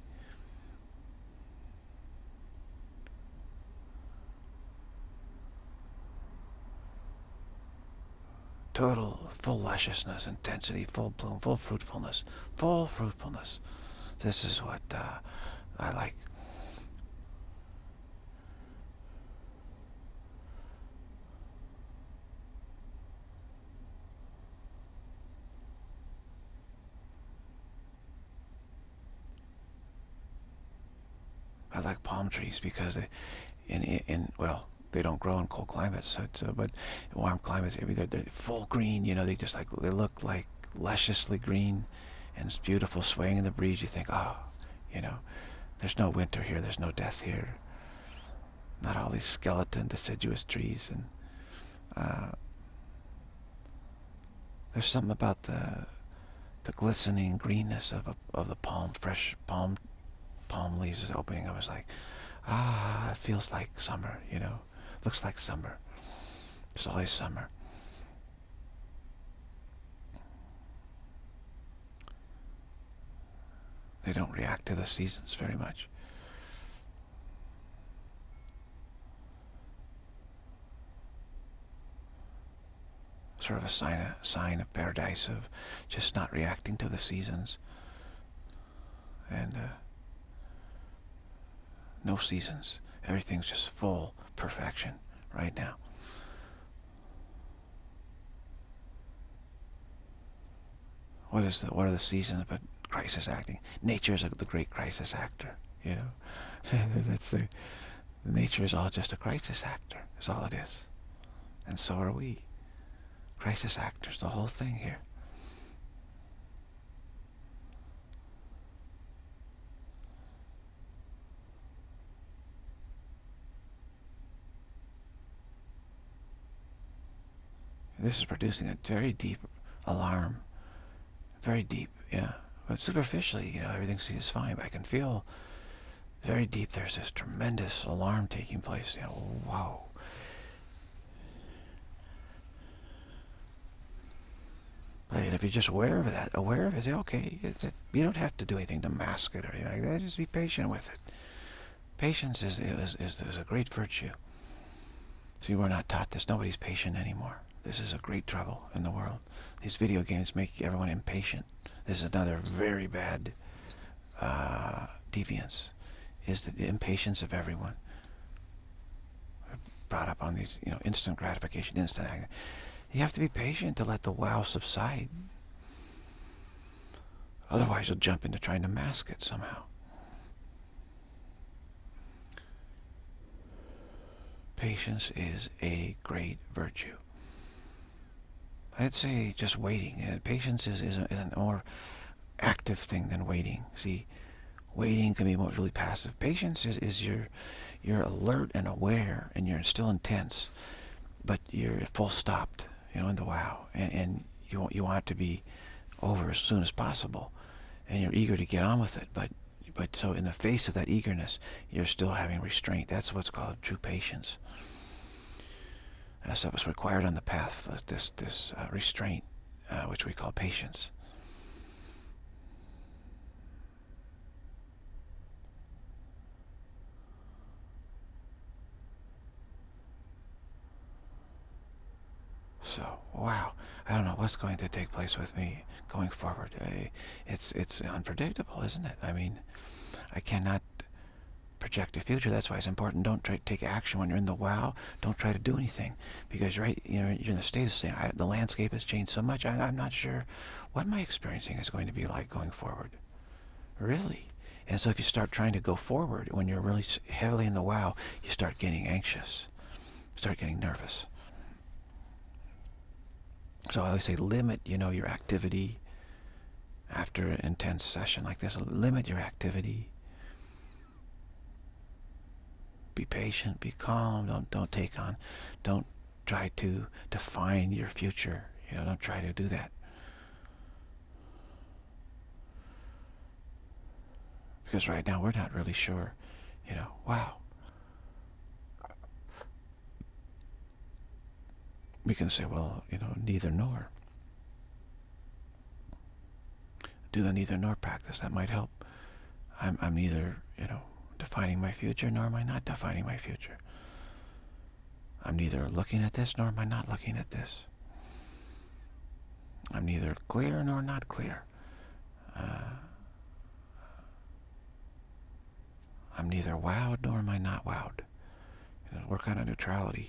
[SPEAKER 1] Total, full lusciousness, intensity, full bloom, full fruitfulness, full fruitfulness. This is what uh, I like. I like palm trees because they, in in well, they don't grow in cold climates, so it's, uh, but in warm climates, they're, they're full green. You know, they just like they look like lusciously green, and it's beautiful, swaying in the breeze. You think, oh, you know, there's no winter here, there's no death here. Not all these skeleton, deciduous trees, and uh, there's something about the the glistening greenness of a, of the palm, fresh palm palm leaves is opening. I was like, ah, it feels like summer, you know. Looks like summer. It's always summer. They don't react to the seasons very much. Sort of a sign, a sign of paradise, of just not reacting to the seasons. And uh, no seasons. Everything's just full perfection right now. What is the, what are the seasons but crisis acting? Nature is a, the great crisis actor, you know. That's the, nature is all just a crisis actor, is all it is. And so are we. Crisis actors, the whole thing here. This is producing a very deep alarm. Very deep, yeah. But superficially, you know, everything seems fine, but I can feel very deep there's this tremendous alarm taking place. You know, whoa. But if you're just aware of that, aware of it, okay, you don't have to do anything to mask it or anything like that. Just be patient with it. Patience is, is, is, is a great virtue. See, we're not taught this. Nobody's patient anymore. This is a great trouble in the world. These video games make everyone impatient. This is another very bad uh, deviance, is the impatience of everyone. We're brought up on these, you know, instant gratification, instant anger. You have to be patient to let the wow subside. Otherwise, you'll jump into trying to mask it somehow. Patience is a great virtue. I'd say just waiting. Uh, patience is, is, a, is a more active thing than waiting. See, waiting can be more really passive. Patience is, is you're, you're alert and aware, and you're still intense, but you're full stopped, you know, in the wow. And, and you, want, you want it to be over as soon as possible, and you're eager to get on with it. But, but so in the face of that eagerness, you're still having restraint. That's what's called true patience. That's what's required on the path, this, this uh, restraint, uh, which we call patience. So, wow, I don't know what's going to take place with me going forward. I, it's, it's unpredictable, isn't it? I mean, I cannot project a future. That's why it's important. Don't try to take action when you're in the wow. Don't try to do anything, because right, you know, you're in a state of saying, I, the landscape has changed so much. I, I'm not sure what my experiencing is going to be like going forward. Really. And so if you start trying to go forward when you're really heavily in the wow, you start getting anxious, start getting nervous. So I always say limit, you know, your activity after an intense session like this. Limit your activity. Be patient, be calm, don't, don't take on, don't try to define your future, you know, don't try to do that. Because right now we're not really sure, you know, wow. We can say, well, you know, neither nor. do the neither nor practice. That might help. I'm, I'm neither, you know, defining my future, nor am I not defining my future. I'm neither looking at this, nor am I not looking at this. I'm neither clear nor not clear. Uh, I'm neither wowed nor am I not wowed. You know, work on a neutrality.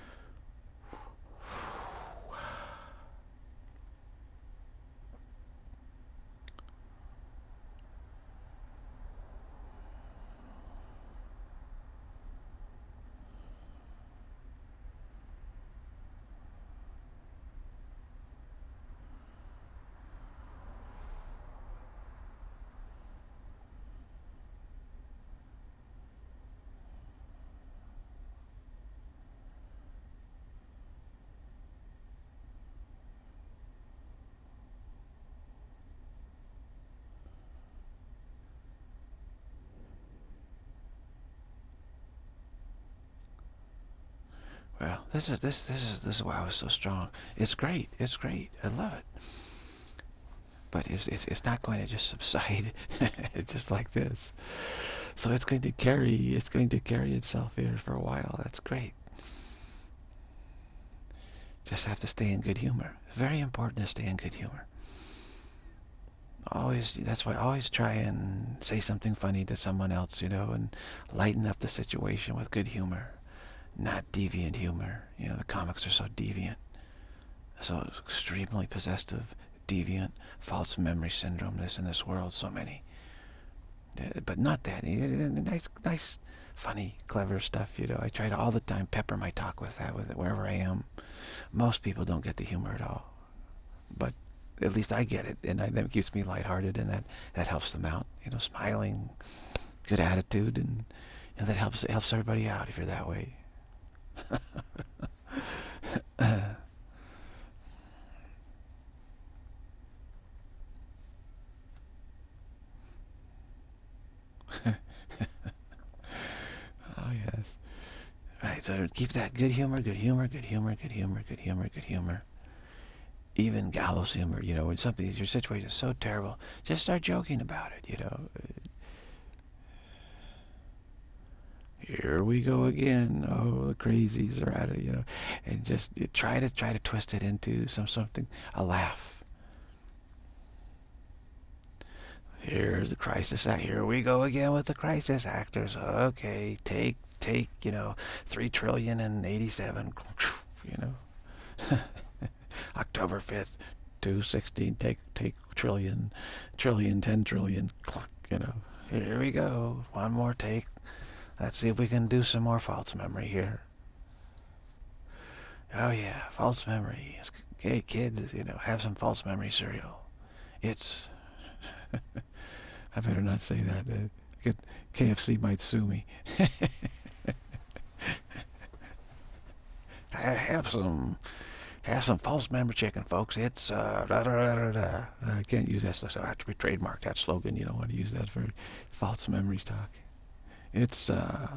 [SPEAKER 1] Well, this is this this is this is why I was so strong. It's great. It's great. I love it. But it's it's it's not going to just subside just like this. So it's going to carry it's going to carry itself here for a while. That's great. Just have to stay in good humor. Very important to stay in good humor. Always, that's why I always try and say something funny to someone else, you know, and lighten up the situation with good humor. Not deviant humor. You know, the comics are so deviant, so extremely possessive, deviant, false memory syndrome. This in this world, so many. But not that. Nice, nice, funny, clever stuff. You know, I try to all the time pepper my talk with that, with it wherever I am. Most people don't get the humor at all, but at least I get it, and I, that keeps me lighthearted, and that that helps them out. You know, smiling, good attitude, and and that helps it helps everybody out if you're that way. Oh yes, right. So keep that good humor, good humor, good humor, good humor, good humor, good humor. Even gallows humor. You know, when something your situation is so terrible, just start joking about it. You know. Here we go again. Oh, the crazies are at it, you know. And just try to try to twist it into some something, a laugh. Here's the crisis act. Here we go again with the crisis actors. Okay, take take you know three trillion and eighty-seven. You know, October fifth, two sixteen. Take take trillion, trillion, ten trillion. You know, here we go. One more take. Let's see if we can do some more false memory here. Oh yeah, false memory. Okay, kids, you know, have some false memory cereal. It's... I better not say that. Uh, K F C might sue me. I have some... Have some false memory chicken, folks. It's... Uh, da, da, da, da. I can't use that stuff. I have to trademark that slogan. You don't want to use that for false memory talk. It's, uh...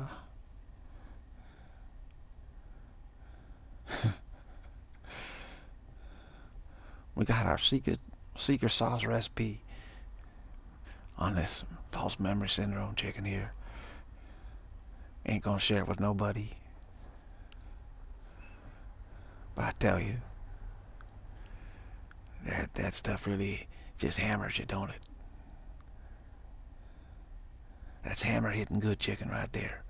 [SPEAKER 1] we got our secret, secret sauce recipe on this false memory syndrome chicken here. Ain't gonna share it with nobody. But I tell you, that, that stuff really just hammers you, don't it? That's hammer hitting good chicken right there.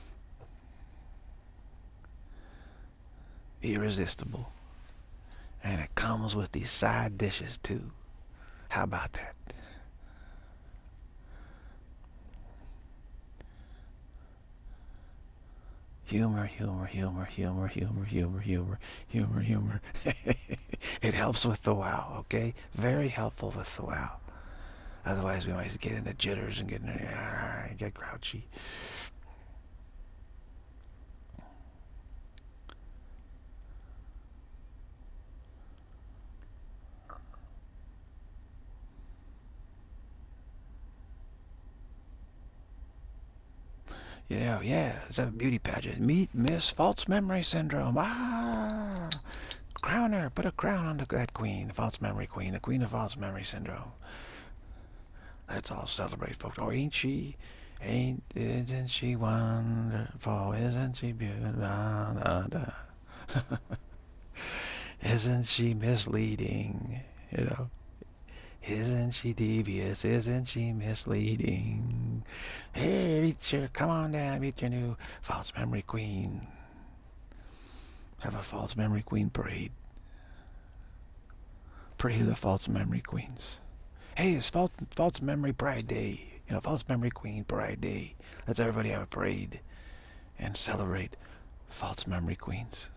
[SPEAKER 1] Irresistible. And it comes with these side dishes too. How about that? Humor, humor, humor, humor, humor, humor, humor, humor, humor. It helps with the wow, okay? Very helpful with the wow. Otherwise, we might get into jitters and get, uh, get grouchy. You know, yeah, it's a beauty pageant. Meet Miss False Memory Syndrome. Ah! Crown her. Put a crown on that queen, the false memory queen, the queen of false memory syndrome. Let's all celebrate, folks. Oh, ain't she? Ain't, isn't she wonderful? Isn't she beautiful? Da, da, da. Isn't she misleading? You know? Isn't she devious? Isn't she misleading? Hey, meet your, come on down, meet your new false memory queen. Have a false memory queen parade. Parade of the false memory queens. Hey, it's false, false memory pride day. You know, false memory queen parade day. Let's everybody have a parade and celebrate false memory queens.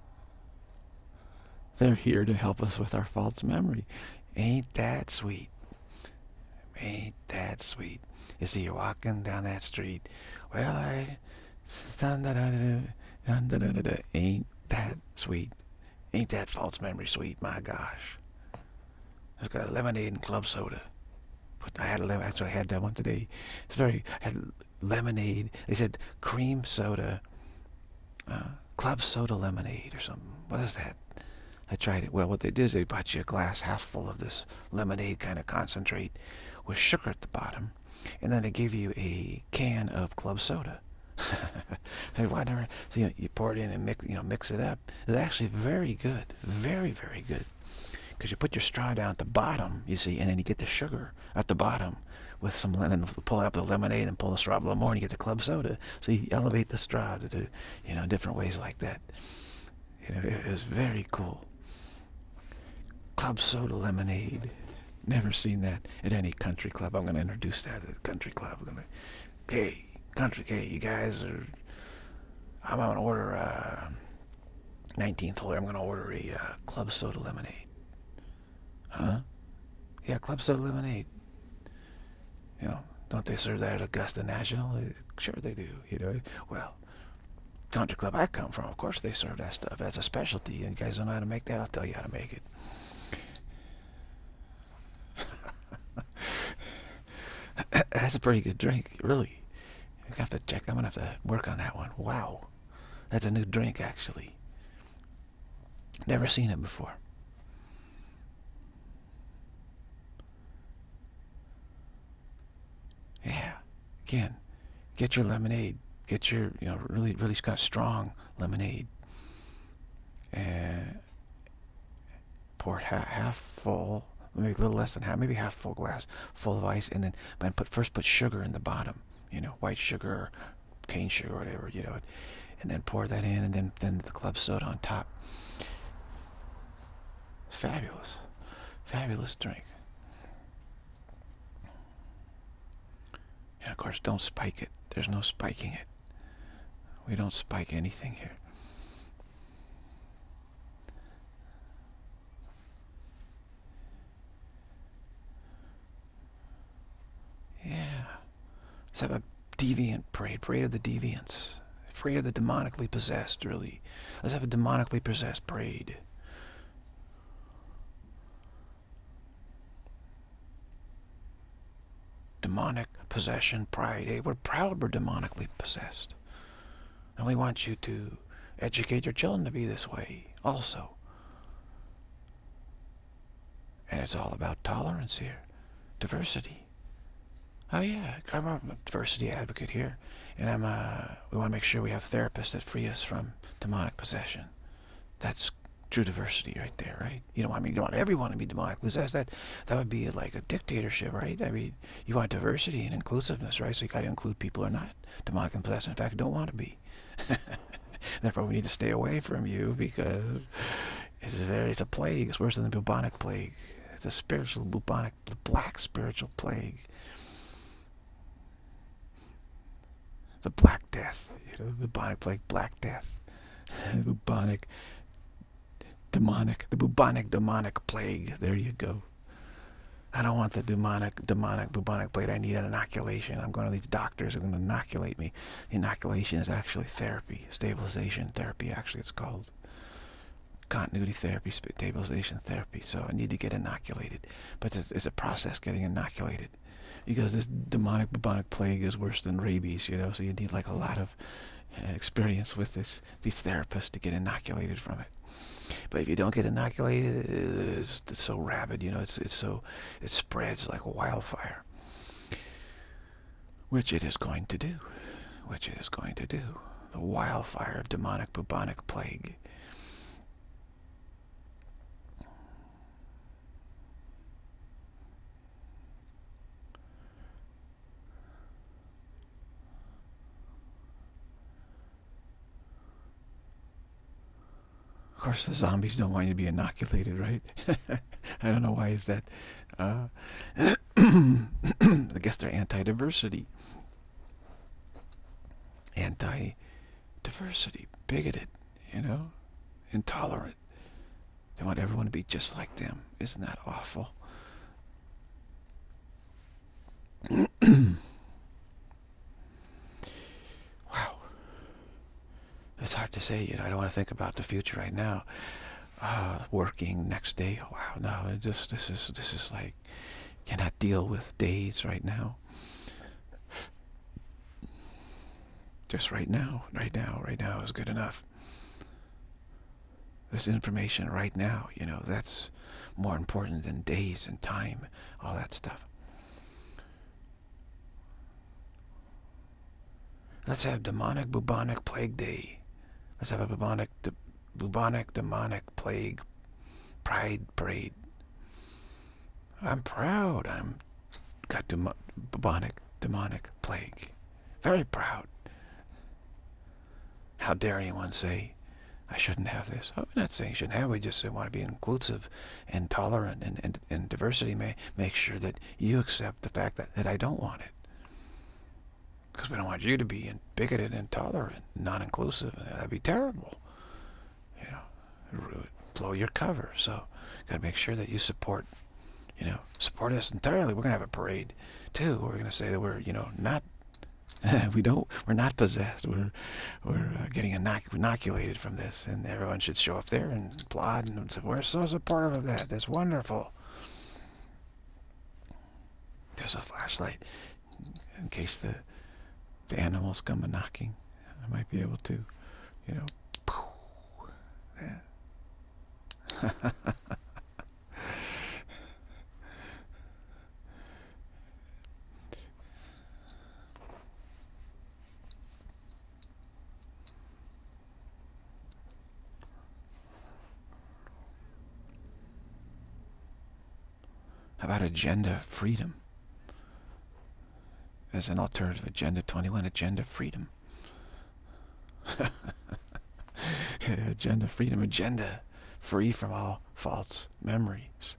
[SPEAKER 1] They're here to help us with our false memory. Ain't that sweet? Ain't that sweet? You see, you're walking down that street. Well, I... Dun, da, da, da, dun, da, da, da, da. Ain't that sweet? Ain't that false memory sweet? My gosh. It's got lemonade and club soda. But I had a lemon. Actually, I had that one today. It's very... I had lemonade. They said cream soda. Uh, club soda lemonade or something. What is that? I tried it. Well, what they did is they bought you a glass half full of this lemonade kind of concentrate with sugar at the bottom. And then they give you a can of club soda. And whatever. So you, know, you pour it in and mix, you know, mix it up. It's actually very good. Very, very good. Because you put your straw down at the bottom, you see, and then you get the sugar at the bottom with some lemon, pull up the lemonade and pull the straw a little more and you get the club soda. So you elevate the straw to do, you know, different ways like that. You know, it was very cool. Club soda lemonade. Never seen that at any country club. I'm going to introduce that at a country club. I'm going to, hey, country, hey, you guys are, I'm going to order a nineteenth hole. I'm going to order a uh, club soda lemonade. Huh? Yeah, club soda lemonade. You know, don't they serve that at Augusta National? Sure they do, you know. Well, country club I come from, of course they serve that stuff. That's a specialty. And you guys don't know how to make that? I'll tell you how to make it. That's a pretty good drink, really. I'm gonna have to check. I'm gonna have to work on that one. Wow, that's a new drink, actually. Never seen it before. Yeah, again, get your lemonade. Get your, you know, really, really kind of strong lemonade. And pour it half, half full. Maybe a little less than half, maybe half full glass full of ice, and then but put first put sugar in the bottom, you know, white sugar, or cane sugar, or whatever, you know, and then pour that in, and then then the club soda on top. Fabulous, fabulous drink. And of course, don't spike it. There's no spiking it. We don't spike anything here. Yeah. Let's have a deviant parade. Parade of the deviants. Parade of the demonically possessed, really. Let's have a demonically possessed parade. Demonic possession pride. Hey, we're proud we're demonically possessed. And we want you to educate your children to be this way also. And it's all about tolerance here. Diversity. Oh yeah, I'm a diversity advocate here. And I'm uh we want to make sure we have therapists that free us from demonic possession. That's true diversity right there, right? You don't want me, you want everyone to be demonically possessed. That that would be like a dictatorship, right? I mean, you want diversity and inclusiveness, right? So you got to include people who are not demonically possessed. In fact, don't want to be. Therefore, we need to stay away from you because it's a very, it's a plague. It's worse than the bubonic plague. It's a spiritual bubonic, the black spiritual plague. The Black Death, you know, the bubonic plague, Black Death, the bubonic, demonic, the bubonic, demonic plague. There you go. I don't want the demonic, demonic, bubonic plague. I need an inoculation. I'm going to these doctors who are going to inoculate me. Inoculation is actually therapy, stabilization therapy. Actually, it's called continuity therapy, stabilization therapy. So I need to get inoculated, but it's, it's a process getting inoculated. Because this demonic bubonic plague is worse than rabies, you know, so you need like a lot of uh, experience with this, these therapists to get inoculated from it. But if you don't get inoculated, it's, it's so rabid, you know, it's, it's so, it spreads like a wildfire. which it is going to do, which it is going to do. The wildfire of demonic, bubonic plague. Of course, the zombies don't want you to be inoculated, right? I don't know why is that. Uh, I guess they're anti-diversity. Anti-diversity. Bigoted, you know? Intolerant. They want everyone to be just like them. Isn't that awful? Wow. It's hard to say, you know, I don't want to think about the future right now. Uh, working next day. Wow, no, it just this is this is like cannot deal with days right now. Just right now, right now, right now is good enough. This information right now, you know, that's more important than days and time, all that stuff. Let's have demonic, bubonic plague day. Let's have a bubonic, de bubonic, demonic plague pride parade. I'm proud. I'm got dem bubonic, demonic plague. Very proud. How dare anyone say I shouldn't have this? I'm not saying you shouldn't have it. We just want to be inclusive and tolerant, and, and, and diversity may make sure that you accept the fact that, that I don't want it. Because we don't want you to be bigoted, intolerant, non-inclusive. That'd be terrible. You know, blow your cover. So, got to make sure that you support, you know, support us entirely. We're going to have a parade, too. We're going to say that we're, you know, not, we don't, we're not possessed. We're, we're uh, getting inoc inoculated from this. And everyone should show up there and applaud and say, we're so supportive of that. That's wonderful. There's a flashlight in case the the animals come a-knocking. I might be able to, you know, yeah. How about agenda freedom? As an alternative, Agenda twenty-one, Agenda Freedom. Agenda Freedom, Agenda free from all false memories.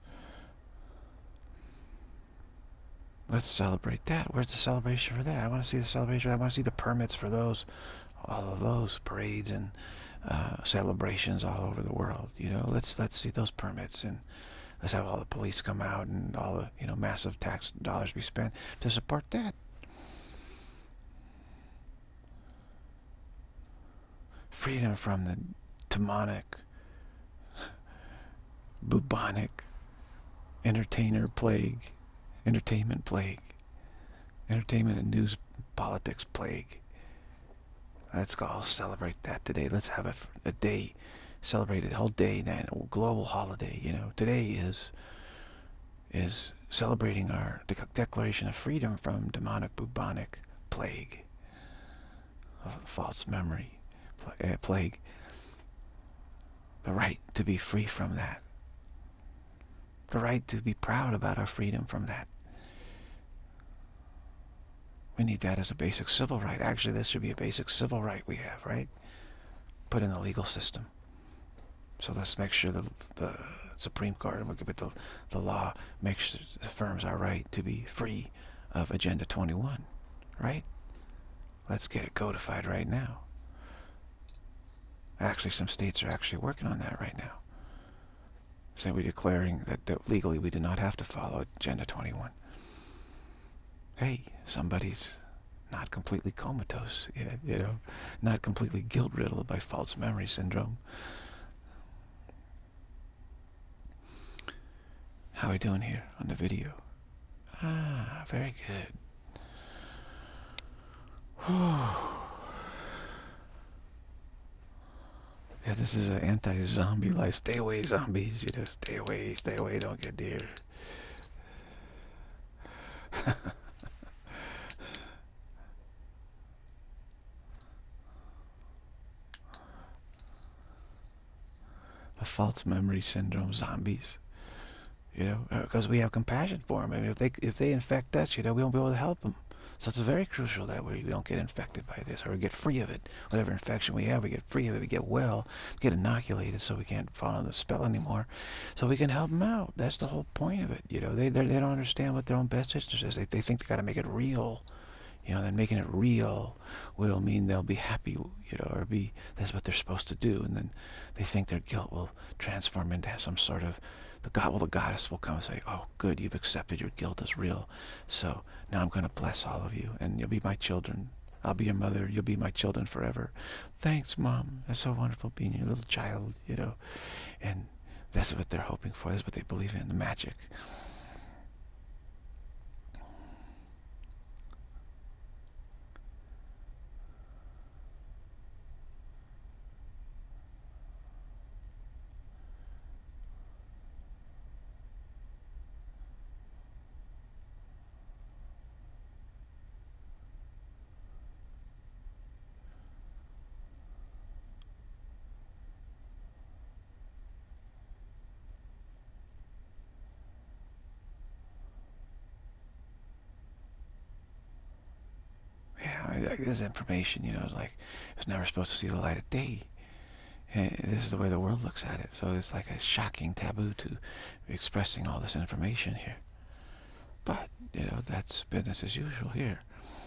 [SPEAKER 1] Let's celebrate that. Where's the celebration for that? I want to see the celebration. I want to see the permits for those, all of those parades and uh, celebrations all over the world. You know, let's let's see those permits, and let's have all the police come out and all the, you know, massive tax dollars be spent to support that. Freedom from the demonic, bubonic, entertainer plague, entertainment plague, entertainment and news politics plague. Let's go all celebrate that today. Let's have a, a day, celebrate a whole day, then a global holiday. You know, today is is celebrating our de declaration of freedom from demonic, bubonic plague, of false memory. Plague, the right to be free from that, the right to be proud about our freedom from that. We need that as a basic civil right. Actually, this should be a basic civil right we have, right? Put in the legal system. So let's make sure that the Supreme Court, and we'll give it the, the law, makes sure it affirms our right to be free of Agenda twenty-one, right? Let's get it codified right now. Actually, some states are actually working on that right now. So we're declaring that, that legally we do not have to follow Agenda twenty-one. Hey, somebody's not completely comatose, you know, not completely guilt-riddled by false memory syndrome. How are we doing here on the video? Ah, very good. Whew. Yeah, this is an anti-zombie life. Stay away, zombies. You know, stay away, stay away. Don't get near. false memory syndrome zombies. You know, because we have compassion for them. I mean, if they if they infect us, you know, we won't be able to help them. So it's very crucial that we don't get infected by this, or we get free of it. Whatever infection we have, we get free of it. We get well, get inoculated, so we can't fall under the spell anymore. So we can help them out. That's the whole point of it. You know, they they don't understand what their own best interest is. They they think they got to make it real. You know, then making it real will mean they'll be happy, you know, or be, that's what they're supposed to do. And then they think their guilt will transform into some sort of, the God, well, the goddess will come and say, oh, good, you've accepted your guilt as real. So now I'm going to bless all of you, and you'll be my children. I'll be your mother. You'll be my children forever. Thanks, Mom. It's so wonderful being your little child, you know. And that's what they're hoping for. That's what they believe in, the magic. This information, you know, is like, it's never supposed to see the light of day. And this is the way the world looks at it. So it's like a shocking taboo to be expressing all this information here. But, you know, that's business as usual here.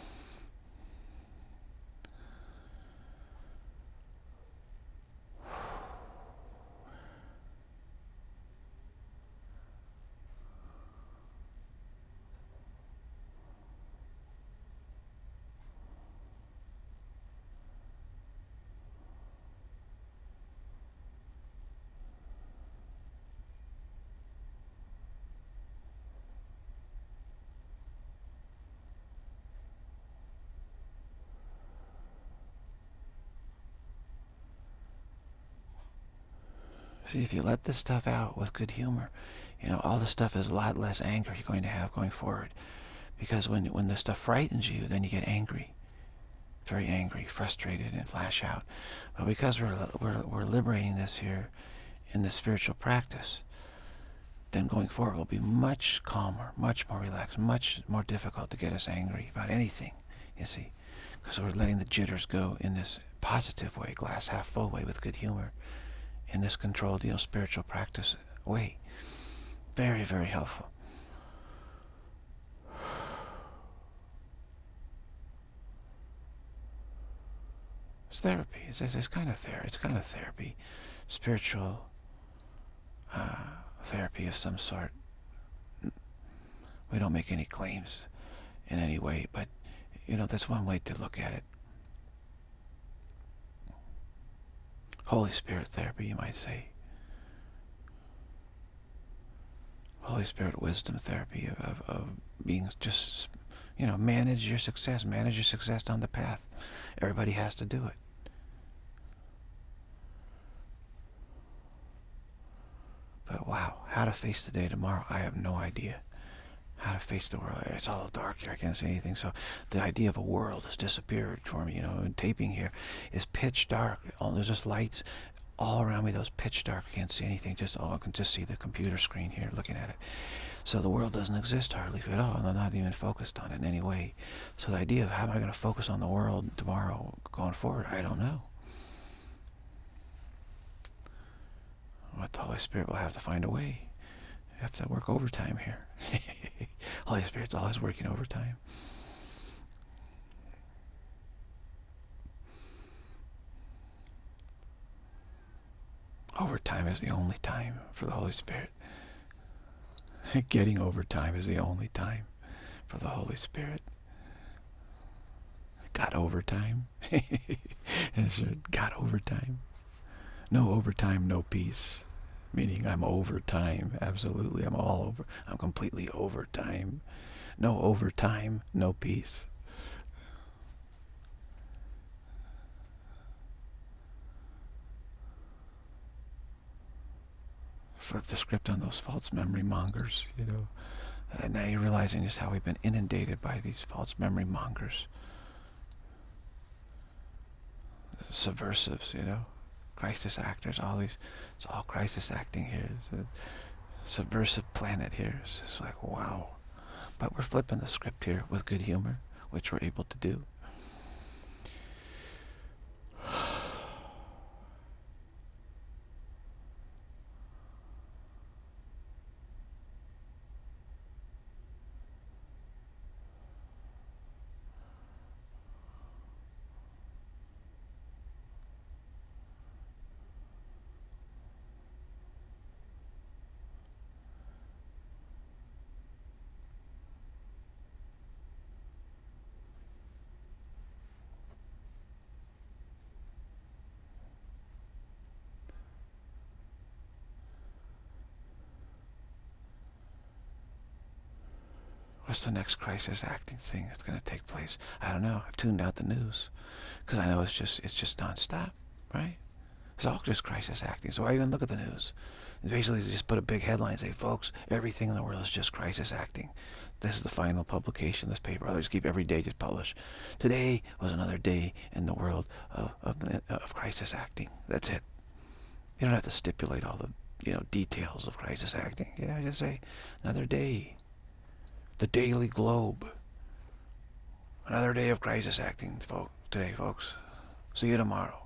[SPEAKER 1] See, if you let this stuff out with good humor, you know, all this stuff is a lot less anger you're going to have going forward. Because when when this stuff frightens you, then you get angry. Very angry, frustrated, and flash out. But because we're, we're, we're liberating this here in the spiritual practice, then going forward will be much calmer, much more relaxed, much more difficult to get us angry about anything, you see. Because we're letting the jitters go in this positive way, glass half full way with good humor, in this controlled, you know, spiritual practice way. Very, very helpful. It's therapy. It's, it's, it's kind of therapy. It's kind of therapy, spiritual uh, therapy of some sort. We don't make any claims in any way, but you know, that's one way to look at it. Holy Spirit therapy, you might say. Holy Spirit wisdom therapy of, of, of being just, you know, manage your success. Manage your success down the path. Everybody has to do it. But wow, how to face the day tomorrow, I have no idea. How to face the world. It's all dark here, I can't see anything. So the idea of a world has disappeared for me, you know, and taping here is pitch dark. Oh, there's just lights all around me, those pitch dark. I can't see anything, just, oh, I can just see the computer screen here looking at it. So the world doesn't exist hardly at all, and I'm not even focused on it in any way. So the idea of how am I going to focus on the world tomorrow going forward, I don't know. But the Holy Spirit will have to find a way. I have to work overtime here. Holy Spirit's always working overtime. Overtime is the only time for the Holy Spirit. Getting overtime is the only time for the Holy Spirit. Got overtime. Got overtime. No overtime, no peace. Meaning I'm overtime. Absolutely, I'm all over. I'm completely overtime. No overtime, no peace. Flip the script on those false memory mongers, you know. And now you're realizing just how we've been inundated by these false memory mongers. Subversives, you know. Crisis actors, all these, it's all crisis acting here. It's a subversive planet here. It's just like, wow. But we're flipping the script here with good humor, which we're able to do. What's the next crisis acting thing that's going to take place? I don't know. I've tuned out the news because I know it's just it's just nonstop, right? It's all just crisis acting. So why even look at the news? It's basically just put a big headline and say, folks, everything in the world is just crisis acting. This is the final publication of this paper. Others keep every day just publish. Today was another day in the world of, of, of crisis acting. That's it. You don't have to stipulate all the you know details of crisis acting. You know, just say another day. The Daily Globe. Another day of crisis acting folk, today, folks. See you tomorrow.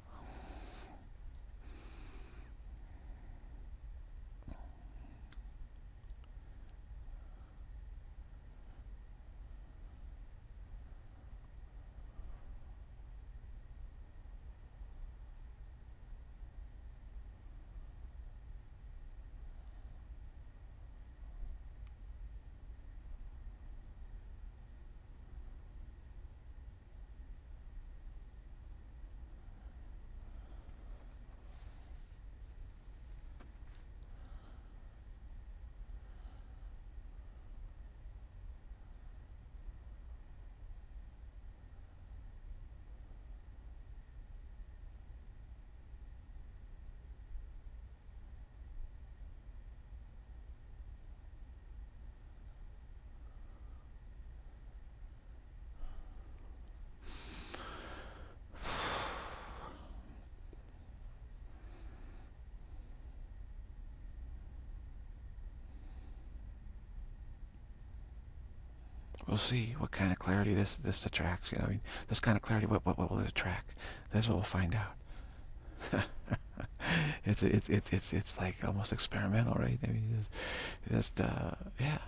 [SPEAKER 1] We'll see what kind of clarity this this attracts. You know, I mean, this kind of clarity. What what what will it attract? That's what we'll find out. it's it's it's it's it's like almost experimental, right? I mean, just, just uh, yeah.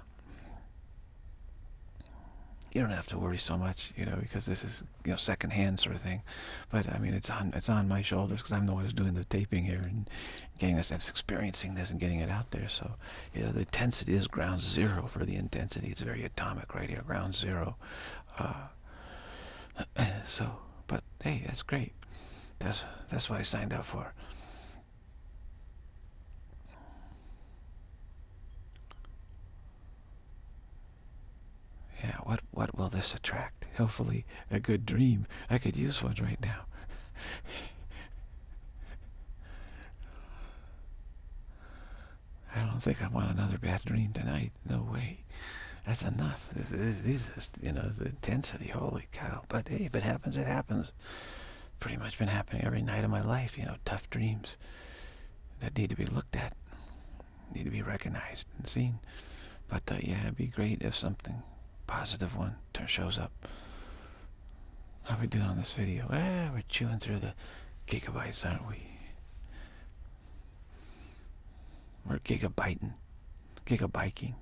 [SPEAKER 1] You don't have to worry so much, you know, because this is you know secondhand sort of thing. But I mean, it's on it's on my shoulders because I'm the one who's doing the taping here and getting this and experiencing this and getting it out there. So, you know, the intensity is ground zero for the intensity. It's very atomic right here, ground zero. Uh, so, but hey, that's great. That's that's what I signed up for. Yeah, what what will this attract? Hopefully a good dream. I could use one right now. I don't think I want another bad dream tonight. No way. That's enough. This is, you know, the intensity. Holy cow. But hey, if it happens, it happens. Pretty much been happening every night of my life, you know, tough dreams that need to be looked at, need to be recognized and seen. But uh, yeah, it'd be great if something positive one shows up. How are we doing on this video? Eh, we're chewing through the gigabytes, aren't we? We're gigabyting, gigabiking.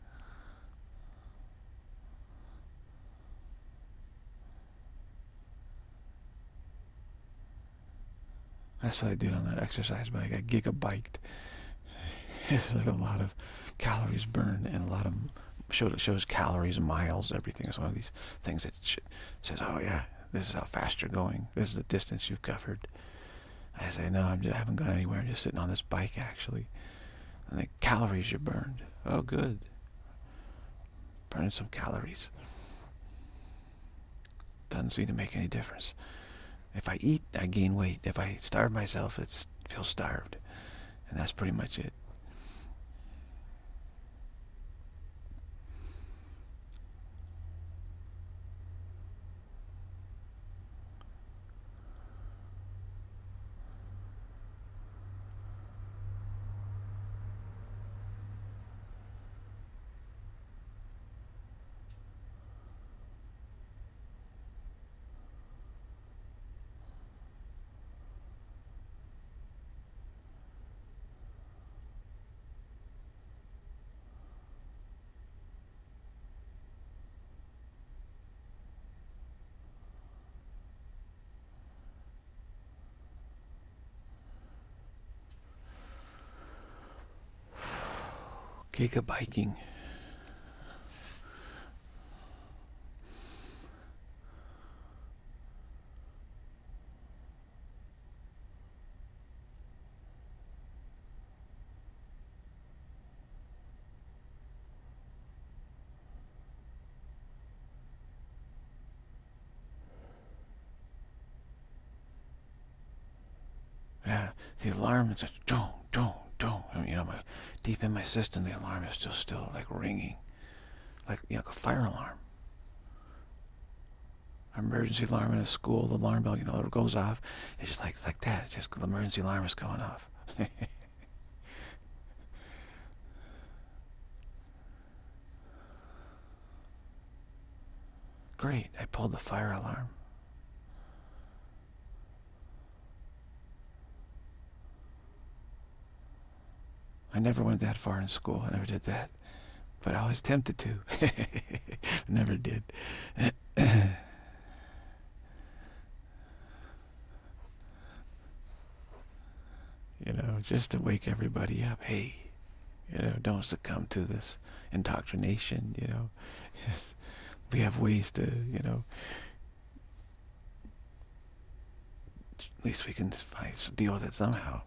[SPEAKER 1] That's what I did on the exercise bike. I gigabiked. It's like a lot of calories burned and a lot of shows shows calories, miles, everything. It's one of these things that says, "Oh yeah, this is how fast you're going. This is the distance you've covered." I say, "No, I'm just, I haven't gone anywhere. I'm just sitting on this bike actually." And the calories you burned. Oh, good. Burning some calories. Doesn't seem to make any difference. If I eat, I gain weight. If I starve myself, it feels starved. And that's pretty much it. Gigabiking. Yeah, the alarm is just don't, don't, don't. You know, my deep in my system, the alarm is just still like ringing, like you know, like a fire alarm. Emergency alarm in a school, the alarm bell, you know, it goes off. It's just like like that. It's just the emergency alarm is going off. Great, I pulled the fire alarm. I never went that far in school. I never did that. But I was tempted to. Never did. You know, just to wake everybody up. Hey, you know, don't succumb to this indoctrination, you know. Yes. We have ways to, you know, at least we can find, deal with it somehow.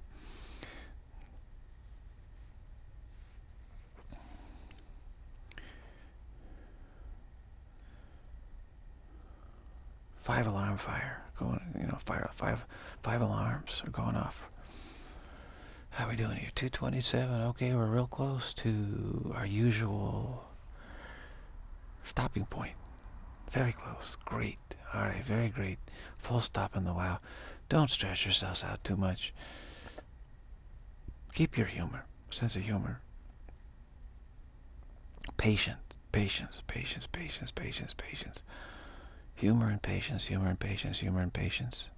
[SPEAKER 1] Five alarm fire going, you know, fire five five alarms are going off. How are we doing here? two twenty-seven. Okay, we're real close to our usual stopping point. Very close. Great. All right, very great. Full stop in the wow. Don't stress yourselves out too much. Keep your humor, sense of humor. Patience, patience, patience, patience, patience, patience. Humor and patience, humor and patience, humor and patience.